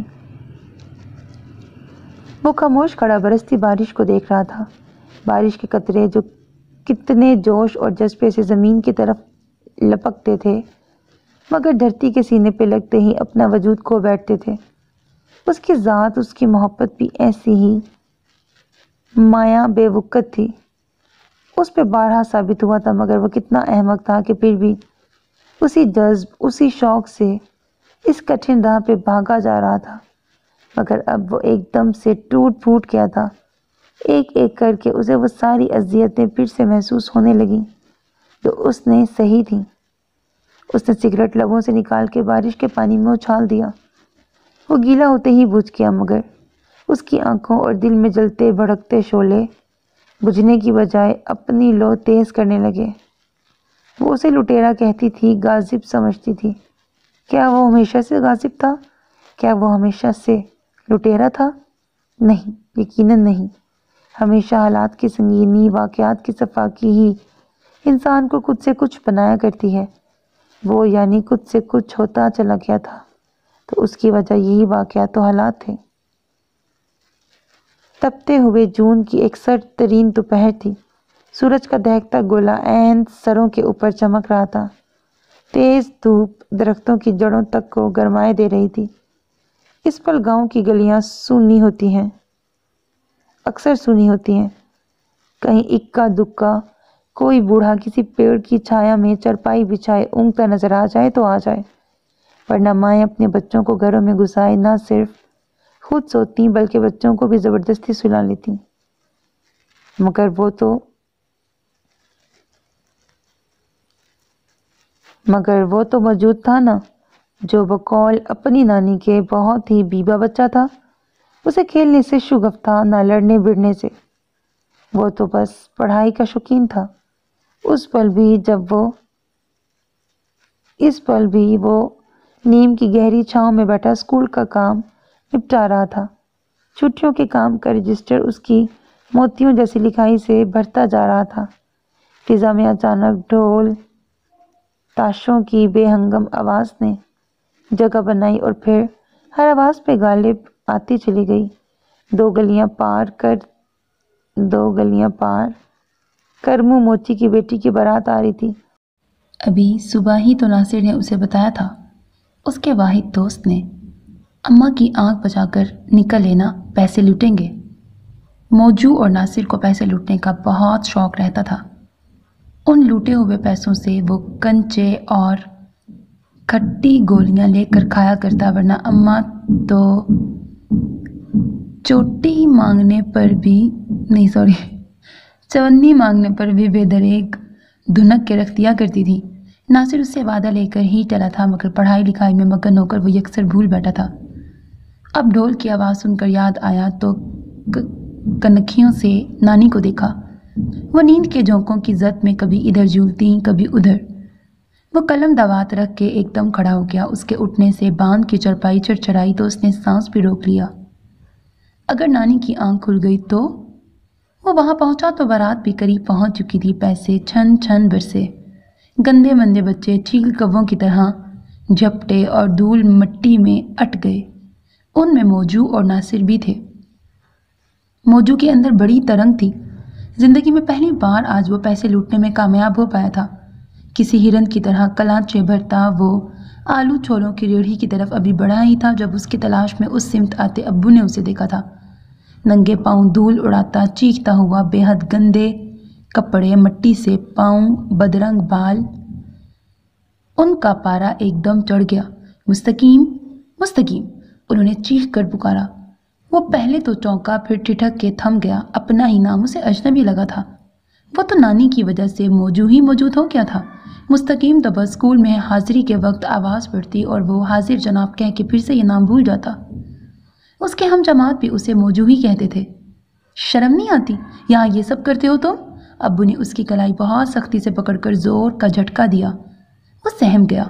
وہ خاموش کھڑا برستی بارش کو دیکھ رہا تھا، بارش کے قطرے جو کتنے جوش اور جذبے سے زمین کی طرف لپکتے تھے مگر دھرتی کے سینے پہ لگتے ہی اپنا وجود کھو بیٹھتے تھے۔ اس کی ذات، اس کی محبت بھی ایسی ہی مایا بے وقت تھی۔ اس پہ بارہا ثابت ہوا تھا مگر وہ کتنا احمق تھا کہ پھر بھی اسی جذب، اسی شوق سے اس کٹھن راہ پہ بھاگا جا رہا تھا۔ مگر اب وہ ایک دم سے ٹوٹ پھوٹ گیا تھا، ایک ایک کر کے اسے وہ ساری اذیتیں پھر سے محسوس ہونے لگیں جو اس نے سہی تھیں۔ اس نے سگریٹ لبوں سے نکال کے بارش کے پانی میں اچھال دیا۔ وہ گیلا ہوتے ہی بجھ گیا مگر اس کی آنکھوں اور دل میں جلتے بھڑکتے شعلے بجھنے کی بجائے اپنی لو تیز کرنے لگے۔ وہ اسے لٹیرا کہتی تھی، غاصب سمجھتی تھی۔ کیا وہ ہمیشہ سے غاصب تھا؟ کیا وہ ہمیشہ سے لٹیرا تھا؟ نہیں، یقیناً نہیں۔ ہمیشہ حالات کی سنگینی، واقعات کی صفاقی ہی انسان کو خود سے کچھ بنایا کرتی ہے۔ وہ یعنی خود سے کچھ ہوتا چلا گیا تھا تو اس کی وجہ یہی واقعات و حالات تھے۔ تپتے ہوئے جون کی ایک سرد ترین دوپہر تھی۔ سورج کا دہکتا گولا عین سروں کے اوپر چمک رہا تھا۔ تیز دھوپ درختوں کی جڑوں تک کو گرمائے دے رہی تھی۔ اس پل گاؤں کی گلیاں سونی ہوتی ہیں، اکثر سونی ہوتی ہیں۔ کہیں اکا دکا کوئی بوڑھا کسی پیڑ کی چھایا میں چرپائی بچھائے اونگتا نظر آ جائے تو آ جائے، ورنہ مائیں اپنے بچوں کو گھروں میں گھسائے نہ صرف خود سوتی بلکہ بچوں کو بھی زبردستی سلا لیتی۔ مگر وہ تو مگر وہ تو موجود تھا نا، جو بقول اپنی نانی کے بہت ہی بیبا بچہ تھا۔ اسے کھیلنے سے شغف تھا، نہ لڑنے بڑھنے سے۔ وہ تو بس پڑھائی کا شوقین تھا۔ اس پل بھی جب وہ اس پل بھی وہ نیم کی گہری چھاؤں میں بیٹھا اسکول کا کام نپٹا رہا تھا۔ چھٹیوں کے کام کا رجسٹر اس کی موتیوں جیسی لکھائی سے بھرتا جا رہا تھا۔ فضا میں اچانک ڈھول تاشوں کی بے ہنگم آواز نے جگہ بنائی اور پھر ہر آواز پہ غالب آتی چلی گئی۔ دو گلیاں پار کر دو گلیاں پار کرمو موچی کی بیٹی کی بارات آ رہی تھی۔ ابھی صبح ہی تو ناصر نے اسے بتایا تھا، اس کے واحد دوست نے، اماں کی آنکھ بچا کر نکل لینا، پیسے لوٹیں گے۔ موجو اور ناصر کو پیسے لوٹنے کا بہت شوق رہتا تھا۔ ان لوٹے ہوئے پیسوں سے وہ کنچے اور کھٹی گولیاں لے کر کھایا کرتا، ورنہ اماں تو چوٹی مانگنے پر بھی نہیں سوری چونی مانگنے پر بھی بے دریغ دھنک کے رکھ دیا کرتی تھی۔ ناصر اس سے وعدہ لے کر ہی چلا تھا مگر پڑھائی لکھائی میں مگن ہو کر وہ یکسر بھول بیٹھا تھا۔ اب ڈھول کی آواز سن کر یاد آیا تو کنکھیوں سے نانی کو دیکھا۔ وہ نیند کے جھونکوں کی زد میں کبھی ادھر جھولتی کبھی ادھر۔ وہ قلم دوات رکھ کے ایک دم کھڑا ہو گیا۔ اس کے اٹھنے سے باندھ کی چرپائی چرچرائی تو اس نے سانس بھی روک لیا۔ اگر نانی کی آنکھ کھل گئی تو وہ وہاں پہنچا تو بارات بھی قریب پہنچ چکی تھی۔ پیسے چھن چھن برسے، گندے مندے بچے چیل کووں کی طرح جھپٹے اور دھول مٹی میں اٹ گئے۔ ان میں موجو اور ناصر بھی تھے۔ موجو کے اندر بڑی ترنگ تھی۔ زندگی میں پہلی بار آج وہ پیسے لوٹنے میں کامیاب ہو پایا تھا۔ کسی ہرن کی طرح کلانچے بھرتا وہ آلو چھولوں کی ریڑھی کی طرف ابھی بڑھا ہی تھا جب اس کی تلاش میں اس سمت آتے ابو نے اسے دیکھا تھا۔ ننگے پاؤں دھول اڑاتا چیختا ہوا، بے حد گندے کپڑے، مٹی سے پاؤں، بدرنگ بال۔ ان کا پارا ایک دم چڑھ گیا۔ مستقیم مستقیم انہوں نے چیخ کر پکارا۔ وہ پہلے تو چونکا، پھر ٹھٹک کے تھم گیا۔ اپنا ہی نام اسے اجنبی لگا تھا۔ وہ تو نانی کی وجہ سے موجو ہی موجود ہو گیا تھا۔ مستقیم تو بس اسکول میں حاضری کے وقت آواز پڑتی اور وہ حاضر جناب کہہ کے پھر سے یہ نام بھول جاتا۔ اس کے ہم جماعت بھی اسے موجو ہی کہتے تھے۔ شرم نہیں آتی؟ یہاں یہ سب کرتے ہو تم؟ ابو نے اس کی کلائی بہت سختی سے پکڑ کر زور کا جھٹکا دیا۔ وہ سہم گیا۔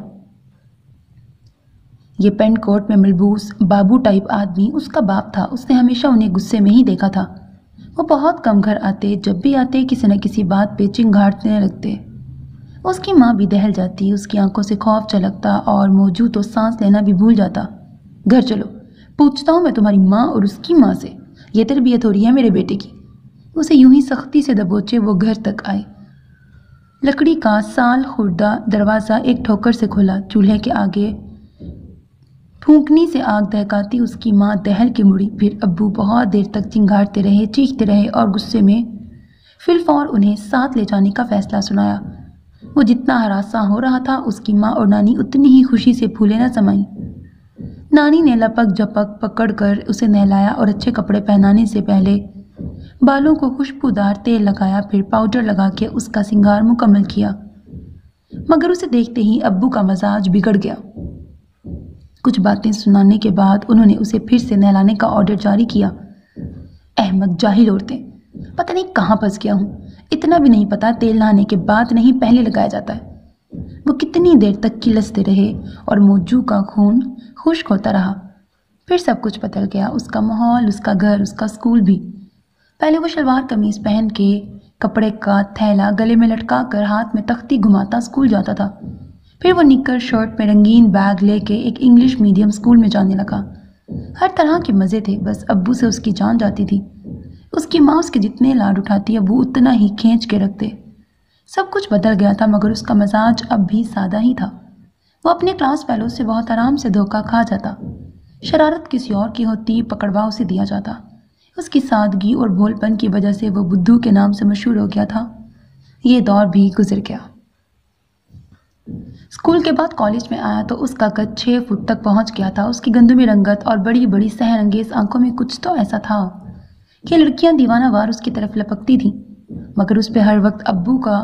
یہ پینٹ کوٹ میں ملبوس بابو ٹائپ آدمی اس کا باپ تھا۔ اس نے ہمیشہ انہیں غصے میں ہی دیکھا تھا۔ وہ بہت کم گھر آتے، جب بھی آتے کسی نہ کسی بات پہ چنگھاڑنے لگتے۔ اس کی ماں بھی دہل جاتی، اس کی آنکھوں سے خوف چھلکتا اور موجو تو سانس لینا بھی بھول جاتا۔ گھر چلو، پوچھتا ہوں میں تمہاری ماں اور اس کی ماں سے، یہ تربیت ہو رہی ہے میرے بیٹے کی؟ اسے یوں ہی سختی سے دبوچے وہ گھر تک آئے۔ لکڑی کا سال خوردہ دروازہ ایک ٹھوکر سے کھولا۔ چولہے کے آگے پھونکنی سے آگ دہکاتی اس کی ماں دہل کے مڑی۔ پھر ابو بہت دیر تک چنگھاڑتے رہے، چیختے رہے اور غصے میں فی الفور انہیں ساتھ لے جانے کا فیصلہ سنایا۔ وہ جتنا ہراساں ہو رہا تھا، اس کی ماں اور نانی اتنی ہی خوشی سے پھولے نہ سمائیں۔ نانی نے لپک جھپک پکڑ کر اسے نہلایا اور اچھے کپڑے پہنانے سے پہلے بالوں کو خوشبودار تیل لگایا، پھر پاؤڈر لگا کے اس کا سنگار مکمل کیا۔ مگر اسے دیکھتے ہی ابو کا مزاج بگڑ گیا۔ کچھ باتیں سنانے کے بعد انہوں نے اسے پھر سے نہلانے کا آرڈر جاری کیا۔ احمق جاہل عورتیں، پتہ نہیں کہاں پھنس گیا ہوں۔ اتنا بھی نہیں پتا تیل نہانے کے بعد نہیں پہلے لگایا جاتا ہے۔ وہ کتنی دیر تک کلستے رہے اور موجو کا خون خشک ہوتا رہا۔ پھر سب کچھ بدل گیا، اس کا ماحول، اس کا گھر، اس کا اسکول بھی۔ پہلے وہ شلوار قمیض پہن کے کپڑے کا تھیلا گلے میں لٹکا کر ہاتھ میں تختی گھماتا اسکول جاتا تھا۔ پھر وہ نکر شرٹ میں رنگین بیگ لے کے ایک انگلش میڈیم اسکول میں جانے لگا۔ ہر طرح کے مزے تھے، بس ابو سے اس کی جان جاتی تھی۔ اس کی ماں اس کے جتنے لاڈ اٹھاتی ابو اتنا ہی کھینچ کے رکھتے۔ سب کچھ بدل گیا تھا، مگر اس کا مزاج اب بھی سادہ ہی تھا۔ وہ اپنے کلاس فیلو سے بہت آرام سے دھوکہ کھا جاتا۔ شرارت کسی اور کی ہوتی، پکڑوا اسے دیا جاتا۔ اس کی سادگی اور بھول پن کی وجہ سے وہ بدھو کے نام سے مشہور ہو گیا تھا۔ یہ دور بھی گزر گیا۔ اسکول کے بعد کالج میں آیا تو اس کا قد چھ فٹ تک پہنچ گیا تھا۔ اس کی گندمی رنگت اور بڑی بڑی سحر انگیز آنکھوں میں کچھ تو ایسا تھا کہ لڑکیاں دیوانہ وار اس کی طرف لپکتی تھیں، مگر اس پہ ہر وقت ابو کا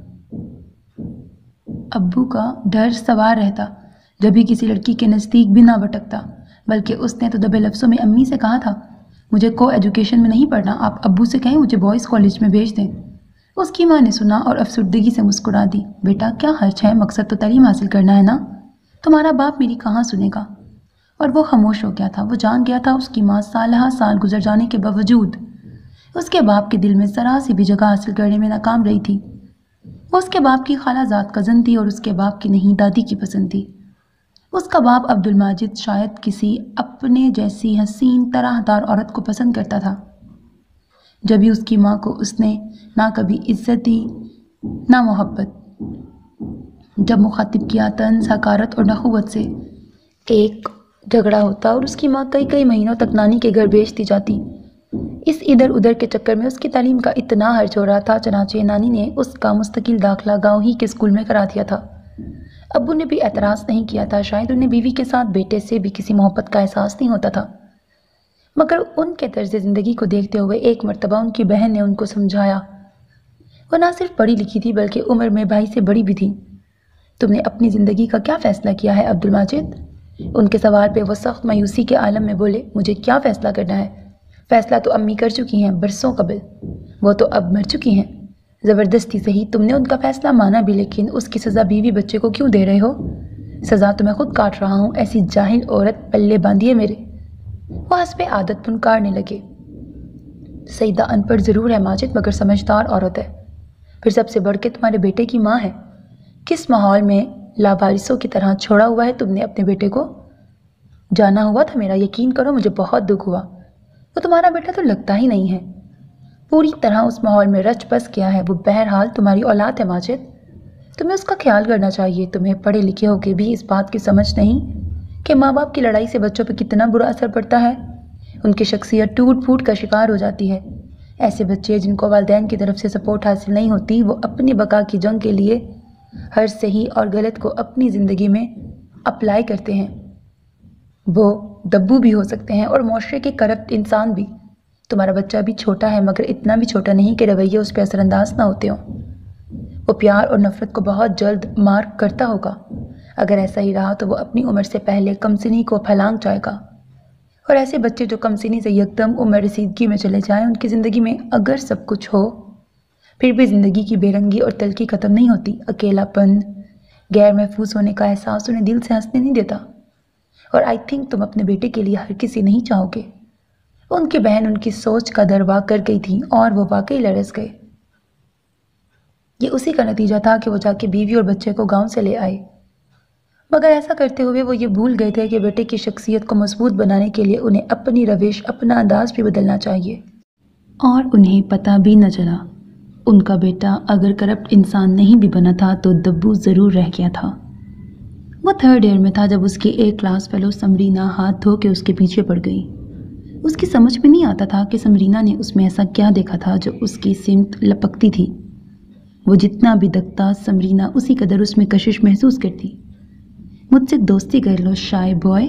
ابو کا ڈر سوار رہتا۔ جب بھی کسی لڑکی کے نزدیک بھی نہ بھٹکتا، بلکہ اس نے تو دبے لفظوں میں امی سے کہا تھا، مجھے کو ایجوکیشن میں نہیں پڑھنا، آپ ابو سے کہیں مجھے بوائز کالج میں بھیج دیں۔ اس کی ماں نے سنا اور افسردگی سے مسکرا دی۔ بیٹا کیا حرج ہے، مقصد تو تعلیم حاصل کرنا ہے نا، تمہارا باپ میری کہاں سنے گا؟ اور وہ خاموش ہو گیا تھا۔ وہ جان گیا تھا اس کی ماں سالہ سال گزر جانے کے باوجود اس کے باپ کے دل میں ذرا سی بھی جگہ حاصل کرنے میں ناکام رہی تھی۔ وہ اس کے باپ کی خالہ زاد کزن تھی اور اس کے باپ کی نہیں دادی کی پسند تھی۔ اس کا باپ عبد الماجد شاید کسی اپنے جیسی حسین طرح دار عورت کو پسند کرتا تھا۔ جبھی اس کی ماں کو اس نے نہ کبھی عزت دی نہ محبت۔ جب مخاطب کیا طنز، حقارت اور نخوت سے ایک جھگڑا ہوتا اور اس کی ماں کئی کئی مہینوں تک نانی کے گھر بھیجتی جاتی۔ اس ادھر ادھر کے چکر میں اس کی تعلیم کا اتنا حرج ہو رہا تھا، چنانچہ نانی نے اس کا مستقل داخلہ گاؤں ہی کے اسکول میں کرا دیا تھا۔ ابو نے بھی اعتراض نہیں کیا تھا، شاید انہیں بیوی کے ساتھ بیٹے سے بھی کسی محبت کا احساس نہیں ہوتا تھا، مگر ان کے طرز زندگی کو دیکھتے ہوئے ایک مرتبہ ان کی بہن نے ان کو سمجھایا۔ وہ نہ صرف پڑھی لکھی تھی بلکہ عمر میں بھائی سے بڑی بھی تھی۔ تم نے اپنی زندگی کا کیا فیصلہ کیا ہے عبد الماجد؟ ان کے سوال پہ وہ سخت مایوسی کے عالم میں بولے، مجھے کیا فیصلہ کرنا ہے؟ فیصلہ تو امی کر چکی ہیں برسوں قبل، وہ تو اب مر چکی ہیں۔ زبردستی صحیح تم نے ان کا فیصلہ مانا بھی، لیکن اس کی سزا بیوی بچے کو کیوں دے رہے ہو؟ سزا تو میں خود کاٹ رہا ہوں، ایسی جاہل عورت پلے باندھی ہے میرے۔ وہ حسب عادت پھنکارنے لگے۔ سیدہ ان پڑھ ضرور ہے ماجد، مگر سمجھدار عورت ہے، پھر سب سے بڑھ کے تمہارے بیٹے کی ماں ہے۔ کس ماحول میں لاوارثوں کی طرح چھوڑا ہوا ہے تم نے اپنے بیٹے کو؟ जाना हुआ था मेरा, यकीन करो मुझे बहुत दुख हुआ। वो तुम्हारा बेटा तो लगता ही नहीं है, पूरी तरह उस माहौल में रच बस गया है। वो बहरहाल तुम्हारी औलाद है माजिद, तुम्हें उसका ख्याल करना चाहिए। तुम्हें पढ़े लिखे होकर भी इस बात की समझ नहीं कि माँ बाप की लड़ाई से बच्चों पर कितना बुरा असर पड़ता है। उनकी शख्सियत टूट फूट का शिकार हो जाती है। ऐसे बच्चे जिनको वालिदैन की तरफ से सपोर्ट हासिल नहीं होती, वो अपनी बका की जंग के लिए हर सही और गलत को अपनी ज़िंदगी में अप्लाई करते हैं। वो दब्बू भी हो सकते हैं और मुआशरे के करप्ट इंसान भी। तुम्हारा बच्चा भी छोटा है, मगर इतना भी छोटा नहीं कि रवैये उस पर असरअंदाज ना होते हों। वो प्यार और नफ़रत को बहुत जल्द मार्क करता होगा। अगर ऐसा ही रहा तो वो अपनी उम्र से पहले कमसिनी को फैलांग जाएगा। और ऐसे बच्चे जो कमसिनी से यकदम उम्र रसीदगी में चले जाएं, उनकी ज़िंदगी में अगर सब कुछ हो फिर भी ज़िंदगी की बेरंगी और तल्खी ख़त्म नहीं होती। अकेलापन, गैर महफूज होने का एहसास उन्हें दिल से हंसने नहीं देता। और आई थिंक तुम अपने बेटे के लिए हर किसी नहीं चाहोगे। उनकी बहन उनकी सोच का दरवा कर गई थी और वो वाकई लरस गए। ये उसी का नतीजा था कि वो जाके बीवी और बच्चे को गांव से ले आए, मगर ऐसा करते हुए वो ये भूल गए थे कि बेटे की शख्सियत को मजबूत बनाने के लिए उन्हें अपनी रविश, अपना अंदाज भी बदलना चाहिए। और उन्हें पता भी न चला, उनका बेटा अगर करप्ट इंसान नहीं भी बना था तो दब्बू ज़रूर रह गया था। वो थर्ड ईयर में था जब उसकी एक क्लास फेलो समरीना हाथ धो के उसके पीछे पड़ गई। उसकी समझ में नहीं आता था कि समरीना ने उसमें ऐसा क्या देखा था जो उसकी सिमत लपकती थी। वो जितना भी दकता, समरीना उसी कदर उसमें कशिश महसूस करती। मुझसे दोस्ती कर लो शाय बॉय।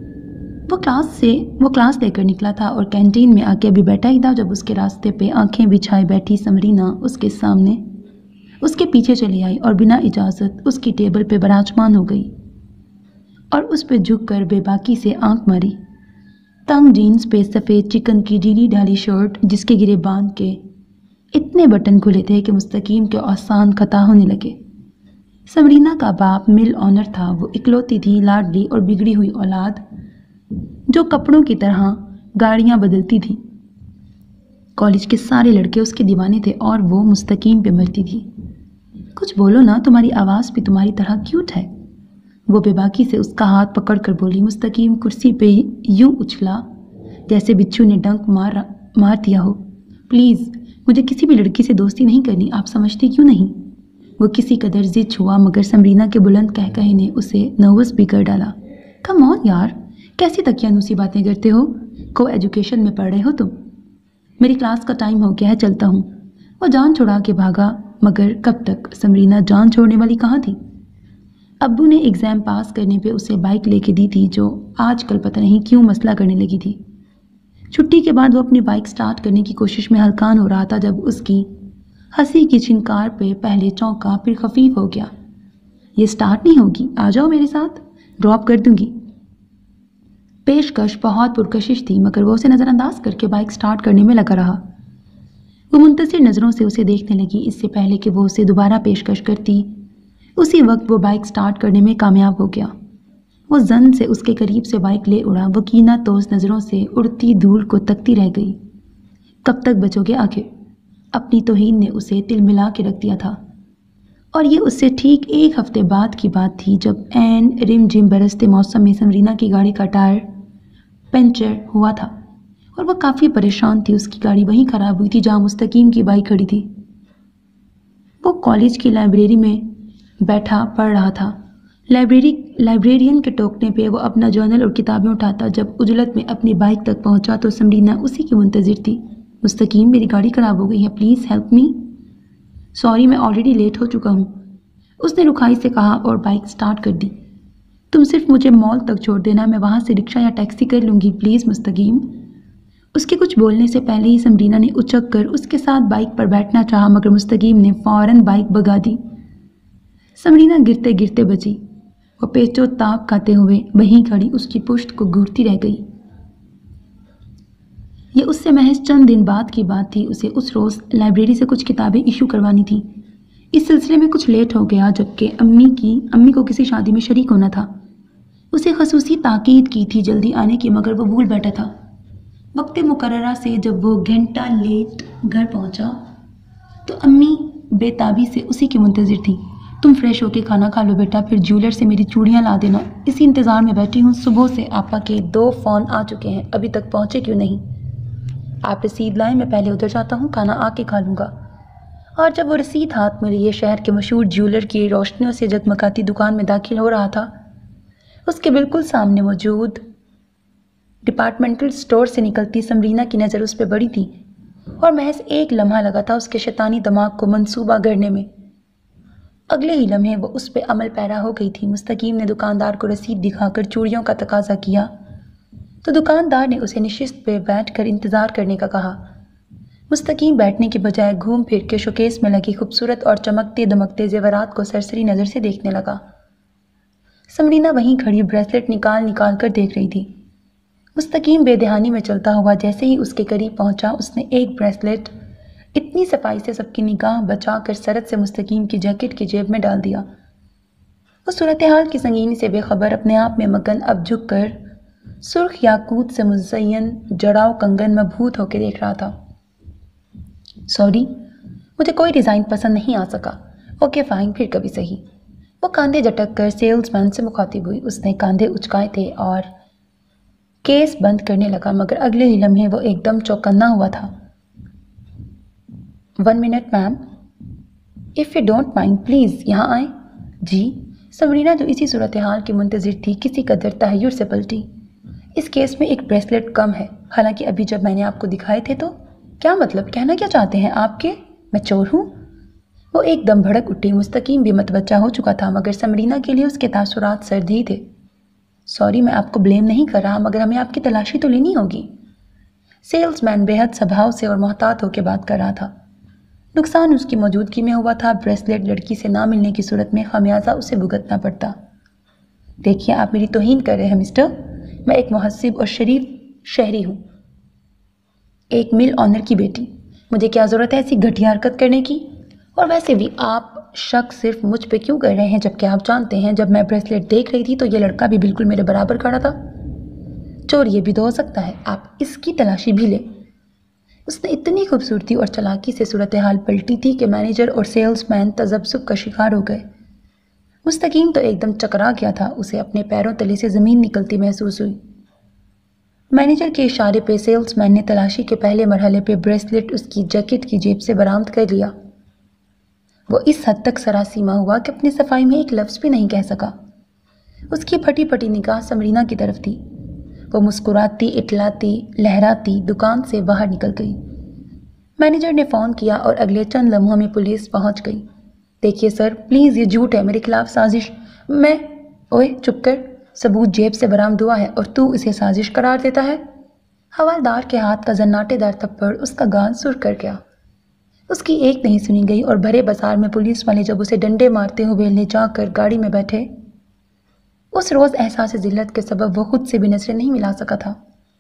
वो क्लास से वो क्लास लेकर निकला था और कैंटीन में आके अभी बैठा ही था जब उसके रास्ते पे आंखें बिछाए बैठी समरीना उसके सामने उसके पीछे चली आई और बिना इजाज़त उसकी टेबल पे विराजमान हो गई और उस पे झुक कर बेबाकी से आंख मारी। तंग जीन्स पे सफ़ेद चिकन की ढीली ढाली शर्ट जिसके गिरे बांध के इतने बटन खुले थे कि मुस्तकीम के आसान खता होने लगे। समरीना का बाप मिल ऑनर था। वो इकलौती थी, लाडली और बिगड़ी हुई औलाद जो कपड़ों की तरह गाड़ियां बदलती थी। कॉलेज के सारे लड़के उसके दीवाने थे और वो मुस्तकीम पे मरती थी। कुछ बोलो ना, तुम्हारी आवाज़ भी तुम्हारी तरह क्यूट है। वो बेबाकी से उसका हाथ पकड़ कर बोली। मुस्तकीम कुर्सी पे यूं उछला जैसे बिच्छू ने डंक मार मार दिया हो। प्लीज़, मुझे किसी भी लड़की से दोस्ती नहीं करनी, आप समझती क्यों नहीं? वो किसी कदर जिद हुआ, मगर समरीना के बुलंद कहकहे ने उसे नर्वस भी कर डाला। कम ऑन यार, कैसी तकियानुसी बातें करते हो? को एजुकेशन में पढ़ रहे हो तुम? मेरी क्लास का टाइम हो गया है, चलता हूँ। वो जान छुड़ा के भागा, मगर कब तक? समरीना जान छोड़ने वाली कहाँ थी। अब्बू ने एग्ज़ाम पास करने पे उसे बाइक लेके दी थी जो आजकल पता नहीं क्यों मसला करने लगी थी। छुट्टी के बाद वो अपनी बाइक स्टार्ट करने की कोशिश में हलकान हो रहा था जब उसकी हंसी की छिनकार पे पहले चौंका, फिर खफीफ हो गया। ये स्टार्ट नहीं होगी, आ जाओ मेरे साथ, ड्रॉप कर दूंगी। पेशकश बहुत पुरकशिश थी, मगर वो उसे नज़रअंदाज करके बाइक स्टार्ट करने में लगा रहा। वो मुंतज़िर नज़रों से उसे देखने लगी। इससे पहले कि वो उसे दोबारा पेशकश करती, उसी वक्त वो बाइक स्टार्ट करने में कामयाब हो गया। वो जन से उसके करीब से बाइक ले उड़ा। वो कीना तोस नज़रों से उड़ती धूल को तकती रह गई। कब तक बचोगे आखिर? अपनी तौहीन ने उसे तिलमिला के रख दिया था। और ये उससे ठीक एक हफ्ते बाद की बात थी जब ऐन रिम झिम बरसते मौसम में समरीना की गाड़ी का टायर पंचर हुआ था और वह काफ़ी परेशान थी। उसकी गाड़ी वहीं ख़राब हुई थी जहाँ मुस्तकीम की बाइक खड़ी थी। वो कॉलेज की लाइब्रेरी में बैठा पढ़ रहा था। लाइब्रेरी लाइब्रेरियन के टोकने पे वो अपना जर्नल और किताबें उठाता। जब उजलत में अपनी बाइक तक पहुंचा तो समरीना उसी की मुंतज़िर थी। मुस्तकीम, मेरी गाड़ी ख़राब हो गई है, प्लीज़ हेल्प मी। सॉरी, मैं ऑलरेडी लेट हो चुका हूँ, उसने रुखाई से कहा और बाइक स्टार्ट कर दी। तुम सिर्फ मुझे मॉल तक छोड़ देना, मैं वहाँ से रिक्शा या टैक्सी कर लूँगी, प्लीज़ मुस्तकीम। उसके कुछ बोलने से पहले ही समरीना ने उचक कर उसके साथ बाइक पर बैठना चाहा, मगर मुस्तकीम ने फ़ौरन बाइक भगा दी। समरीना गिरते गिरते बची। वो पेचो ताप खाते हुए वहीं खड़ी उसकी पुश्त को घूरती रह गई। ये उससे महज चंद दिन बाद की बात थी। उसे उस रोज़ लाइब्रेरी से कुछ किताबें इशू करवानी थी। इस सिलसिले में कुछ लेट हो गया, जबकि अम्मी की अम्मी को किसी शादी में शरीक होना था। उसे खसूसी ताकीद की थी जल्दी आने की, मगर वो भूल बैठा था। वक्त मुकर्ररा से जब वो घंटा लेट घर पहुंचा तो अम्मी बेताबी से उसी की मुंतज़िर थी। तुम फ्रेश होके खाना खा लो बेटा, फिर ज्वेलर से मेरी चूड़ियाँ ला देना। इसी इंतज़ार में बैठी हूँ। सुबह से आपा के दो फ़ोन आ चुके हैं, अभी तक पहुँचे क्यों नहीं? आप रसीद लाएं, मैं पहले उधर जाता हूँ, खाना आके खा लूँगा। और जब वो रसीद हाथ में लिए शहर के मशहूर ज्वेलर की रोशनियों से जगमगाती दुकान में दाखिल हो रहा था, उसके बिल्कुल सामने मौजूद डिपार्टमेंटल स्टोर से निकलती समरीना की नज़र उस पर बड़ी थी और महज एक लम्हा लगा था उसके शैतानी दिमाग को मंसूबा करने में। अगले ही लम्हे वो उस पर अमल पैरा हो गई थी। मुस्तकीम ने दुकानदार को रसीद दिखाकर चूड़ियों का तकाजा किया तो दुकानदार ने उसे निशिस्त पे बैठकर इंतज़ार करने का कहा। मुस्तकीम बैठने के बजाय घूम फिर के शोकेस में लगी खूबसूरत और चमकते दमकते जेवरात को सरसरी नज़र से देखने लगा। समरीना वहीं खड़ी ब्रेसलेट निकाल निकाल कर देख रही थी। मुस्तकीम बेदहानी में चलता हुआ जैसे ही उसके करीब पहुंचा, उसने एक ब्रेसलेट इतनी सफाई से सबकी निगाह बचाकर सरत से मुस्तकीम की जैकेट की जेब में डाल दिया। वो सूरत हाल की संगीनी से बेखबर अपने आप में मगन अब झुक कर सुर्ख याकूत से मुज़य्यन जड़ाव कंगन में भूत होकर देख रहा था। सॉरी, मुझे कोई डिज़ाइन पसंद नहीं आ सका। ओके फाइन, फिर कभी सही। वो कांधे झटक कर सेल्समैन से मुखातिब हुई। उसने कांधे उचकाए थे और केस बंद करने लगा, मगर अगले ही लम्हे वो एकदम चौकन्ना हुआ था। One minute ma'am, if you don't mind please यहाँ आए। जी। समरीना जो इसी सूरत हाल की मुंतज़िर थी किसी कदर तहय्युर से पलटी। इस केस में एक ब्रेसलेट कम है, हालांकि अभी जब मैंने आपको दिखाए थे तो। क्या मतलब, कहना क्या चाहते हैं आपके? मैं चोर हूँ? वो एकदम भड़क उठी। मुस्तकीम भी मतवज्जा हो चुका था, मगर समरीना के लिए उसके तासुरात सर्द ही थे। सॉरी, मैं आपको ब्लेम नहीं कर रहा, मगर हमें आपकी तलाशी तो लेनी होगी। सेल्समैन बेहद स्वभाव से और मोहतात होकर बात कर रहा था। नुकसान उसकी मौजूदगी में हुआ था। ब्रेसलेट लड़की से ना मिलने की सूरत में खमियाजा उसे भुगतना पड़ता। देखिए, आप मेरी तौहीन कर रहे हैं मिस्टर। मैं एक मुहस्सिब और शरीफ शहरी हूँ, एक मिल ऑनर की बेटी। मुझे क्या ज़रूरत है ऐसी घटिया हरकत करने की? और वैसे भी आप शक सिर्फ मुझ पे क्यों कर रहे हैं, जबकि आप जानते हैं जब मैं ब्रेसलेट देख रही थी तो ये लड़का भी बिल्कुल मेरे बराबर खड़ा था। चोर ये भी तो हो सकता है, आप इसकी तलाशी भी लें। उसने इतनी खूबसूरती और चालाकी से सूरत हाल पलटी थी कि मैनेजर और सेल्समैन तजब्सुब का शिकार हो गए। मुस्तकीम तो एकदम चकरा गया था। उसे अपने पैरों तले से ज़मीन निकलती महसूस हुई। मैनेजर के इशारे पे सेल्समैन ने तलाशी के पहले मरहले पे ब्रेसलेट उसकी जैकेट की जेब से बरामद कर लिया। वो इस हद तक सरासीमा हुआ कि अपनी सफाई में एक लफ्ज़ भी नहीं कह सका। उसकी फटी फटी निगाह समरीना की तरफ थी। वो मुस्कुराती, इटलाती, लहराती दुकान से बाहर निकल गई। मैनेजर ने फ़ोन किया और अगले चंद लम्हों में पुलिस पहुंच गई। देखिए सर, प्लीज़ ये झूठ है, मेरे खिलाफ साजिश। मैं ओए चुप कर, सबूत जेब से बरामद हुआ है और तू इसे साजिश करार देता है। हवालदार के हाथ का जन्नाटेदार थप्पड़ उसका गाल सुर कर गया। उसकी एक नहीं सुनी गई और भरे बाजार में पुलिस वाले जब उसे डंडे मारते हुए ले जाकर गाड़ी में बैठे, उस रोज़ एहसास जिल्लत के सबब वो खुद से भी नजरें नहीं मिला सका था।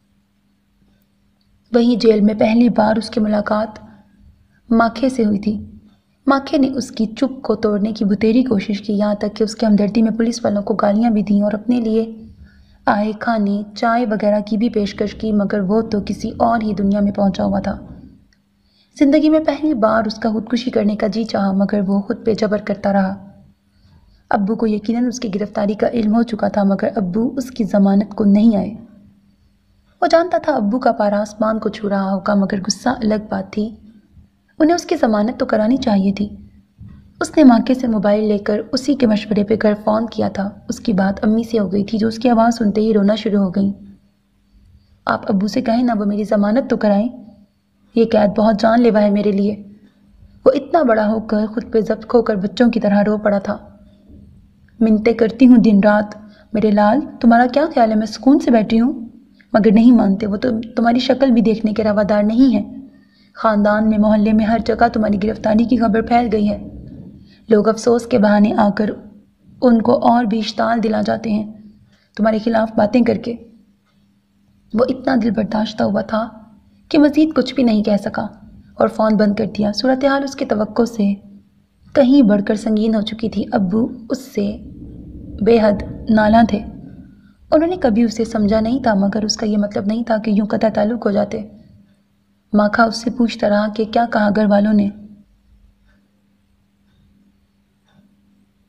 वहीं जेल में पहली बार उसकी मुलाकात माखे से हुई थी। माखे ने उसकी चुप को तोड़ने की बुतेरी कोशिश की, यहाँ तक कि उसकी हमदर्दी में पुलिस वालों को गालियाँ भी दी और अपने लिए आए खाने, चाय वगैरह की भी पेशकश की, मगर वो तो किसी और ही दुनिया में पहुंचा हुआ था। जिंदगी में पहली बार उसका खुदकुशी करने का जी चाहा, मगर वो खुद पे जबर करता रहा। अब्बू को यकीनन उसकी गिरफ्तारी का इल्म हो चुका था, मगर अब्बू उसकी ज़मानत को नहीं आए। वो जानता था अब्बू का पारा आसमान को छू रहा होगा, मगर गुस्सा अलग बात थी। उन्हें उसकी ज़मानत तो करानी चाहिए थी। उसने माके से मोबाइल लेकर उसी के मशवरे पे घर फ़ोन किया था। उसकी बात अम्मी से हो गई थी, जो उसकी आवाज़ सुनते ही रोना शुरू हो गई। आप अब्बू से कहें ना, वो मेरी ज़मानत तो कराएं। ये कैद बहुत जानलेवा है मेरे लिए। वो इतना बड़ा होकर खुद पे जब्त खोकर बच्चों की तरह रो पड़ा था। मिन्नतें करती हूँ दिन रात, मेरे लाल तुम्हारा क्या ख्याल है मैं सुकून से बैठी हूँ, मगर नहीं मानते। वो तो तुम्हारी शक्ल भी देखने के रवादार नहीं है। ख़ानदान में, मोहल्ले में, हर जगह तुम्हारी गिरफ्तारी की खबर फैल गई है। लोग अफसोस के बहाने आकर उनको और भी इश्ताल दिला जाते हैं तुम्हारे खिलाफ बातें करके। वो इतना दिल बर्दाश्त हुआ था कि मज़ीद कुछ भी नहीं कह सका और फ़ोन बंद कर दिया। सूरत हाल उसके तवक्को से कहीं बढ़कर संगीन हो चुकी थी। अब्बू उससे बेहद नाला थे। उन्होंने कभी उसे समझा नहीं था, मगर उसका ये मतलब नहीं था कि यूं कतई ताल्लुक़ हो जाते। माखा उससे पूछता रहा कि क्या कहा घर वालों ने।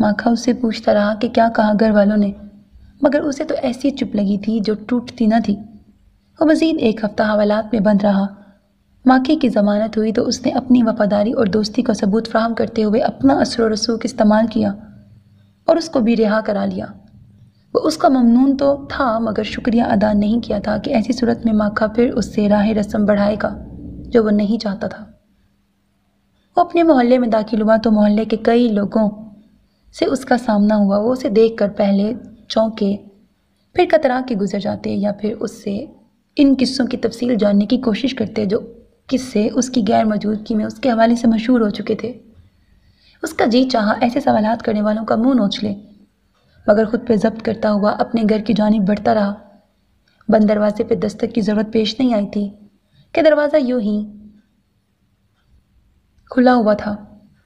माखा उससे पूछता रहा कि क्या कहा घर वालों ने, मगर उसे तो ऐसी चुप लगी थी जो टूटती न थी। वो मज़ीद एक हफ्ता हवालात में बंद रहा। माखी की ज़मानत हुई तो उसने अपनी वफादारी और दोस्ती का सबूत फराहम करते हुए अपना असर रसूख इस्तेमाल किया और उसको भी रिहा करा लिया। वो उसका ममनून तो था, मगर शुक्रिया अदा नहीं किया था कि ऐसी सूरत में माखा फिर उससे राह रस्म बढ़ाएगा जो वो नहीं चाहता था। वो अपने मोहल्ले में दाखिल हुआ तो मोहल्ले के कई लोगों से उसका सामना हुआ। वो उसे देखकर पहले चौंके, फिर कतरा के गुजर जाते या फिर उससे इन किस्सों की तफसील जानने की कोशिश करते जो किस्से उसकी गैर मौजूदगी में उसके हवाले से मशहूर हो चुके थे। उसका जी चाहा ऐसे सवालात करने वालों का मुंह नोच ले, मगर खुद पे जब्त करता हुआ अपने घर की जानिब बढ़ता रहा। बंद दरवाजे पे दस्तक की ज़रूरत पेश नहीं आई थी कि दरवाज़ा यूं ही खुला हुआ था।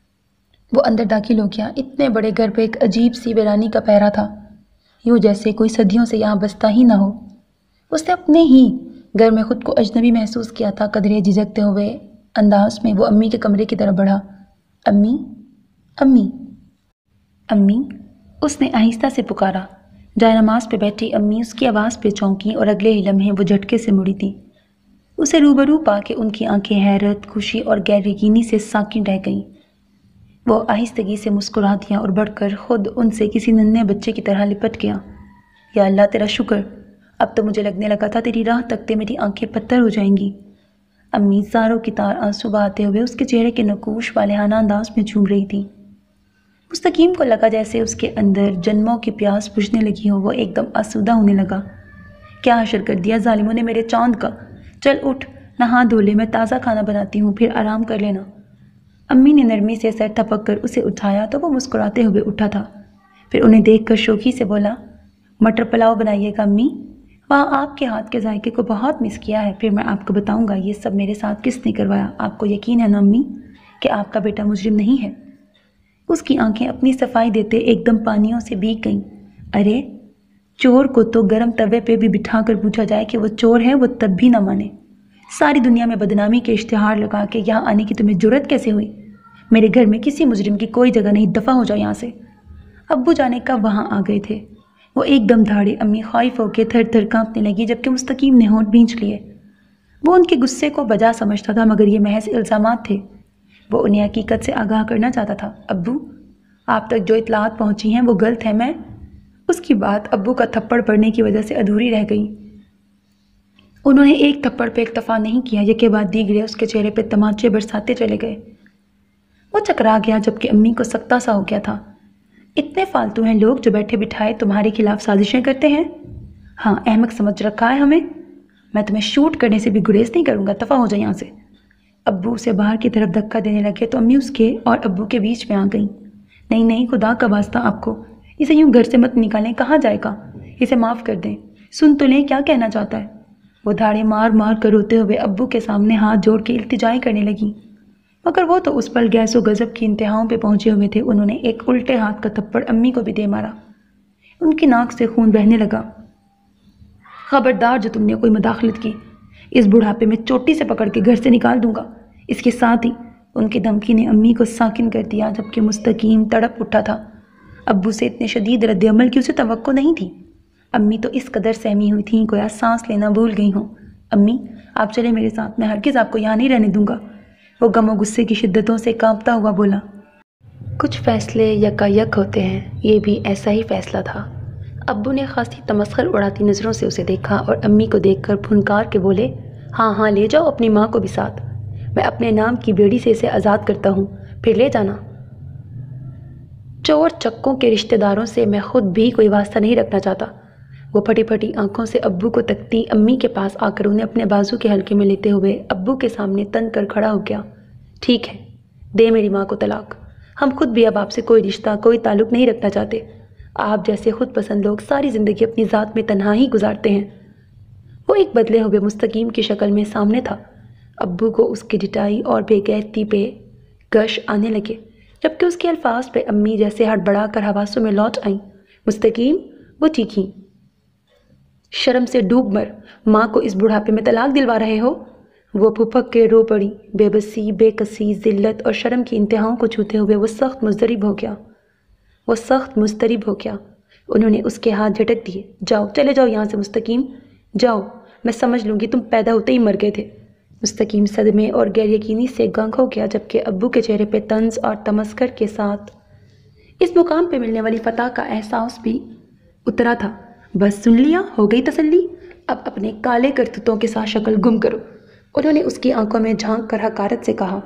वो अंदर दाखिल हो गया। इतने बड़े घर पे एक अजीब सी वीरानी का पहरा था, यूँ जैसे कोई सदियों से यहाँ बसता ही ना हो। उसने अपने ही घर में खुद को अजनबी महसूस किया था। कदरे झिझकते हुए अंदाज में वो अम्मी के कमरे की तरफ बढ़ा। अम्मी, अम्मी, अम्मी, उसने आहिस्ता से पुकारा। जाए नमाज पे बैठी अम्मी उसकी आवाज़ पे चौंकी और अगले ही लम्हे वो झटके से मुड़ी थी। उसे रूबरू पाके उनकी आंखें हैरत, खुशी और गैर यकीनी से साकिन रह गईं। वो आहिस्तगी से मुस्कुरा दिया और बढ़कर खुद उनसे किसी नन्हे बच्चे की तरह लिपट गया। या अल्लाह तेरा शुक्र, अब तो मुझे लगने लगा था तेरी राह तकते मेरी आंखें पत्थर हो जाएंगी। अम्मी ज़ारों की तार आंसू बहाते हुए उसके चेहरे के नकूश वाले हाना अंदाज में झूम रही थी। मुस्तकीम को लगा जैसे उसके अंदर जन्मों की प्यास बुझने लगी हो। वो एकदम आसूदा होने लगा। क्या हशर कर दिया जालिमों ने मेरे चांद का। चल उठ, नहा धो ले, मैं ताज़ा खाना बनाती हूँ, फिर आराम कर लेना। अम्मी ने नरमी से सर थपक कर उसे उठाया तो वो मुस्कुराते हुए उठा था। फिर उन्हें देखकर शौकी से बोला, मटर पुलाव बनाइएगा अम्मी, वहाँ आपके हाथ के जायके को बहुत मिस किया है। फिर मैं आपको बताऊँगा ये सब मेरे साथ किसने करवाया। आपको यकीन है ना अम्मी कि आपका बेटा मुजरिम नहीं है। उसकी आंखें अपनी सफाई देते एकदम पानियों से भीग गईं। अरे, चोर को तो गर्म तवे पे भी बिठा कर पूछा जाए कि वो चोर है, वो तब भी ना माने। सारी दुनिया में बदनामी के इश्तिहार लगा के यहाँ आने की तुम्हें जुर्रत कैसे हुई? मेरे घर में किसी मुजरिम की कोई जगह नहीं, दफ़ा हो जाओ यहाँ से। अब्बू जाने का वहाँ आ गए थे। वो एकदम धाड़े। अम्मी ख्वाइफ होकर थर थर काँपने लगी, जबकि मुस्तकीम ने होंठ भींच लिए। वो उनके गुस्से को बजा समझता था, मगर ये महज इल्ज़ामात थे। वो उन्हें हकीकत से आगाह करना चाहता था। अब्बू, आप तक जो इतलात पहुँची हैं वो गलत है। मैं उसकी बात अब्बू का थप्पड़ पड़ने की वजह से अधूरी रह गई। उन्होंने एक थप्पड़ पे इक्तफा नहीं किया, यके बाद दीगरे उसके चेहरे पे तमाचे बरसाते चले गए। वो चकरा गया, जबकि अम्मी को सख्ता सा हो गया था। इतने फालतू हैं लोग जो बैठे बिठाए तुम्हारे खिलाफ साजिशें करते हैं। हाँ, अहमक समझ रखा है हमें। मैं तुम्हें शूट करने से भी गुरेज नहीं करूँगा, दफ़ा हो जाए यहाँ से। अब्बू उसे बाहर की तरफ धक्का देने लगे तो अम्मी उसके और अब्बू के बीच में आ गई। नहीं नहीं, खुदा का वास्ता आपको इसे यूँ घर से मत निकालें, कहाँ जाएगा? इसे माफ़ कर दें। सुन तो लें क्या कहना चाहता है। वो धाड़े मार मार कर रोते हुए अब्बू के सामने हाथ जोड़ के इल्तिजाई करने लगी, मगर वो तो उस पल गैस व गज़ब की इंतहाओं पे पहुंचे हुए थे। उन्होंने एक उल्टे हाथ का थप्पड़ अम्मी को भी दे मारा। उनकी नाक से खून बहने लगा। खबरदार, जो तुमने कोई मदाखलत की, इस बुढ़ापे में चोटी से पकड़ के घर से निकाल दूंगा। इसके साथ ही उनकी धमकी ने अम्मी को साकिन कर दिया, जबकि मुस्तकीम तड़प उठा था। अब्बू से इतने शदीद रद्द-ए-अमल की उसे तवक्को नहीं थी। अम्मी तो इस कदर सहमी हुई थी गोया सांस लेना भूल गई हों। अम्मी, आप चले मेरे साथ, मैं हरगिज़ आपको यहाँ नहीं रहने दूंगा। वो गम और गुस्से की शिद्दतों से कांपता हुआ बोला। कुछ फैसले यकायक होते हैं, ये भी ऐसा ही फैसला था। अब्बू ने खासी तमस्खर उड़ाती नज़रों से उसे देखा और अम्मी को देखकर फुनकार के बोले, हाँ हाँ, ले जाओ अपनी माँ को भी साथ। मैं अपने नाम की बेड़ी से इसे आज़ाद करता हूँ, फिर ले जाना। चोर चक्कों के रिश्तेदारों से मैं खुद भी कोई वास्ता नहीं रखना चाहता। वो फटी फटी आंखों से अब्बू को तकती अम्मी के पास आकर उन्हें अपने बाजू के हल्के में लेते हुए अब्बू के सामने तन कर खड़ा हो गया। ठीक है, दे मेरी माँ को तलाक। हम खुद भी अब आपसे कोई रिश्ता, कोई ताल्लुक़ नहीं रखना चाहते। आप जैसे खुद पसंद लोग सारी ज़िंदगी अपनी ज़ात में तन्हा ही गुजारते हैं। वो एक बदले हुए मुस्तकीम की शक्ल में सामने था। अब्बू को उसकी डिटाई और बेगैरती पे गश आने लगे, जबकि उसके अल्फाज पे अम्मी जैसे हड़बड़ा कर हवासों में लौट आईं। मुस्तकीम, वो चीखीं, शर्म से डूब मर, माँ को इस बुढ़ापे में तलाक दिलवा रहे हो। वो फुफक के रो पड़ी। बेबसी, बेकसी, जिल्लत और शर्म की इंतहाओं को छूते हुए वो सख्त मुज़दरिब हो गया। وہ سخت مضطرب ہو گیا۔ انہوں نے اس کے ہاتھ جھٹک دیے۔ جاؤ، چلے جاؤ یہاں سے مستقیم، جاؤ، میں سمجھ لوں گی تم پیدا ہوتے ہی مر گئے تھے۔ مستقیم صدمے اور غیر یقینی سے گنگ ہو گیا، جبکہ ابو کے چہرے پہ طنز اور تمسخر کے ساتھ اس مقام پہ ملنے والی فتح کا احساس بھی اترا تھا۔ بس سن لیا، ہو گئی تسلی، اب اپنے کالے کرتوتوں کے ساتھ شکل گم کرو، انہوں نے اس کی آنکھوں میں جھانک کر حقارت سے کہا۔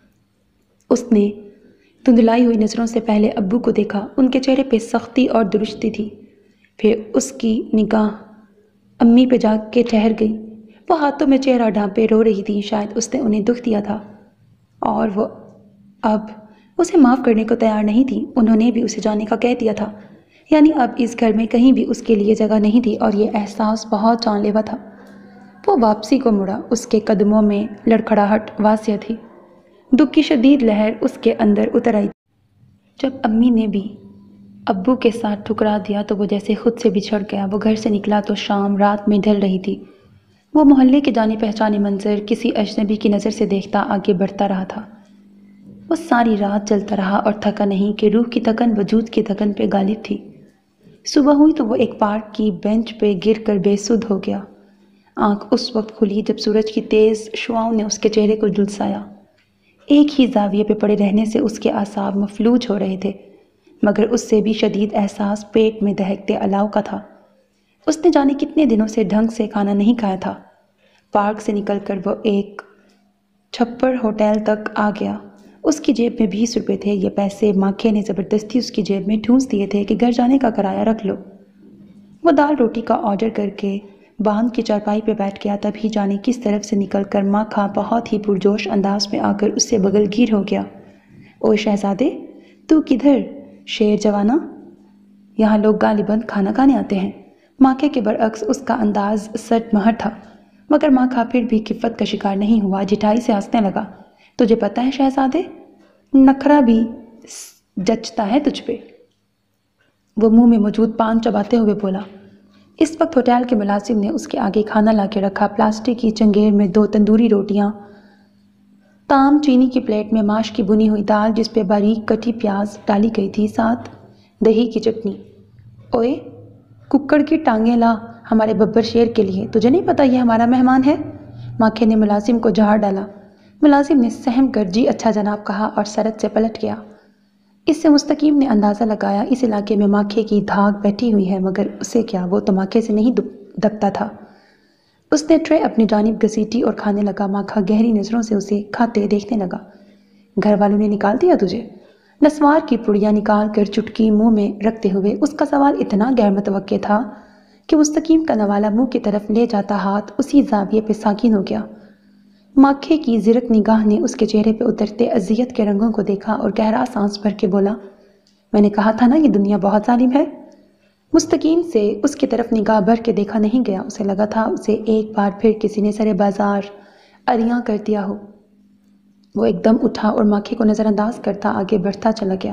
اس نے دھندلائی ہوئی نظروں سے پہلے ابو کو دیکھا، ان کے چہرے پہ سختی اور درستی تھی، پھر اس کی نگاہ امی پہ جا کے ٹھہر گئی۔ وہ ہاتھوں میں چہرہ ڈھانپے رو رہی تھی، شاید اس نے انہیں دکھ دیا تھا اور وہ اب اسے معاف کرنے کو تیار نہیں تھی۔ انہوں نے بھی اسے جانے کا کہہ دیا تھا، یعنی اب اس گھر میں کہیں بھی اس کے لیے جگہ نہیں تھی، اور یہ احساس بہت جان لیوا تھا۔ وہ واپسی کو مڑا، اس کے قدموں میں لڑکھڑاہٹ واضح تھی، دکھ کی شدید لہر اس کے اندر اتر آئی۔ جب امی نے بھی ابو کے ساتھ ٹھکرا دیا تو وہ جیسے خود سے بچھڑ گیا۔ وہ گھر سے نکلا تو شام رات میں ڈھل رہی تھی۔ وہ محلے کے جانے پہچانے منظر کسی اجنبی کی نظر سے دیکھتا آگے بڑھتا رہا تھا۔ وہ ساری رات چلتا رہا اور تھکا نہیں کہ روح کی تھکن وجود کی تھکن پہ غالب تھی۔ صبح ہوئی تو وہ ایک پارک کی بینچ پہ گر کر بے سدھ ہو گیا۔ آنکھ اس وقت کھلی جب سورج کی تیز شعاؤں نے اس کے چہرے کو جھلسایا۔ ایک ہی زاویے پہ پڑے رہنے سے اس کے اعصاب مفلوج ہو رہے تھے، مگر اس سے بھی شدید احساس پیٹ میں دہکتے الاؤ کا تھا۔ اس نے جانے کتنے دنوں سے ڈھنگ سے کھانا نہیں کھایا تھا۔ پارک سے نکل کر وہ ایک چھپر ہوٹل تک آ گیا۔ اس کی جیب میں بیس روپے تھے۔ یہ پیسے ماکھے نے زبردستی اس کی جیب میں ٹھونس دیے تھے کہ گھر جانے کا کرایہ رکھ لو۔ وہ دال روٹی کا آرڈر کر کے باندھ کی چارپائی پہ بیٹھ گیا، تبھی جانے کس طرف سے نکل کر ماکھا بہت ہی پرجوش انداز میں آ کر اس سے بغل گیر ہو گیا۔ اوے شہزادے، تو کدھر؟ شیر جوانا، یہاں لوگ غالباً کھانا کھانے آتے ہیں۔ ماکھے کے برعکس اس کا انداز سٹ مہر تھا، مگر ماکھا پھر بھی خفت کا شکار نہیں ہوا، جٹائی سے ہنسنے لگا۔ تجھے پتہ ہے شہزادے، نخرا بھی جچتا ہے تجھ پہ۔ وہ منہ میں موجود پان چباتے ہوئے بولا۔ اس وقت ہوٹل کے ملازم نے اس کے آگے کھانا لا کے رکھا۔ پلاسٹک کی چنگیر میں دو تندوری روٹیاں، تام چینی کی پلیٹ میں ماش کی بنی ہوئی دال جس پہ باریک کٹی پیاز ڈالی گئی تھی، ساتھ دہی کی چٹنی۔ اوئے ککڑ کی ٹانگیں لا ہمارے ببر شیر کے لیے، تجھے نہیں پتہ یہ ہمارا مہمان ہے؟ ماکھے نے ملازم کو جھاڑ ڈالا۔ ملازم نے سہم کر جی اچھا جناب کہا اور سرت سے پلٹ گیا۔ اس سے مستقیم نے اندازہ لگایا اس علاقے میں ماکھے کی دھاگ بیٹھی ہوئی ہے، مگر اسے کیا، وہ تو ماکھے سے نہیں دبتا تھا۔ اس نے ٹرے اپنی جانب گھسیٹی اور کھانے لگا۔ ماکھا گہری نظروں سے اسے کھاتے دیکھنے لگا۔ گھر والوں نے نکال دیا تجھے؟ نسوار کی پڑیاں نکال کر چٹکی منہ میں رکھتے ہوئے اس کا سوال اتنا غیر متوقع تھا کہ مستقیم کا نوالہ منہ کی طرف لے جاتا ہاتھ اسی زاویے پہ ساکن ہو گیا۔ ماکھے کی زرق نگاہ نے اس کے چہرے پہ اترتے اذیت کے رنگوں کو دیکھا اور گہرا سانس بھر کے بولا، میں نے کہا تھا نا یہ دنیا بہت ظالم ہے۔ مستقیم سے اس کی طرف نگاہ بھر کے دیکھا نہیں گیا۔ اسے لگا تھا اسے ایک بار پھر کسی نے سرے بازار اریاں کر دیا ہو۔ وہ ایک دم اٹھا اور ماکھے کو نظر انداز کرتا آگے بڑھتا چلا گیا۔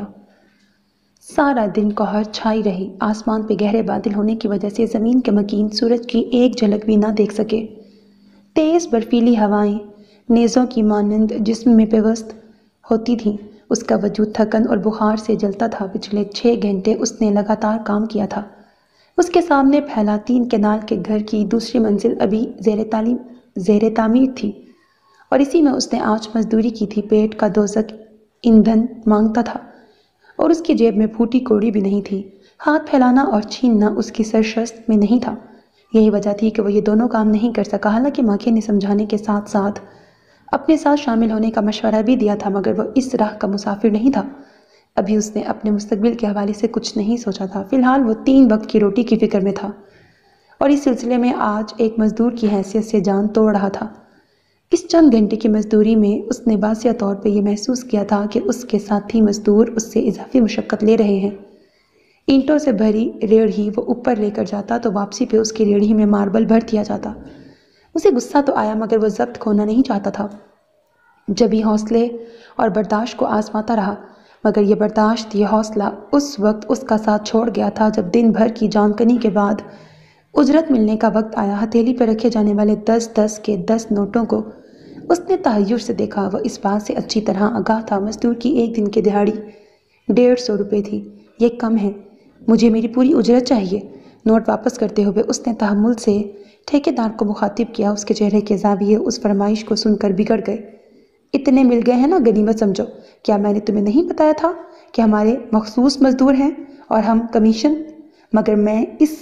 سارا دن قہر چھائی رہی۔ آسمان پہ گہرے بادل ہونے کی وجہ سے زمین کے مکین سورج کی ایک جھلک بھی نہ دیکھ سکے۔ تیز برفیلی ہوائیں نیزوں کی مانند جسم میں پیوست ہوتی تھیں۔ اس کا وجود تھکن اور بخار سے جلتا تھا۔ پچھلے چھ گھنٹے اس نے لگاتار کام کیا تھا۔ اس کے سامنے پھیلا تین کنال کے گھر کی دوسری منزل ابھی زیر تعلیم زیر تعمیر تھی، اور اسی میں اس نے آج مزدوری کی تھی۔ پیٹ کا دوزخ ایندھن مانگتا تھا اور اس کی جیب میں پھوٹی کوڑی بھی نہیں تھی۔ ہاتھ پھیلانا اور چھیننا اس کی سرشست میں نہیں تھا۔ یہی وجہ تھی کہ وہ یہ دونوں کام نہیں کر سکا۔ حالانکہ ماکھے نے سمجھانے کے ساتھ ساتھ اپنے ساتھ شامل ہونے کا مشورہ بھی دیا تھا، مگر وہ اس راہ کا مسافر نہیں تھا۔ ابھی اس نے اپنے مستقبل کے حوالے سے کچھ نہیں سوچا تھا۔ فی الحال وہ تین وقت کی روٹی کی فکر میں تھا اور اس سلسلے میں آج ایک مزدور کی حیثیت سے جان توڑ رہا تھا۔ اس چند گھنٹے کی مزدوری میں اس نے واضح طور پہ یہ محسوس کیا تھا کہ اس کے ساتھی مزدور اس سے اضافی مشقت لے رہے ہیں۔ اینٹوں سے بھری ریڑھی وہ اوپر لے کر جاتا تو واپسی پہ اس کی ریڑھی میں ماربل بھر دیا جاتا۔ اسے غصہ تو آیا، مگر وہ ضبط کھونا نہیں چاہتا تھا۔ جبھی حوصلے اور برداشت کو آزماتا رہا، مگر یہ برداشت، یہ حوصلہ اس وقت اس کا ساتھ چھوڑ گیا تھا جب دن بھر کی جان کنی کے بعد اجرت ملنے کا وقت آیا۔ ہتھیلی پر رکھے جانے والے دس دس کے دس نوٹوں کو اس نے تحیر سے دیکھا۔ وہ اس بات سے اچھی طرح آگاہ تھا مزدور کی ایک دن کی دہاڑی ڈیڑھ سو روپے تھی، یہ کم ہے، مجھے میری پوری اجرت چاہیے۔ نوٹ واپس کرتے ہوئے اس نے تحمل سے ٹھیکیدار کو مخاطب کیا۔ اس کے چہرے کے زاویے اس فرمائش کو سن کر بگڑ گئے۔ اتنے مل گئے ہیں نا، غنیمت سمجھو۔ کیا میں نے تمہیں نہیں بتایا تھا کہ ہمارے مخصوص مزدور ہیں اور ہم کمیشن؟ مگر میں اس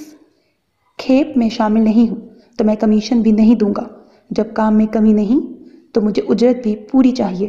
کھیپ میں شامل نہیں ہوں تو میں کمیشن بھی نہیں دوں گا۔ جب کام میں کمی نہیں تو مجھے اجرت بھی پوری چاہیے۔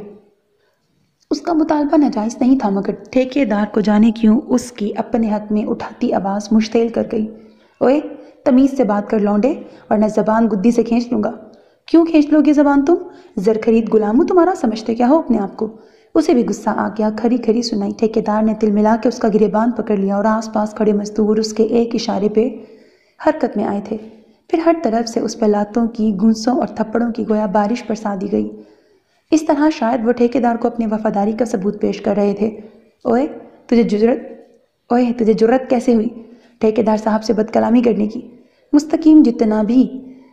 اس کا مطالبہ ناجائز نہیں تھا، مگر ٹھیکیدار کو جانے کیوں اس کی اپنے حق میں اٹھاتی آواز مشتعل کر گئی۔ اوئے تمیز سے بات کر لونڈے، ورنہ زبان گدی سے کھینچ لوں گا۔ کیوں کھینچ لو گے زبان تم؟ زر خرید غلام ہوں تمہارا، سمجھتے کیا ہو اپنے آپ کو؟ اسے بھی غصہ آ گیا، کھری کھری سنائی۔ ٹھیکیدار نے تل ملا کے اس کا گریبان پکڑ لیا اور آس پاس کھڑے مزدور اس کے ایک اشارے پہ حرکت میں آئے تھے۔ پھر ہر طرف سے اس پہ لاتوں کی، گھونسوں اور تھپڑوں کی گویا بارش برسا دی گئی۔ اس طرح شاید وہ ٹھیکیدار کو اپنی وفاداری کا ثبوت پیش کر رہے تھے۔ اوئے تجھے جرت اوئے تجھے جرت کیسے ہوئی ٹھیکیدار صاحب سے بد کلامی کرنے کی؟ مستقیم جتنا بھی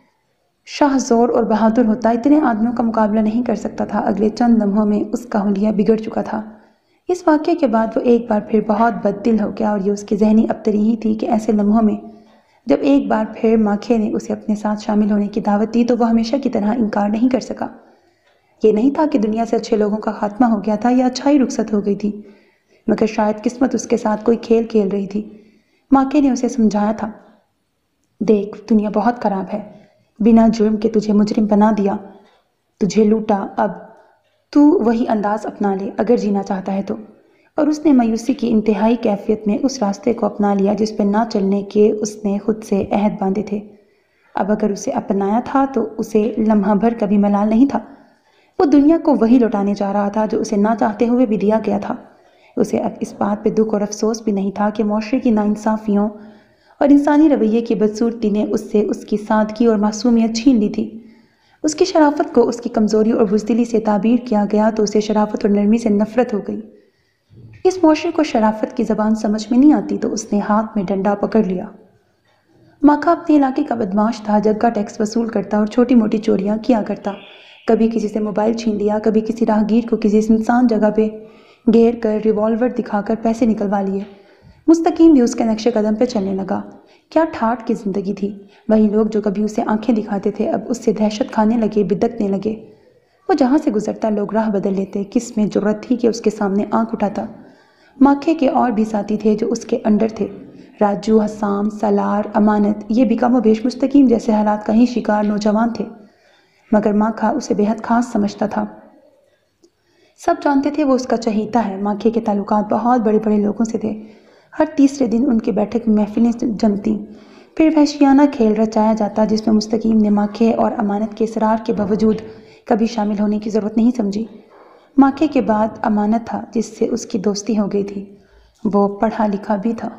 شاہ زور اور بہادر ہوتا اتنے آدمیوں کا مقابلہ نہیں کر سکتا تھا۔ اگلے چند لمحوں میں اس کا حلیہ بگڑ چکا تھا۔ اس واقعے کے بعد وہ ایک بار پھر بہت بد دل ہو گیا، اور یہ اس کی ذہنی ابتری ہی تھی کہ ایسے لمحوں میں جب ایک بار پھر ماکھے نے اسے اپنے ساتھ شامل ہونے کی دعوت دی تو وہ ہمیشہ کی طرح انکار نہیں کر سکا۔ یہ نہیں تھا کہ دنیا سے اچھے لوگوں کا خاتمہ ہو گیا تھا یا اچھائی رخصت ہو گئی تھی، مگر شاید قسمت اس کے ساتھ کوئی کھیل کھیل رہی تھی۔ ماکھے نے اسے سمجھایا تھا، دیکھ دنیا بہت خراب ہے، بنا جرم کے تجھے مجرم بنا دیا، تجھے لوٹا، اب تو وہی انداز اپنا لے اگر جینا چاہتا ہے تو۔ اور اس نے مایوسی کی انتہائی کیفیت میں اس راستے کو اپنا لیا جس پہ نہ چلنے کے اس نے خود سے عہد باندھے تھے۔ اب اگر اسے اپنایا تھا تو اسے لمحہ بھر کبھی ملال نہیں تھا۔ وہ دنیا کو وہی لوٹانے جا رہا تھا جو اسے نہ چاہتے ہوئے بھی دیا گیا تھا۔ اسے اب اس بات پہ دکھ اور افسوس بھی نہیں تھا کہ معاشرے کی ناانصافیوں اور انسانی رویے کی بدصورتی نے اس سے اس کی سادگی اور معصومیت چھین لی تھی۔ اس کی شرافت کو اس کی کمزوری اور بزدلی سے تعبیر کیا گیا تو اسے شرافت اور نرمی سے نفرت ہو گئی۔ اس معاشرے کو شرافت کی زبان سمجھ میں نہیں آتی تو اس نے ہاتھ میں ڈنڈا پکڑ لیا۔ ماکھا اپنے علاقے کا بدمعاش تھا، جگہ ٹیکس وصول کرتا اور چھوٹی موٹی چوریاں کیا کرتا۔ کبھی کسی سے موبائل چھین لیا، کبھی کسی راہگیر کو کسی سنسان جگہ پہ گھیر کر ریوالور دکھا کر پیسے نکلوا لیے۔ مستقیم بھی اس کے نقش قدم پہ چلنے لگا۔ کیا ٹھاٹھ کی زندگی تھی! وہی لوگ جو کبھی اسے آنکھیں دکھاتے تھے اب اس سے دہشت کھانے لگے، بدکنے لگے۔ وہ جہاں سے گزرتا لوگ راہ بدل لیتے۔ کس میں جرت تھی کہ اس کے سامنے آنکھ اٹھاتا؟ ماکھے کے اور بھی ساتھی تھے جو اس کے انڈر تھے، راجو، حسام، سالار، امانت، یہ بھی کم و بیش مستقیم جیسے حالات کا ہی شکار نوجوان تھے، مگر ماکھا اسے بے حد خاص سمجھتا تھا۔ سب جانتے تھے وہ اس کا چہیتا ہے۔ ماکھے کے تعلقات بہت بڑے بڑے لوگوں سے تھے۔ ہر تیسرے دن ان کی بیٹھک میں محفلیں جمتیں، پھر وحشیانہ کھیل رچایا جاتا جس میں مستقیم نے ماکھے اور امانت کے اصرار کے باوجود کبھی شامل ہونے کی ضرورت نہیں سمجھی۔ ماکھے کے بعد امانت تھا جس سے اس کی دوستی ہو گئی تھی۔ وہ پڑھا لکھا بھی تھا۔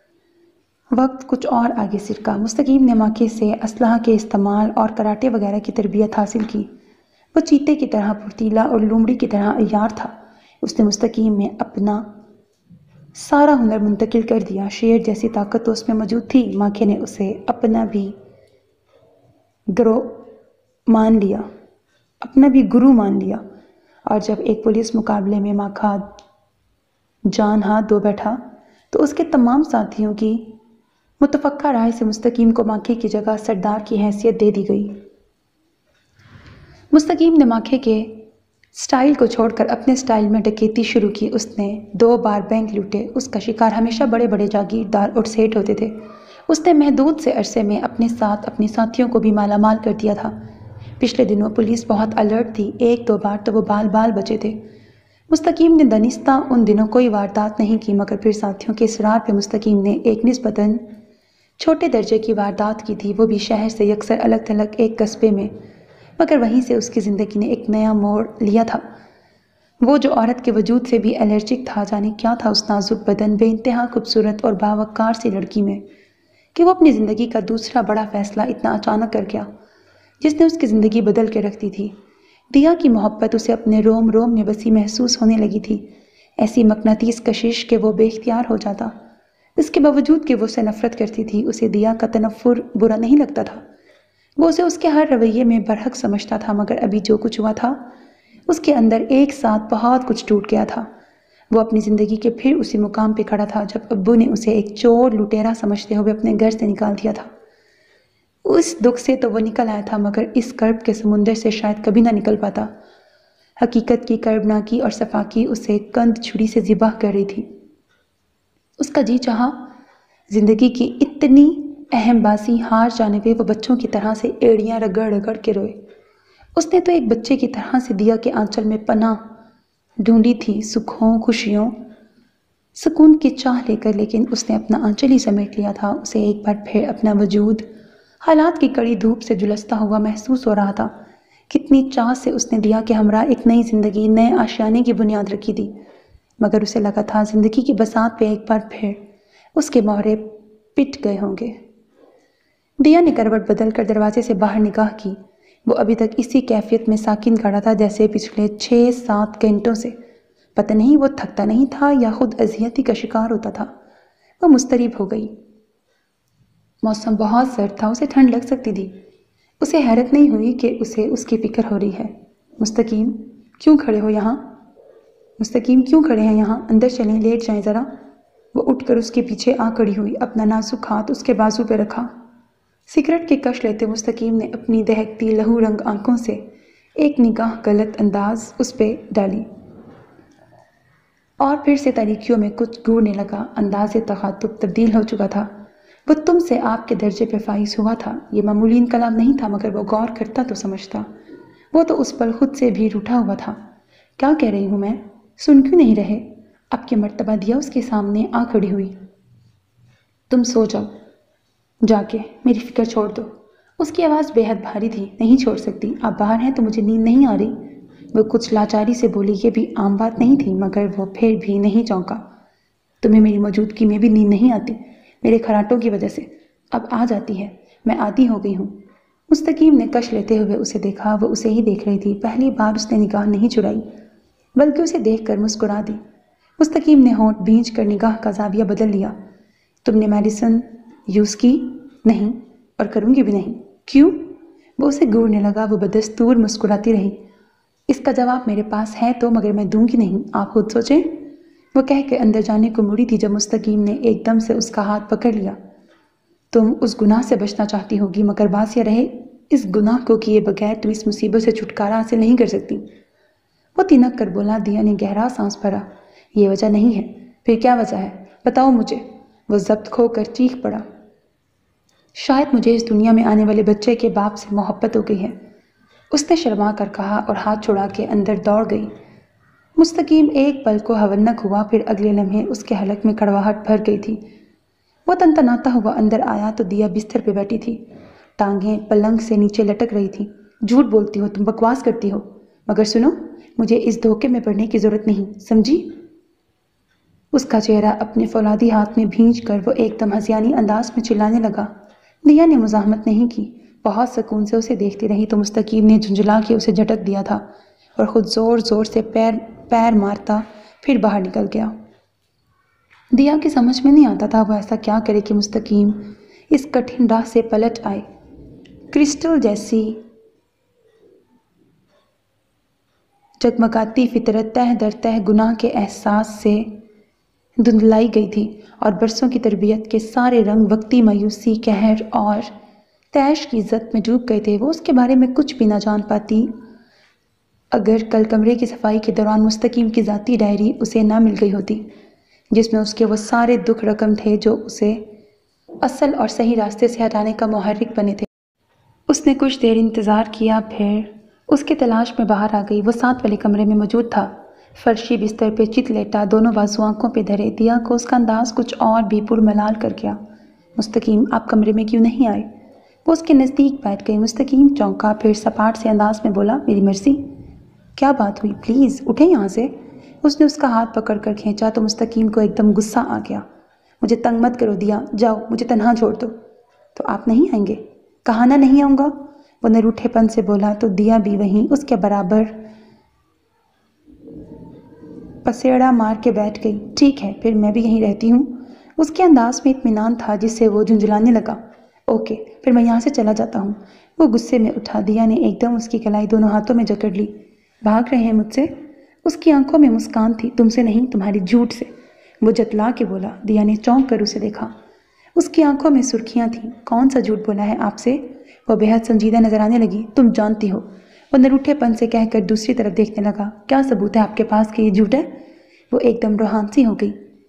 وقت کچھ اور آگے سرکا۔ مستقیم نے ماکھے سے اسلحہ کے استعمال اور کراٹے وغیرہ کی تربیت حاصل کی۔ وہ چیتے کی طرح پھرتیلا اور لومڑی کی طرح عیار تھا۔ اس نے مستقیم میں اپنا سارا ہنر منتقل کر دیا۔ شیر جیسی طاقت تو اس میں موجود تھی۔ ماکھے نے اسے اپنا بھی گرو مان لیا اپنا بھی گرو مان لیا اور جب ایک پولیس مقابلے میں ماکھا جان ہاتھ دھو بیٹھا تو اس کے تمام ساتھیوں کی متفقہ رائے سے مستقیم کو ماکھے کی جگہ سردار کی حیثیت دے دی گئی۔ مستقیم نے ماکھے کے سٹائل کو چھوڑ کر اپنے سٹائل میں ڈکیتی شروع کی۔ اس نے دو بار بینک لوٹے۔ اس کا شکار ہمیشہ بڑے بڑے جاگیردار اور سیٹھ ہوتے تھے۔ اس نے محدود سے عرصے میں اپنے ساتھ اپنے ساتھیوں کو بھی مالا مال کر دیا تھا۔ پچھلے دنوں پولیس بہت الرٹ تھی، ایک دو بار تو وہ بال بال بچے تھے۔ مستقیم نے دانستہ ان دنوں کوئی واردات نہیں کی، مگر پھر ساتھیوں کے اصرار پہ مستقیم نے ایک نسبتاً چھوٹے درجے کی واردات کی تھی، وہ بھی شہر سے یکسر الگ تھلگ ایک قصبے میں، مگر وہیں سے اس کی زندگی نے ایک نیا موڑ لیا تھا۔ وہ جو عورت کے وجود سے بھی الرجک تھا، جانے کیا تھا اس نازک بدن، بے انتہا خوبصورت اور باوقار سی لڑکی میں کہ وہ اپنی زندگی کا دوسرا بڑا فیصلہ اتنا اچانک کر گیا جس نے اس کی زندگی بدل کے رکھ دی تھی۔ دیا کی محبت اسے اپنے روم روم میں بسی محسوس ہونے لگی تھی، ایسی مقناطیس کشش کہ وہ بے اختیار ہو جاتا۔ اس کے باوجود کہ وہ اسے نفرت کرتی تھی، اسے دیا کا تنفر برا نہیں لگتا تھا۔ وہ اسے اس کے ہر رویے میں برحق سمجھتا تھا، مگر ابھی جو کچھ ہوا تھا اس کے اندر ایک ساتھ بہت کچھ ٹوٹ گیا تھا۔ وہ اپنی زندگی کے پھر اسی مقام پہ کھڑا تھا جب ابو نے اسے ایک چور لٹیرا سمجھتے ہوئے اپنے گھر سے نکال دیا تھا۔ اس دکھ سے تو وہ نکل آیا تھا، مگر اس کرب کے سمندر سے شاید کبھی نہ نکل پاتا۔ حقیقت کی کربناکی اور صفاکی اسے کند چھری سے ذبح کر رہی تھی۔ اس کا جی چاہا زندگی کی اتنی اہم باسی ہار جانے پہ وہ بچوں کی طرح سے ایڑیاں رگڑ رگڑ کے روئے۔ اس نے تو ایک بچے کی طرح سے دیا کے آنچل میں پناہ ڈھونڈی تھی، سکھوں خوشیوں سکون کی چاہ لے کر، لیکن اس نے اپنا آنچل ہی سمیٹ لیا تھا۔ اسے ایک بار پھر اپنا وجود حالات کی کڑی دھوپ سے جلستا ہوا محسوس ہو رہا تھا۔ کتنی چاہ سے اس نے دیا کہ ہمراہ ایک نئی زندگی، نئے آشیانے کی بنیاد رکھی تھی، مگر اسے لگا تھا زندگی کی بساط پہ ایک بار پھر اس کے مہرے پٹ گئے ہوں گے۔ دیا نے کروٹ بدل کر دروازے سے باہر نگاہ کی۔ وہ ابھی تک اسی کیفیت میں ساکن کھڑا تھا جیسے پچھلے چھ سات گھنٹوں سے۔ پتہ نہیں وہ تھکتا نہیں تھا یا خود اذیتی کا شکار ہوتا تھا۔ وہ مضطرب ہو گئی۔ موسم بہت سرد تھا، اسے ٹھنڈ لگ سکتی تھی۔ اسے حیرت نہیں ہوئی کہ اسے اس کی فکر ہو رہی ہے۔ مستقیم کیوں کھڑے ہو یہاں؟ مستقیم کیوں کھڑے ہیں یہاں؟ اندر چلیں، لیٹ جائیں ذرا۔ وہ اٹھ کر اس کے پیچھے آ کھڑی ہوئی، اپنا نازک ہاتھ اس کے بازو پہ رکھا۔ سگریٹ کی کش لیتے مستقیم نے اپنی دہکتی لہو رنگ آنکھوں سے ایک نگاہ غلط انداز اس پہ ڈالی اور پھر سے تاریکیوں میں کچھ گورنے لگا۔ انداز تخاطب تبدیل ہو چکا تھا۔ وہ تم سے آپ کے درجے پہ فائز ہوا تھا۔ یہ معمولی انقلاب نہیں تھا، مگر وہ غور کرتا تو سمجھتا۔ وہ تو اس پر خود سے بھی روٹھا ہوا تھا۔ کیا کہہ رہی ہوں میں؟ سن کیوں نہیں رہے؟ اب کی مرتبہ دیا اس کے سامنے آ کھڑی ہوئی۔ تم سو جاؤ جا کے، میری فکر چھوڑ دو۔ اس کی آواز بے حد بھاری تھی۔ نہیں چھوڑ سکتی، آپ باہر ہیں تو مجھے نیند نہیں آ رہی۔ وہ کچھ لاچاری سے بولی۔ یہ بھی عام بات نہیں تھی، مگر وہ پھر بھی نہیں چونکا۔ تمہیں میری موجودگی میں بھی نیند نہیں آتی؟ میرے خراٹوں کی وجہ سے؟ اب آ جاتی ہے، میں عادی ہو گئی ہوں۔ مستقیم نے کش لیتے ہوئے اسے دیکھا۔ وہ اسے ہی دیکھ رہی تھی۔ پہلی بار اس نے نگاہ نہیں چرائی، بلکہ اسے دیکھ کر مسکرا دی۔ مستقیم نے ہونٹ بھینچ کر نگاہ کا زاویہ بدل لیا۔ تم نے میڈیسن یوز کی؟ نہیں، اور کروں گی بھی نہیں۔ کیوں؟ وہ اسے گورنے لگا۔ وہ بدستور مسکراتی رہی۔ اس کا جواب میرے پاس ہے تو، مگر میں دوں گی نہیں، آپ خود سوچیں۔ وہ کہہ کے اندر جانے کو مڑی تھی جب مستقیم نے ایک دم سے اس کا ہاتھ پکڑ لیا۔ تم اس گناہ سے بچنا چاہتی ہوگی، مگر بات یہ رہے اس گناہ کو کیے بغیر تم اس مصیبت سے چھٹکارا حاصل نہیں کر سکتی۔ وہ تنک کر بولا۔ دیا نے گہرا سانس بھرا۔ یہ وجہ نہیں ہے؟ پھر کیا وجہ ہے؟ بتاؤ مجھے۔ وہ ضبط کھو کر چیخ پڑا۔ شاید مجھے اس دنیا میں آنے والے بچے کے باپ سے محبت ہو گئی ہے، اس نے شرما کر کہا اور ہاتھ چھڑا کے اندر دوڑ گئی۔ مستقیم ایک پل کو ہونک ہوا، پھر اگلے لمحے اس کے حلق میں کڑواہٹ بھر گئی تھی۔ وہ تنتناتا ہوا اندر آیا تو دیا بستر پہ بیٹھی تھی، ٹانگیں پلنگ سے نیچے لٹک رہی تھی۔ جھوٹ بولتی ہو تم، بکواس کرتی ہو، مگر سنو، مجھے اس دھوکے میں پڑنے کی ضرورت نہیں، سمجھی؟ اس کا چہرہ اپنے فولادی ہاتھ میں بھینچ کر وہ ایک دم ہذیانی انداز میں چلانے لگا۔ دیا نے مزاحمت نہیں کی، بہت سکون سے اسے دیکھتی رہی تو مستقیم نے جھنجھلا کے اسے جھٹک دیا تھا اور خود زور زور سے پیر پیر مارتا پھر باہر نکل گیا۔ دیا کی سمجھ میں نہیں آتا تھا وہ ایسا کیا کرے کہ مستقیم اس کٹھن راہ سے پلٹ آئے۔ کرسٹل جیسی جگمگاتی فطرت تہ در تہ گناہ کے احساس سے دھندلائی گئی تھی، اور برسوں کی تربیت کے سارے رنگ وقتی مایوسی، قہر اور تیش کی عزت میں ڈوب گئے تھے۔ وہ اس کے بارے میں کچھ بھی نہ جان پاتی اگر کل کمرے کی صفائی کے دوران مستقیم کی ذاتی ڈائری اسے نہ مل گئی ہوتی، جس میں اس کے وہ سارے دکھ رقم تھے جو اسے اصل اور صحیح راستے سے ہٹانے کا محرک بنے تھے۔ اس نے کچھ دیر انتظار کیا، پھر اس کی تلاش میں باہر آ گئی۔ وہ ساتھ والے کمرے میں موجود تھا، فرشی بستر پہ چت لیٹا، دونوں بازو آنکھوں پہ دھرے۔ دیا کو اس کا انداز کچھ اور بھی پرملال کر گیا۔ مستقیم، آپ کمرے میں کیوں نہیں آئے؟ وہ اس کے نزدیک بیٹھ گئی۔ مستقیم چونکا، پھر سپاٹ سے انداز میں بولا، میری مرضی۔ کیا بات ہوئی؟ پلیز اٹھیں یہاں سے۔ اس نے اس کا ہاتھ پکڑ کر کھینچا تو مستقیم کو ایک دم غصہ آ گیا۔ مجھے تنگ مت کرو دیا، جاؤ، مجھے تنہا چھوڑ دو۔ تو آپ نہیں آئیں گے؟ کہا نا نہیں آؤں گا، وہ نروٹھے پن سے بولا تو دیا بھی وہیں اس کے برابر پسیڑا مار کے بیٹھ گئی۔ ٹھیک ہے، پھر میں بھی یہیں رہتی ہوں۔ اس کے انداز میں اطمینان تھا جس سے وہ جھنجھلانے لگا۔ اوکے، پھر میں یہاں سے چلا جاتا ہوں۔ وہ غصے میں اٹھا۔ دیا نے ایک دم اس کی کلائی دونوں ہاتھوں میں جکڑ لی۔ بھاگ رہے ہیں مجھ سے؟ اس کی آنکھوں میں مسکان تھی۔ تم سے نہیں، تمہاری جھوٹ سے، وہ جتلا کے بولا۔ دیا نے چونک کر اسے دیکھا۔ اس کی آنکھوں میں سرخیاں تھیں۔ کون سا جھوٹ بولا ہے آپ سے؟ وہ بے حد سنجیدہ نظر آنے لگی۔ تم جانتی ہو، وہ نروٹھے پن سے کہہ کر دوسری طرف دیکھنے لگا۔ کیا ثبوت ہے آپ کے پاس کہ یہ جھوٹ ہے؟ وہ ایک دم روحان سی ہو گئی۔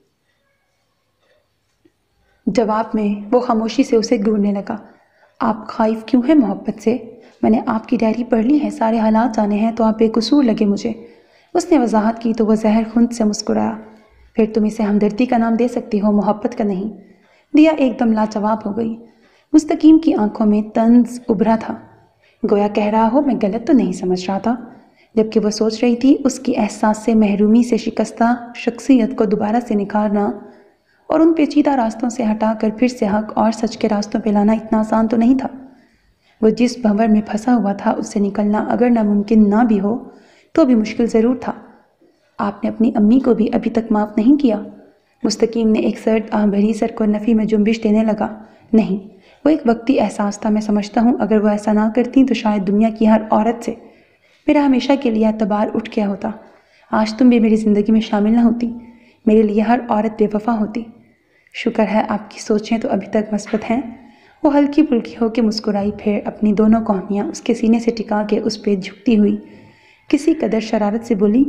جواب میں وہ خاموشی سے اسے گھورنے لگا۔ آپ خائف کیوں ہیں محبت سے؟ میں نے آپ کی ڈائری پڑھ لی ہے، سارے حالات جانے ہیں، تو آپ بے قصور لگے مجھے۔ اس نے وضاحت کی تو وہ زہر خند سے مسکرایا۔ پھر تم اسے ہمدردی کا نام دے سکتی ہو، محبت کا نہیں۔ دیا ایک دم لاجواب ہو گئی۔ مستقیم کی آنکھوں میں طنز ابھرا تھا۔ گویا کہہ رہا ہو میں غلط تو نہیں سمجھ رہا تھا۔ جبکہ وہ سوچ رہی تھی اس کی احساس سے محرومی سے شکستہ شخصیت کو دوبارہ سے نکھارنا اور ان پیچیدہ راستوں سے ہٹا کر پھر سے حق اور سچ کے راستوں پہ لانا اتنا آسان تو نہیں تھا۔ وہ جس بھنور میں پھنسا ہوا تھا اس سے نکلنا اگر ناممکن نہ بھی ہو تو بھی مشکل ضرور تھا۔ آپ نے اپنی امی کو بھی ابھی تک معاف نہیں کیا؟ مستقیم نے ایک سرد آہ بھری سر کو نفی میں جنبش دینے لگا۔ نہیں، وہ ایک وقتی احساس تھا، میں سمجھتا ہوں اگر وہ ایسا نہ کرتی تو شاید دنیا کی ہر عورت سے میرا ہمیشہ کے لیے اعتبار اٹھ گیا ہوتا۔ آج تم بھی میری زندگی میں شامل نہ ہوتی، میرے لیے ہر عورت بے وفا ہوتی۔ شکر ہے آپ کی سوچیں تو ابھی تک مثبت ہیں۔ وہ ہلکی پھلکی ہو کے مسکرائی، پھر اپنی دونوں کوہنیاں اس کے سینے سے ٹکا کے اس پہ جھکتی ہوئی کسی قدر شرارت سے بولی،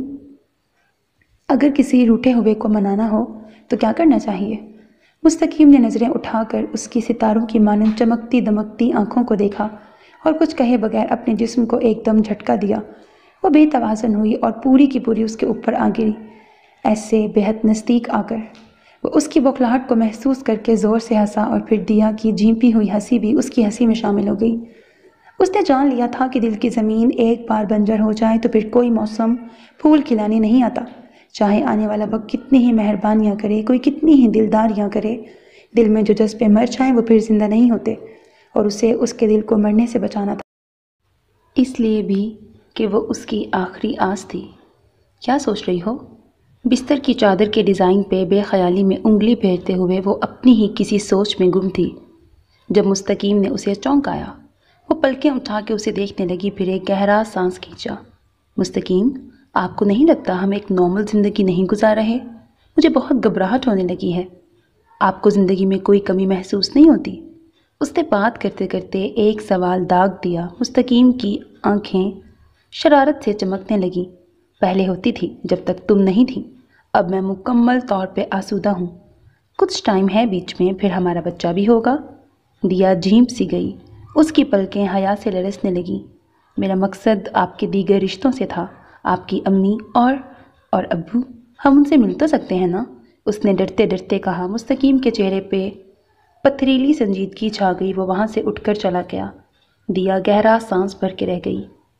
اگر کسی روٹھے ہوئے کو منانا ہو تو کیا کرنا چاہیے؟ مستقیم نے نظریں اٹھا کر اس کی ستاروں کی مانند چمکتی دمکتی آنکھوں کو دیکھا اور کچھ کہے بغیر اپنے جسم کو ایک دم جھٹکا دیا۔ وہ بے توازن ہوئی اور پوری کی پوری اس کے اوپر آ گری، ایسے بے حد نزدیک آ کر۔ وہ اس کی بوکھلاہٹ کو محسوس کر کے زور سے ہنسا اور پھر دیا کی جھیمپی ہوئی ہنسی بھی اس کی ہنسی میں شامل ہو گئی۔ اس نے جان لیا تھا کہ دل کی زمین ایک بار بنجر ہو جائے تو پھر کوئی موسم پھول کھلانے نہیں آتا، چاہے آنے والا وقت کتنی ہی مہربانیاں کرے، کوئی کتنی ہی دلداریاں کرے، دل میں جو جذبے مر جائیں وہ پھر زندہ نہیں ہوتے، اور اسے اس کے دل کو مرنے سے بچانا تھا، اس لیے بھی کہ وہ اس کی آخری آس تھی۔ کیا سوچ رہی ہو؟ بستر کی چادر کے ڈیزائن پہ بے خیالی میں انگلی پھیرتے ہوئے وہ اپنی ہی کسی سوچ میں گم تھی جب مستقیم نے اسے چونکایا۔ وہ پلکیں اٹھا کے اسے دیکھنے لگی، پھر ایک گہرا سانس کھینچا۔ مستقیم، آپ کو نہیں لگتا ہم ایک نارمل زندگی نہیں گزار رہے؟ مجھے بہت گھبراہٹ ہونے لگی ہے۔ آپ کو زندگی میں کوئی کمی محسوس نہیں ہوتی؟ اس نے بات کرتے کرتے ایک سوال داغ دیا۔ مستقیم کی آنکھیں شرارت سے چمکنے لگیں۔ پہلے ہوتی تھی جب تک تم نہیں تھی، اب میں مکمل طور پہ آسودہ ہوں۔ کچھ ٹائم ہے بیچ میں، پھر ہمارا بچہ بھی ہوگا۔ دیا جھیمپ سی گئی، اس کی پلکیں حیا سے لرزنے لگیں۔ میرا مقصد آپ کے دیگر رشتوں سے تھا، آپ کی امی اور اور ابو، ہم ان سے مل تو سکتے ہیں نا؟ اس نے ڈرتے ڈرتے کہا۔ مستقیم کے چہرے پہ پتھریلی سنجیدگی چھا گئی، وہ وہاں سے اٹھ کر چلا گیا۔ دیا گہرا سانس بھر کے رہ گئی۔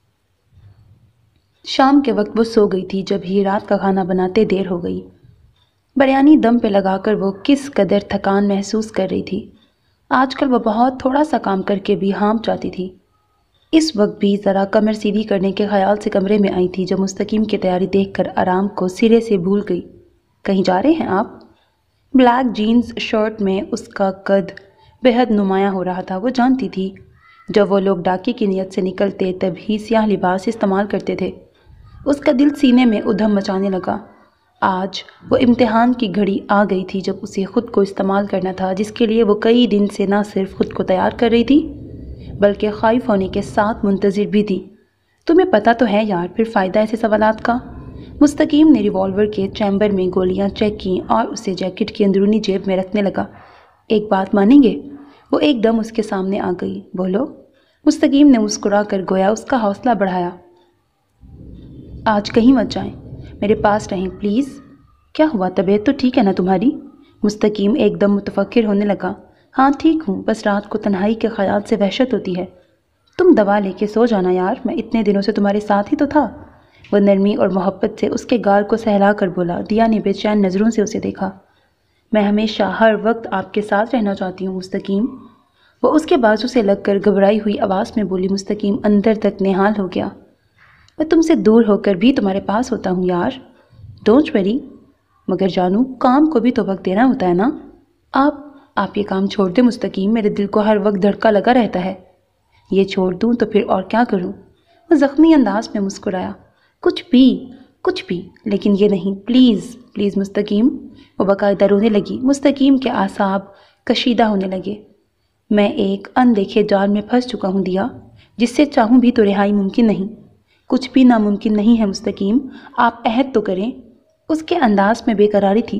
شام کے وقت وہ سو گئی تھی جب ہی رات کا کھانا بناتے دیر ہو گئی۔ بریانی دم پہ لگا کر وہ کس قدر تھکان محسوس کر رہی تھی۔ آج کل وہ بہت تھوڑا سا کام کر کے بھی ہانپ جاتی تھی۔ اس وقت بھی ذرا کمر سیدھی کرنے کے خیال سے کمرے میں آئی تھی جب مستقیم کی تیاری دیکھ کر آرام کو سرے سے بھول گئی۔ کہیں جا رہے ہیں آپ؟ بلیک جینز شرٹ میں اس کا قد بے حد نمایاں ہو رہا تھا۔ وہ جانتی تھی جب وہ لوگ ڈاکے کی نیت سے نکلتے تب ہی سیاہ لباس استعمال کرتے تھے۔ اس کا دل سینے میں ادھم مچانے لگا۔ آج وہ امتحان کی گھڑی آ گئی تھی جب اسے خود کو استعمال کرنا تھا، جس کے لیے وہ کئی دن سے نہ صرف خود کو تیار کر رہی تھی بلکہ خائف ہونے کے ساتھ منتظر بھی تھی۔ تمہیں پتہ تو ہے یار، پھر فائدہ ایسے سوالات کا؟ مستقیم نے ریوالور کے چیمبر میں گولیاں چیک کیں اور اسے جیکٹ کی اندرونی جیب میں رکھنے لگا۔ ایک بات مانیں گے؟ وہ ایک دم اس کے سامنے آ گئی۔ بولو۔ مستقیم نے مسکرا کر گویا اس کا حوصلہ بڑھایا۔ آج کہیں مت جائیں، میرے پاس رہیں پلیز۔ کیا ہوا، طبیعت تو ٹھیک ہے نا تمہاری؟ مستقیم ایک دم متفکر ہونے لگا۔ ہاں ٹھیک ہوں، بس رات کو تنہائی کے خیال سے وحشت ہوتی ہے۔ تم دوا لے کے سو جانا یار، میں اتنے دنوں سے تمہارے ساتھ ہی تو تھا۔ وہ نرمی اور محبت سے اس کے گال کو سہلا کر بولا۔ دیا نے بے چین نظروں سے اسے دیکھا۔ میں ہمیشہ ہر وقت آپ کے ساتھ رہنا چاہتی ہوں مستقیم۔ وہ اس کے بازو سے لگ کر گھبرائی ہوئی آواز میں بولی۔ مستقیم اندر تک نہال ہو گیا۔ میں تم سے دور ہو کر بھی تمہارے پاس ہوتا ہوں یار، ڈونٹ وری۔ مگر جانو، کام کو بھی تو وقت دینا ہوتا ہے نا۔ آپ آپ یہ کام چھوڑ دیں مستقیم، میرے دل کو ہر وقت دھڑکا لگا رہتا ہے۔ یہ چھوڑ دوں تو پھر اور کیا کروں؟ وہ زخمی انداز میں مسکرایا۔ کچھ بھی کچھ بھی، لیکن یہ نہیں، پلیز پلیز مستقیم۔ وہ باقاعدہ رونے لگی۔ مستقیم کے اعصاب کشیدہ ہونے لگے۔ میں ایک اندیکھے جال میں پھنس چکا ہوں دیا، جس سے چاہوں بھی تو رہائی ممکن نہیں۔ کچھ بھی ناممکن نہیں ہے مستقیم، آپ عہد تو کریں۔ اس کے انداز میں بے قراری تھی۔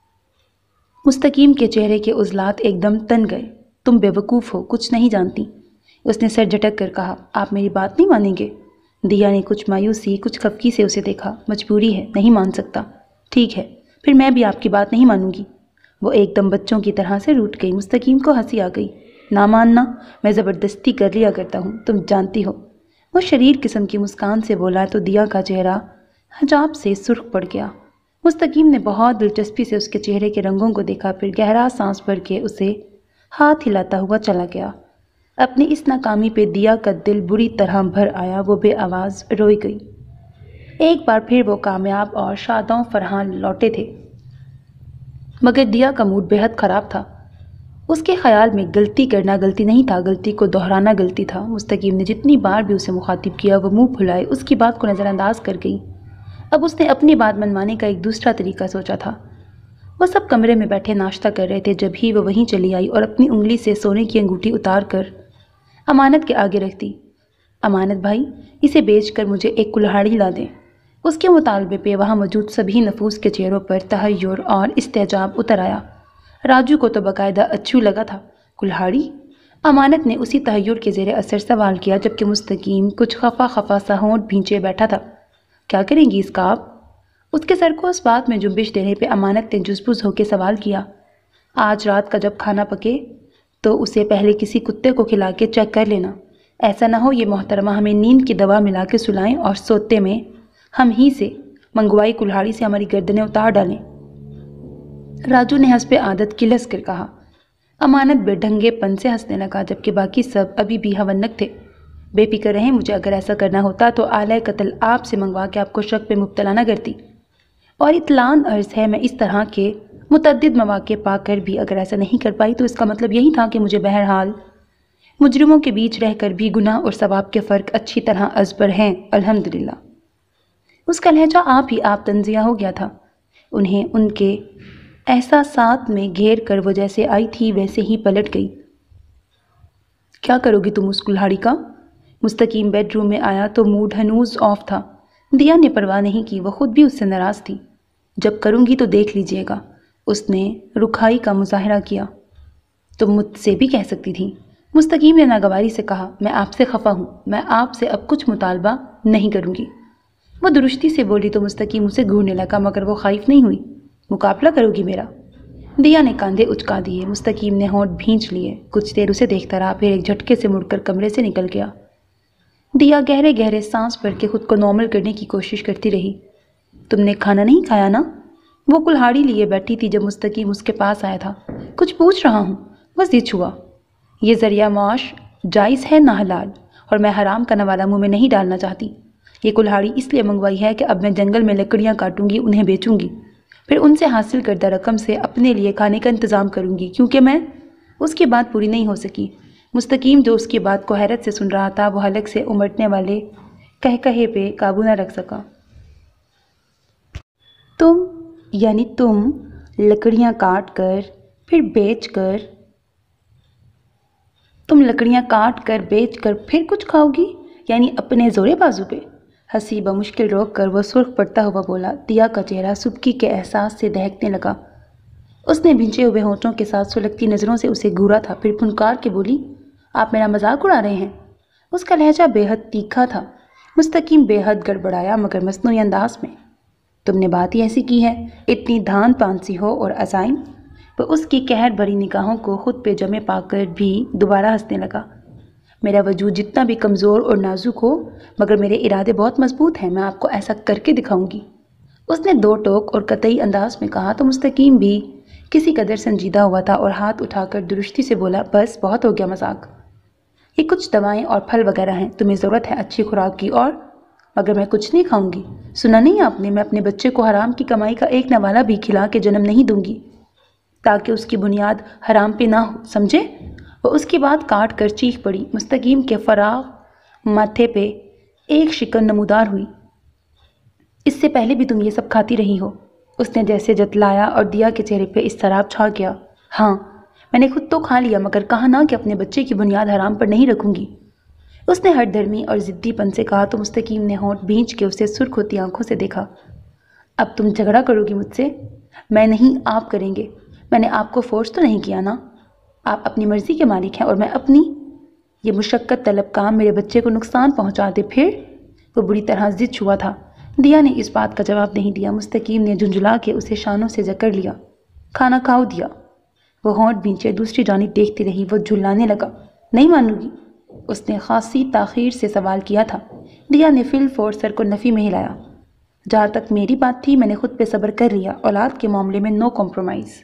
مستقیم کے چہرے کے عضلات ایک دم تن گئے۔ تم بے وقوف ہو، کچھ نہیں جانتی۔ اس نے سر جھٹک کر کہا، آپ میری بات نہیں مانیں گے؟ دیا نے کچھ مایوسی کچھ خفگی سے اسے دیکھا۔ مجبوری ہے، نہیں مان سکتا۔ ٹھیک ہے، پھر میں بھی آپ کی بات نہیں مانوں گی۔ وہ ایک دم بچوں کی طرح سے روٹھ گئی۔ مستقیم کو ہنسی آ گئی۔ نہ ماننا، میں زبردستی کر لیا کرتا ہوں، تم جانتی ہو۔ وہ شریر قسم کی مسکان سے بولا تو دیا کا چہرہ حجاب سے سرخ پڑ گیا۔ مستقیم نے بہت دلچسپی سے اس کے چہرے کے رنگوں کو دیکھا، پھر گہرا سانس بھر کے اسے ہاتھ ہلاتا ہوا چلا گیا۔ اپنی اس ناکامی پہ دیا کا دل بری طرح بھر آیا۔ وہ بے آواز روئی گئی۔ ایک بار پھر وہ کامیاب اور شاداں فرحان لوٹے تھے، مگر دیا کا موڈ بے حد خراب تھا۔ اس کے خیال میں غلطی کرنا غلطی نہیں تھا، غلطی کو دہرانا غلطی تھا۔ مستقیم نے جتنی بار بھی اسے مخاطب کیا وہ منہ پھلائے اس کی بات کو نظر انداز کر گئی۔ اب اس نے اپنی بات منوانے کا ایک دوسرا طریقہ سوچا تھا۔ وہ سب کمرے میں بیٹھے ناشتہ کر رہے تھے جب ہی وہ وہیں چلی آئی اور اپنی انگلی سے سونے کی انگوٹھی اتار کر امانت کے آگے رکھ دی۔ امانت بھائی، اسے بیچ کر مجھے ایک کلہاڑی لا دیں۔ اس کے مطالبے پہ وہاں موجود سبھی نفوس کے چہروں پر تحیر اور استعجاب اتر آیا۔ راجو کو تو باقاعدہ اچھو لگا تھا۔ کلہاڑی؟ امانت نے اسی تحیر کے زیر اثر سوال کیا، جبکہ مستقیم کچھ خفا خفا سا ہونٹ بھینچے بیٹھا تھا۔ کیا کریں گی اس کا آپ؟ اس کے سر کو اس بات میں جنبش دینے پہ امانت نے جزبز ہو کے سوال کیا۔ آج رات کا جب کھانا پکے تو اسے پہلے کسی کتے کو کھلا کے چیک کر لینا۔ ایسا نہ ہو یہ محترمہ ہمیں نیند کی دوا ملا کے سلائیں اور سوتے میں ہم ہی سے منگوائی کلہاڑی سے ہماری گردنیں اتار ڈالیں۔ راجو نے حسب عادت کلس کر کہا۔ امانت بے ڈھنگے پن سے ہنسنے لگا، جبکہ باقی سب ابھی بھی ہونک تھے۔ بے فکر رہیں، مجھے اگر ایسا کرنا ہوتا تو آلۂ قتل آپ سے منگوا کے آپ کو شک پہ مبتلا نہ کرتی۔ اور اطلاعاً عرض ہے، میں اس طرح کے متعدد مواقع پا کر بھی اگر ایسا نہیں کر پائی تو اس کا مطلب یہی تھا کہ مجھے بہرحال مجرموں کے بیچ رہ کر بھی گناہ اور ثواب کے فرق اچھی طرح ازبر ہیں، الحمدللہ۔ اس کا لہجہ آپ ہی آپ تنزیہ ہو گیا تھا۔ انہیں ان کے احساسات میں گھیر کر وہ جیسے آئی تھی ویسے ہی پلٹ گئی۔ کیا کرو گی تم اس کلہاڑی کا؟ مستقیم بیڈ روم میں آیا تو موڈ ہنوز آف تھا۔ دیا نے پرواہ نہیں کی، وہ خود بھی اس سے ناراض تھی۔ جب کروں گی تو دیکھ لیجئے گا۔ اس نے رکھائی کا مظاہرہ کیا۔ تم مجھ سے بھی کہہ سکتی تھی۔ مستقیم نے ناگواری سے کہا، میں آپ سے خفا ہوں، میں آپ سے اب کچھ مطالبہ نہیں کروں گی۔ وہ درستی سے بولی تو مستقیم اسے گھورنے لگا، مگر وہ خائف نہیں ہوئی۔ مقابلہ کرو گی میرا؟ دیا نے کاندھے اچکا دیے۔ مستقیم نے ہونٹ بھینچ لیے، کچھ دیر اسے دیکھتا رہا، پھر ایک جھٹکے سے مڑ کر کمرے سے نکل گیا۔ دیا گہرے گہرے سانس بھر کے خود کو نارمل کرنے کی کوشش کرتی رہی۔ تم نے کھانا نہیں کھایا نا؟ وہ کلہاڑی لیے بیٹھی تھی جب مستقیم اس کے پاس آیا تھا۔ کچھ پوچھ رہا ہوں، بس یہ چھوا۔ یہ ذریعہ معاش جائز ہے نہ حلال، اور میں حرام کا نوالہ منہ میں نہیں ڈالنا چاہتی۔ یہ کلہاڑی اس لیے منگوائی ہے کہ اب میں جنگل میں لکڑیاں کاٹوں گی، انہیں بیچوں گی، پھر ان سے حاصل کردہ رقم سے اپنے لیے کھانے کا انتظام کروں گی، کیونکہ میں… اس کی بات پوری نہیں ہو سکی۔ مستقیم جو اس کی بات کو حیرت سے سن رہا تھا، وہ حلق سے امٹنے والے کہکہے پہ قابو نہ رکھ سکا۔ تم یعنی تم لکڑیاں کاٹ کر پھر بیچ کر تم لکڑیاں کاٹ کر بیچ کر پھر کچھ کھاؤ گی؟ یعنی اپنے زورے بازو پہ؟ ہنسی بمشکل روک کر وہ سرخ پڑتا ہوا بولا۔ دیا کا چہرہ سبکی کے احساس سے دہکنے لگا۔ اس نے بھنچے ہوئے ہونٹوں کے ساتھ سلگتی نظروں سے اسے گھورا تھا، پھر پھنکار کے بولی، آپ میرا مذاق اڑا رہے ہیں؟ اس کا لہجہ بے حد تیکھا تھا۔ مستقیم بے حد گڑبڑایا، مگر مصنوعی انداز میں۔ تم نے بات ہی ایسی کی ہے، اتنی دھان پانسی ہو اور عزائم؟ وہ اس کی قہر بھری نگاہوں کو خود پہ جمے پا کر بھی دوبارہ ہنسنے لگا۔ میرا وجود جتنا بھی کمزور اور نازک ہو، مگر میرے ارادے بہت مضبوط ہیں، میں آپ کو ایسا کر کے دکھاؤں گی۔ اس نے دو ٹوک اور قطعی انداز میں کہا تو مستقیم بھی کسی قدر سنجیدہ ہوا تھا اور ہاتھ اٹھا کر درستی سے بولا، بس بہت ہو گیا مذاق۔ یہ کچھ دوائیں اور پھل وغیرہ ہیں، تمہیں ضرورت ہے اچھی خوراک کی، اور مگر میں کچھ نہیں کھاؤں گی۔ سنا نہیں آپ نے، میں اپنے بچے کو حرام کی کمائی کا ایک نوالہ بھی کھلا کے جنم نہیں دوں گی، تاکہ اس کی بنیاد حرام پہ نہ ہو، سمجھے؟ وہ اس کی بات کاٹ کر چیخ پڑی۔ مستقیم کے فراغ ماتھے پہ ایک شکن نمودار ہوئی۔ اس سے پہلے بھی تم یہ سب کھاتی رہی ہو، اس نے جیسے جتلایا اور دیا کے چہرے پہ اضطراب چھا گیا۔ ہاں میں نے خود تو کھا لیا، مگر کہا نا کہ اپنے بچے کی بنیاد حرام پر نہیں رکھوں گی، اس نے ہر درمی اور ضدی پن سے کہا تو مستقیم نے ہونٹ بھینچ کے اسے سرخ ہوتی آنکھوں سے دیکھا۔ اب تم جھگڑا کرو گی مجھ سے؟ میں نہیں، آپ کریں گے۔ میں نے آپ کو فورس تو نہیں کیا نا؟ آپ اپنی مرضی کے مالک ہیں اور میں اپنی۔ یہ مشقت طلب کام میرے بچے کو نقصان پہنچا دے پھر؟ وہ بری طرح ضد چھوا تھا۔ دیا نے اس بات کا جواب نہیں دیا۔ مستقیم نے جھنجھلا کے اسے شانوں سے جکڑ لیا۔ کھانا کھاؤ دیا۔ وہ ہونٹ بھینچے دوسری جانب دیکھتی رہی۔ وہ جھلانے لگا۔ نہیں مانوں گی، اس نے خاصی تاخیر سے سوال کیا تھا۔ دیا نے فی الفور سر کو نفی میں ہلایا۔ جہاں تک میری بات تھی میں نے خود پہ صبر کر لیا، اولاد کے معاملے میں نو کمپرومائز،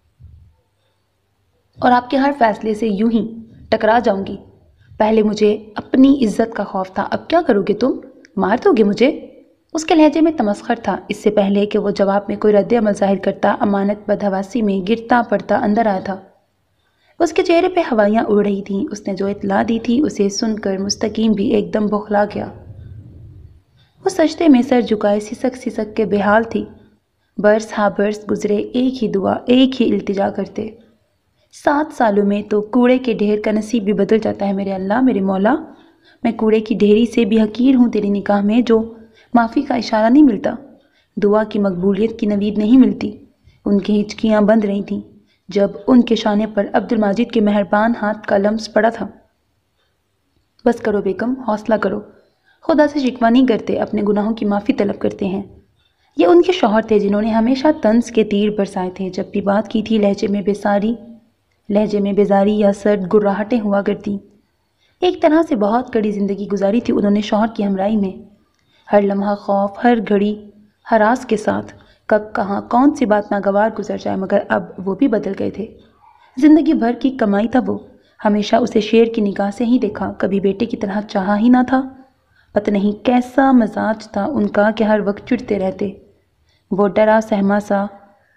اور آپ کے ہر فیصلے سے یوں ہی ٹکرا جاؤں گی۔ پہلے مجھے اپنی عزت کا خوف تھا، اب کیا کرو گے تم؟ مار دو گے مجھے؟ اس کے لہجے میں تمسخر تھا۔ اس سے پہلے کہ وہ جواب میں کوئی رد عمل ظاہر کرتا، امانت بدحواسی میں گرتا پڑتا اندر آیا تھا۔ اس کے چہرے پہ ہوائیاں اڑ رہی تھیں۔ اس نے جو اطلاع دی تھی اسے سن کر مستقیم بھی ایک دم بوکھلا گیا۔ وہ سجدے میں سر جھکائے سسک سسک کے بے حال تھی۔ برس ہا برس گزرے، ایک ہی دعا، ایک ہی التجا کرتے۔ سات سالوں میں تو کوڑے کے ڈھیر کا نصیب بھی بدل جاتا ہے میرے اللہ، میرے مولا۔ میں کوڑے کی ڈھیری سے بھی حقیر ہوں تیری نگاہ میں، جو معافی کا اشارہ نہیں ملتا، دعا کی مقبولیت کی نوید نہیں ملتی۔ ان کی ہچکیاں بند رہی تھیں جب ان کے شانے پر عبد الماجد کے مہربان ہاتھ کا لمس پڑا تھا۔ بس کرو بیگم، حوصلہ کرو، خدا سے شکوہ نہیں کرتے، اپنے گناہوں کی معافی طلب کرتے ہیں۔ یہ ان کے شوہر تھے جنہوں نے ہمیشہ طنز کے تیر برسائے تھے۔ جب بھی بات کی تھی لہجے میں بیساری لہجے میں بیزاری یا سرد گراہٹیں ہوا کرتی۔ ایک طرح سے بہت کڑی زندگی گزاری تھی انہوں نے شوہر کی ہمراہی میں، ہر لمحہ خوف، ہر گھڑی ہراس کے ساتھ، کب کہاں کون سی بات ناگوار گزر جائے۔ مگر اب وہ بھی بدل گئے تھے۔ زندگی بھر کی کمائی تھا وہ، ہمیشہ اسے شیر کی نگاہ سے ہی دیکھا، کبھی بیٹے کی طرح چاہا ہی نہ تھا۔ پتہ نہیں کیسا مزاج تھا ان کا کہ ہر وقت چڑھتے رہتے۔ وہ ڈرا سہما سا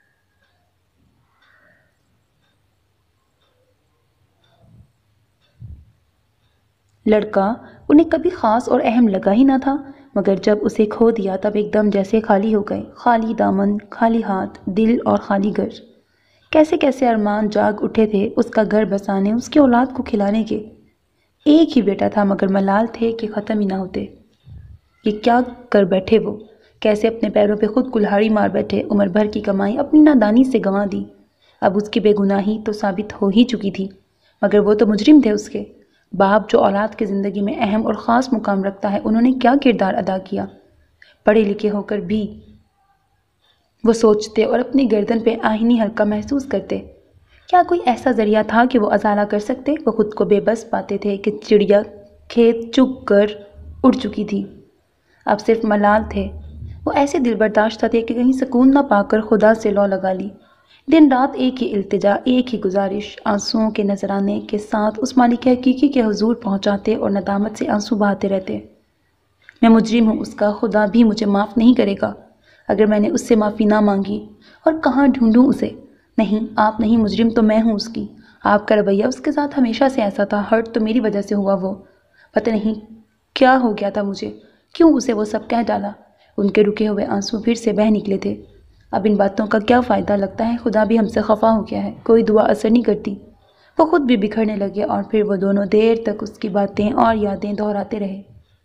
لڑکا انہیں کبھی خاص اور اہم لگا ہی نہ تھا، مگر جب اسے کھو دیا تب ایک دم جیسے خالی ہو گئے، خالی دامن، خالی ہاتھ، دل اور خالی گھر۔ کیسے کیسے ارمان جاگ اٹھے تھے اس کا گھر بسانے، اس کی اولاد کو کھلانے کے۔ ایک ہی بیٹا تھا مگر ملال تھے کہ ختم ہی نہ ہوتے۔ یہ کیا کر بیٹھے وہ، کیسے اپنے پیروں پہ خود کلہاڑی مار بیٹھے، عمر بھر کی کمائی اپنی نادانی سے گنوا دی۔ اب اس کی بے گناہی تو ثابت ہو ہی چکی تھی، مگر وہ تو مجرم تھے اس کے۔ باپ جو اولاد کی زندگی میں اہم اور خاص مقام رکھتا ہے، انہوں نے کیا کردار ادا کیا؟ پڑھے لکھے ہو کر بھی وہ سوچتے اور اپنی گردن پہ آہنی ہلکا محسوس کرتے۔ کیا کوئی ایسا ذریعہ تھا کہ وہ ازالہ کر سکتے؟ وہ خود کو بے بس پاتے تھے کہ چڑیا کھیت چگ کر اڑ چکی تھی، اب صرف ملال تھے۔ وہ ایسے دل برداشتہ تھے کہ کہیں سکون نہ پا کر خدا سے لو لگا لی۔ دن رات ایک ہی التجا، ایک ہی گزارش، آنسوؤں کے نذرانے کے ساتھ اس مالک حقیقی کے حضور پہنچاتے اور ندامت سے آنسو بہاتے رہتے۔ میں مجرم ہوں، اس کا خدا بھی مجھے معاف نہیں کرے گا اگر میں نے اس سے معافی نہ مانگی، اور کہاں ڈھونڈوں اسے؟ نہیں، آپ نہیں مجرم تو میں ہوں اس کی۔ آپ کا رویہ اس کے ساتھ ہمیشہ سے ایسا تھا، ہرٹ تو میری وجہ سے ہوا۔ وہ پتہ نہیں کیا ہو گیا تھا مجھے، کیوں اسے وہ سب کہہ ڈالا۔ ان کے رکے ہوئے آنسو پھر سے بہہ نکلے تھے۔ اب ان باتوں کا کیا فائدہ، لگتا ہے خدا بھی ہم سے خفا ہو گیا ہے، کوئی دعا اثر نہیں کرتی۔ وہ خود بھی بکھرنے لگے اور پھر وہ دونوں دیر تک اس کی باتیں اور یادیں دہراتے رہے۔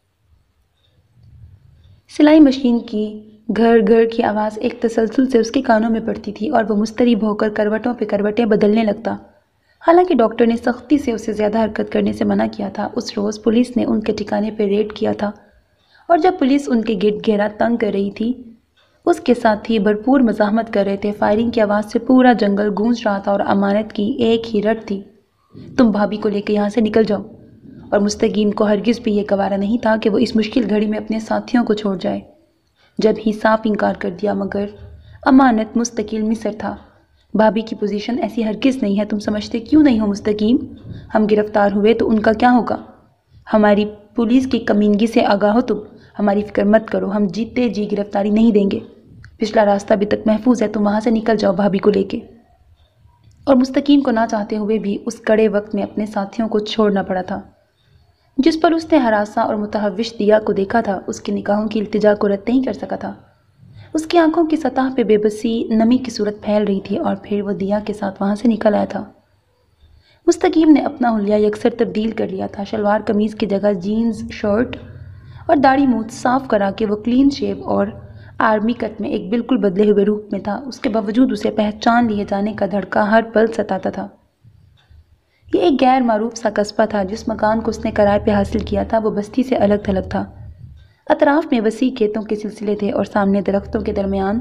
سلائی مشین کی گھر گھر کی آواز ایک تسلسل سے اس کے کانوں میں پڑتی تھی اور وہ مضطرب ہو کر کروٹوں پہ کروٹیں بدلنے لگتا۔ حالانکہ ڈاکٹر نے سختی سے اسے زیادہ حرکت کرنے سے منع کیا تھا۔ اس روز پولیس نے ان کے ٹھکانے پہ ریڈ کیا تھا، اور جب پولیس ان کے گرد گھیرا تنگ کر رہی تھی، اس کے ساتھی بھرپور مزاحمت کر رہے تھے۔ فائرنگ کی آواز سے پورا جنگل گونج رہا تھا اور امانت کی ایک ہی رٹ تھی، تم بھابھی کو لے کے یہاں سے نکل جاؤ۔ اور مستقیم کو ہرگز بھی یہ گوارا نہیں تھا کہ وہ اس مشکل گھڑی میں اپنے ساتھیوں کو چھوڑ جائے۔ جب ہی صاف انکار کر دیا، مگر امانت مستقل مصر تھا۔ بھابھی کی پوزیشن ایسی ہرگز نہیں ہے، تم سمجھتے کیوں نہیں ہو مستقیم؟ ہم گرفتار ہوئے تو ان کا کیا ہوگا؟ ہماری پولیس کی کمینگی سے آگاہ ہو تم، ہماری فکر مت کرو، ہم جیتے جی گرفتاری نہیں دیں گے۔ پچھلا راستہ ابھی تک محفوظ ہے، تم وہاں سے نکل جاؤ بھابھی کو لے کے۔ اور مستقیم کو نہ چاہتے ہوئے بھی اس کڑے وقت میں اپنے ساتھیوں کو چھوڑنا پڑا تھا۔ جس پر اس نے ہراساں اور متحوش دیا کو دیکھا تھا، اس کی نگاہوں کی التجا کو رد نہیں کر سکا تھا۔ اس کی آنکھوں کی سطح پہ بے بسی نمی کی صورت پھیل رہی تھی اور پھر وہ دیا کے ساتھ وہاں سے نکل آیا تھا۔ مستقیم نے اپنا حلیہ یکسر تبدیل کر لیا تھا۔ شلوار قمیض کی جگہ جینز شرٹ اور داڑھی منہ صاف کرا کے وہ کلین شیو اور آرمی کٹ میں ایک بالکل بدلے ہوئے روپ میں تھا۔ اس کے باوجود اسے پہچان لیے جانے کا دھڑکا ہر پل ستاتا تھا۔ یہ ایک غیر معروف سا قصبہ تھا۔ جس مکان کو اس نے کرائے پہ حاصل کیا تھا وہ بستی سے الگ تھلگ تھا۔ اطراف میں وسیع کھیتوں کے سلسلے تھے اور سامنے درختوں کے درمیان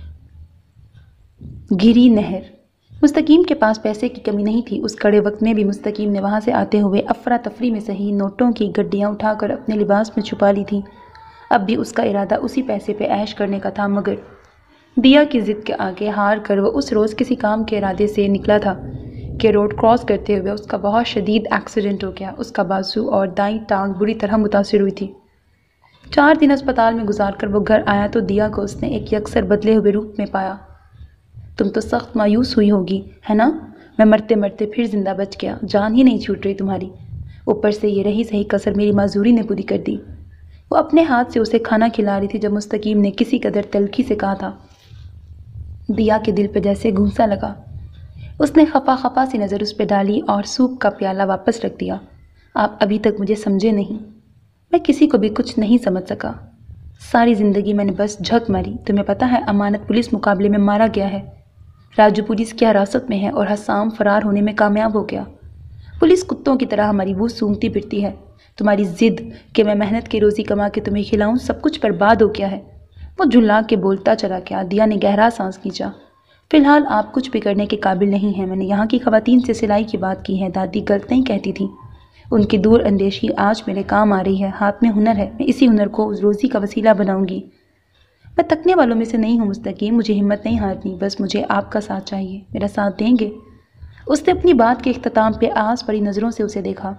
گھری نہر۔ مستقیم کے پاس پیسے کی کمی نہیں تھی۔ اس کڑے وقت میں بھی مستقیم نے وہاں سے آتے ہوئے افراتفری میں صحیح نوٹوں کی گڈیاں اٹھا کر اپنے لباس میں چھپا لی تھی۔ اب بھی اس کا ارادہ اسی پیسے پہ عیش کرنے کا تھا، مگر دیا کی ضد کے آگے ہار کر وہ اس روز کسی کام کے ارادے سے نکلا تھا کہ روڈ کراس کرتے ہوئے اس کا بہت شدید ایکسیڈنٹ ہو گیا۔ اس کا بازو اور دائیں ٹانگ بری طرح متاثر ہوئی تھی۔ چار دن اسپتال میں گزار کر وہ گھر آیا تو دیا کو اس نے ایک یکسر بدلے ہوئے روپ میں پایا۔ تم تو سخت مایوس ہوئی ہوگی، ہے نا؟ میں مرتے مرتے پھر زندہ بچ گیا، جان ہی نہیں چھوٹ رہی تمہاری۔ اوپر سے یہ رہی صحیح کسر میری معذوری نے پوری کر دی۔ وہ اپنے ہاتھ سے اسے کھانا کھلا رہی تھی جب مستقیم نے کسی قدر تلخی سے کہا تھا۔ دیا کے دل پہ جیسے گھونسا لگا۔ اس نے خفا خفا سی نظر اس پہ ڈالی اور سوپ کا پیالہ واپس رکھ دیا۔ آپ ابھی تک مجھے سمجھے نہیں۔ میں کسی کو بھی کچھ نہیں سمجھ سکا۔ ساری زندگی میں نے بس جھک ماری۔ تمہیں پتہ ہے امانت پولیس مقابلے میں مارا گیا ہے۔ راجو پولیس کی حراست میں ہے اور حسام فرار ہونے میں کامیاب ہو گیا۔ پولیس کتوں کی طرح ہماری وہ سونگتی پھرتی ہے۔ تمہاری ضد کہ میں محنت کی روزی کما کے تمہیں کھلاؤں سب کچھ برباد ہو گیا ہے۔ وہ جھلا کے بولتا چلا گیا۔ دیا نے گہرا سانس کھینچا۔ فی الحال آپ کچھ بھی کرنے کے قابل نہیں ہیں۔ میں نے یہاں کی خواتین سے سلائی کی بات کی ہے۔ دادی غلط نہیں کہتی تھیں۔ ان کی دور اندیشی آج میرے کام آ رہی ہے۔ ہاتھ میں ہنر ہے، میں اسی ہنر کو روزی کا وسیلہ بناؤں گی۔ میں تکنے والوں میں سے نہیں ہوں مستقیم، مجھے ہمت نہیں ہارنی، بس مجھے آپ کا ساتھ چاہیے۔ میرا ساتھ دیں گے؟ اس نے اپنی بات کے اختتام پہ آس بھری نظروں سے اسے دیکھا۔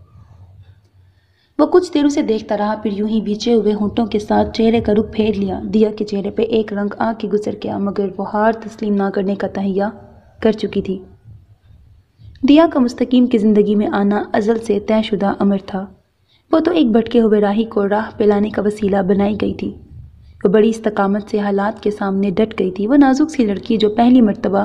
وہ کچھ دیر اسے دیکھتا رہا، پھر یوں ہی بھیچے ہوئے ہونٹوں کے ساتھ چہرے کا رخ پھیر لیا۔ دیا کے چہرے پہ ایک رنگ آ کے گزر گیا، مگر وہ ہار تسلیم نہ کرنے کا تہیہ کر چکی تھی۔ دیا کا مستقیم کی زندگی میں آنا ازل سے طے شدہ امر تھا۔ وہ تو ایک بھٹکے ہوئے راہی کو راہ پہلانے کا وسیلہ بنائی گئی تھی۔ وہ بڑی استقامت سے حالات کے سامنے ڈٹ گئی تھی۔ وہ نازک سی لڑکی جو پہلی مرتبہ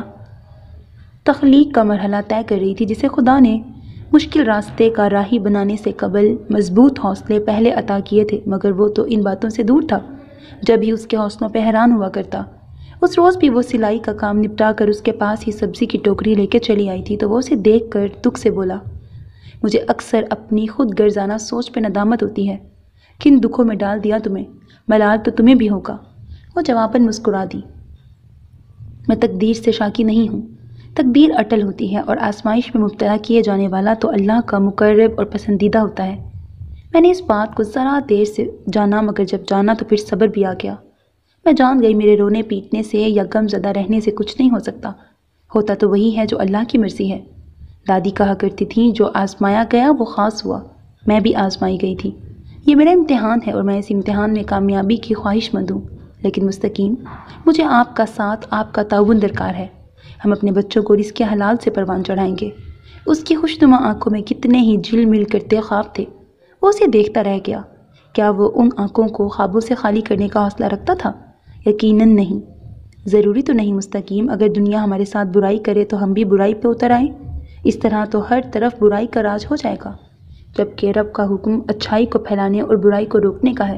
تخلیق کا مرحلہ طے کر رہی تھی، جسے خدا نے مشکل راستے کا راہی بنانے سے قبل مضبوط حوصلے پہلے عطا کیے تھے، مگر وہ تو ان باتوں سے دور تھا۔ جب ہی اس کے حوصلوں پہ حیران ہوا کرتا۔ اس روز بھی وہ سلائی کا کام نپٹا کر اس کے پاس ہی سبزی کی ٹوکری لے کے چلی آئی تھی تو وہ اسے دیکھ کر دکھ سے بولا، مجھے اکثر اپنی خود غرضانہ سوچ پہ ندامت ہوتی ہے۔ کن دکھوں میں ڈال دیا تمہیں، ملال تو تمہیں بھی ہوگا۔ وہ جواباً مسکرا دی، میں تقدیر سے شاکی نہیں ہوں۔ تقدیر اٹل ہوتی ہے اور آزمائش میں مبتلا کیے جانے والا تو اللہ کا مقرب اور پسندیدہ ہوتا ہے۔ میں نے اس بات کو ذرا دیر سے جانا، مگر جب جانا تو پھر صبر بھی آ گیا۔ میں جان گئی میرے رونے پیٹنے سے یا غم زدہ رہنے سے کچھ نہیں ہو سکتا، ہوتا تو وہی ہے جو اللہ کی مرضی ہے۔ دادی کہا کرتی تھیں، جو آزمایا گیا وہ خاص ہوا۔ میں بھی آزمائی گئی تھی۔ یہ میرا امتحان ہے اور میں اس امتحان میں کامیابی کی خواہش مند ہوں، لیکن مستقیم مجھے آپ کا ساتھ، آپ کا تعاون درکار ہے۔ ہم اپنے بچوں کو رزق حلال سے پروان چڑھائیں گے۔ اس کی خوشنما آنکھوں میں کتنے ہی جھل مل کرتے خواب تھے۔ وہ اسے دیکھتا رہ گیا۔ کیا وہ ان آنکھوں کو خوابوں سے خالی کرنے کا حوصلہ رکھتا تھا؟ یقیناً نہیں۔ ضروری تو نہیں مستقیم، اگر دنیا ہمارے ساتھ برائی کرے تو ہم بھی برائی پہ اتر آئیں؟ اس طرح تو ہر طرف برائی کا راج ہو جائے گا، جبکہ رب کا حکم اچھائی کو پھیلانے اور برائی کو روکنے کا ہے۔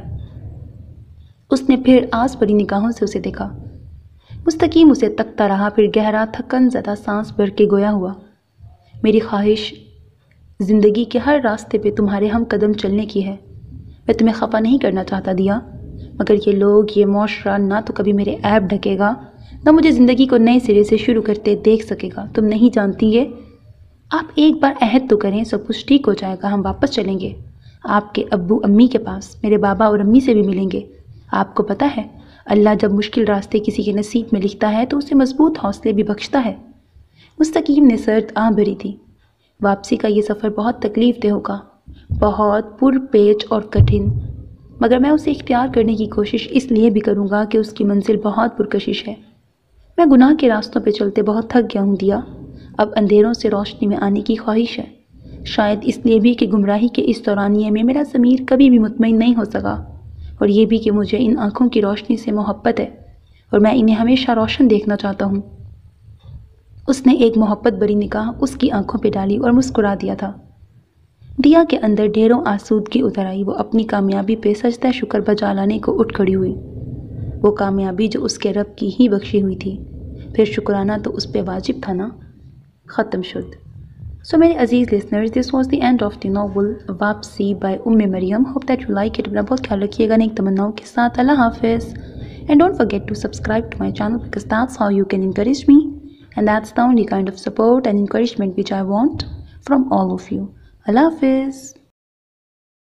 اس نے پھر آس بھری نگاہوں سے اسے دیکھا۔ مستقیم اسے تکتا رہا، پھر گہرا تھکن زدہ سانس بھر کے گویا ہوا، میری خواہش زندگی کے ہر راستے پہ تمہارے ہم قدم چلنے کی ہے۔ میں تمہیں خفا نہیں کرنا چاہتا دیا، مگر یہ لوگ، یہ معاشرہ نہ تو کبھی میرے عیب ڈھکے گا، نہ مجھے زندگی کو نئے سرے سے شروع کرتے دیکھ سکے گا۔ تم نہیں جانتی یہ، آپ ایک بار عہد تو کریں، سب کچھ ٹھیک ہو جائے گا۔ ہم واپس چلیں گے آپ کے ابو امی کے پاس، میرے بابا اور امی سے بھی ملیں گے۔ آپ کو پتہ ہے اللہ جب مشکل راستے کسی کے نصیب میں لکھتا ہے تو اسے مضبوط حوصلے بھی بخشتا ہے۔ مستقیم نے سرد آہ بھری تھی۔ واپسی کا یہ سفر بہت تکلیف دہ ہوگا، بہت پر پیچ اور کٹھن، مگر میں اسے اختیار کرنے کی کوشش اس لیے بھی کروں گا کہ اس کی منزل بہت پرکشش ہے۔ میں گناہ کے راستوں پہ چلتے بہت تھک گیا ہوں دیا، اب اندھیروں سے روشنی میں آنے کی خواہش ہے، شاید اس لیے بھی کہ گمراہی کے اس دورانیے میں میرا ضمیر کبھی بھی مطمئن نہیں ہو سکا، اور یہ بھی کہ مجھے ان آنکھوں کی روشنی سے محبت ہے اور میں انہیں ہمیشہ روشن دیکھنا چاہتا ہوں۔ اس نے ایک محبت بری نگاہ اس کی آنکھوں پہ ڈالی اور مسکرا دیا تھا۔ دیا کے اندر ڈھیروں آسودگی اتر آئی۔ وہ اپنی کامیابی پہ سجدہ شکر بجا لانے کو اٹھ کھڑی ہوئی، وہ کامیابی جو اس کے رب کی ہی بخشی ہوئی تھی۔ پھر شکرانہ تو اس پہ واجب تھا نا۔ ختم شد۔ سو میرے عزیز listeners, this was the end of the novel Wapsi by Umm Maryam. Hope that you like it. اپنا بہت خیال رکھیے گا نیک تمناؤں کے ساتھ۔ اللہ حافظ۔ And don't forget to subscribe to my channel because that's how you can encourage me and that's the only kind of support and encouragement which I want from all of you. Allah Hafiz.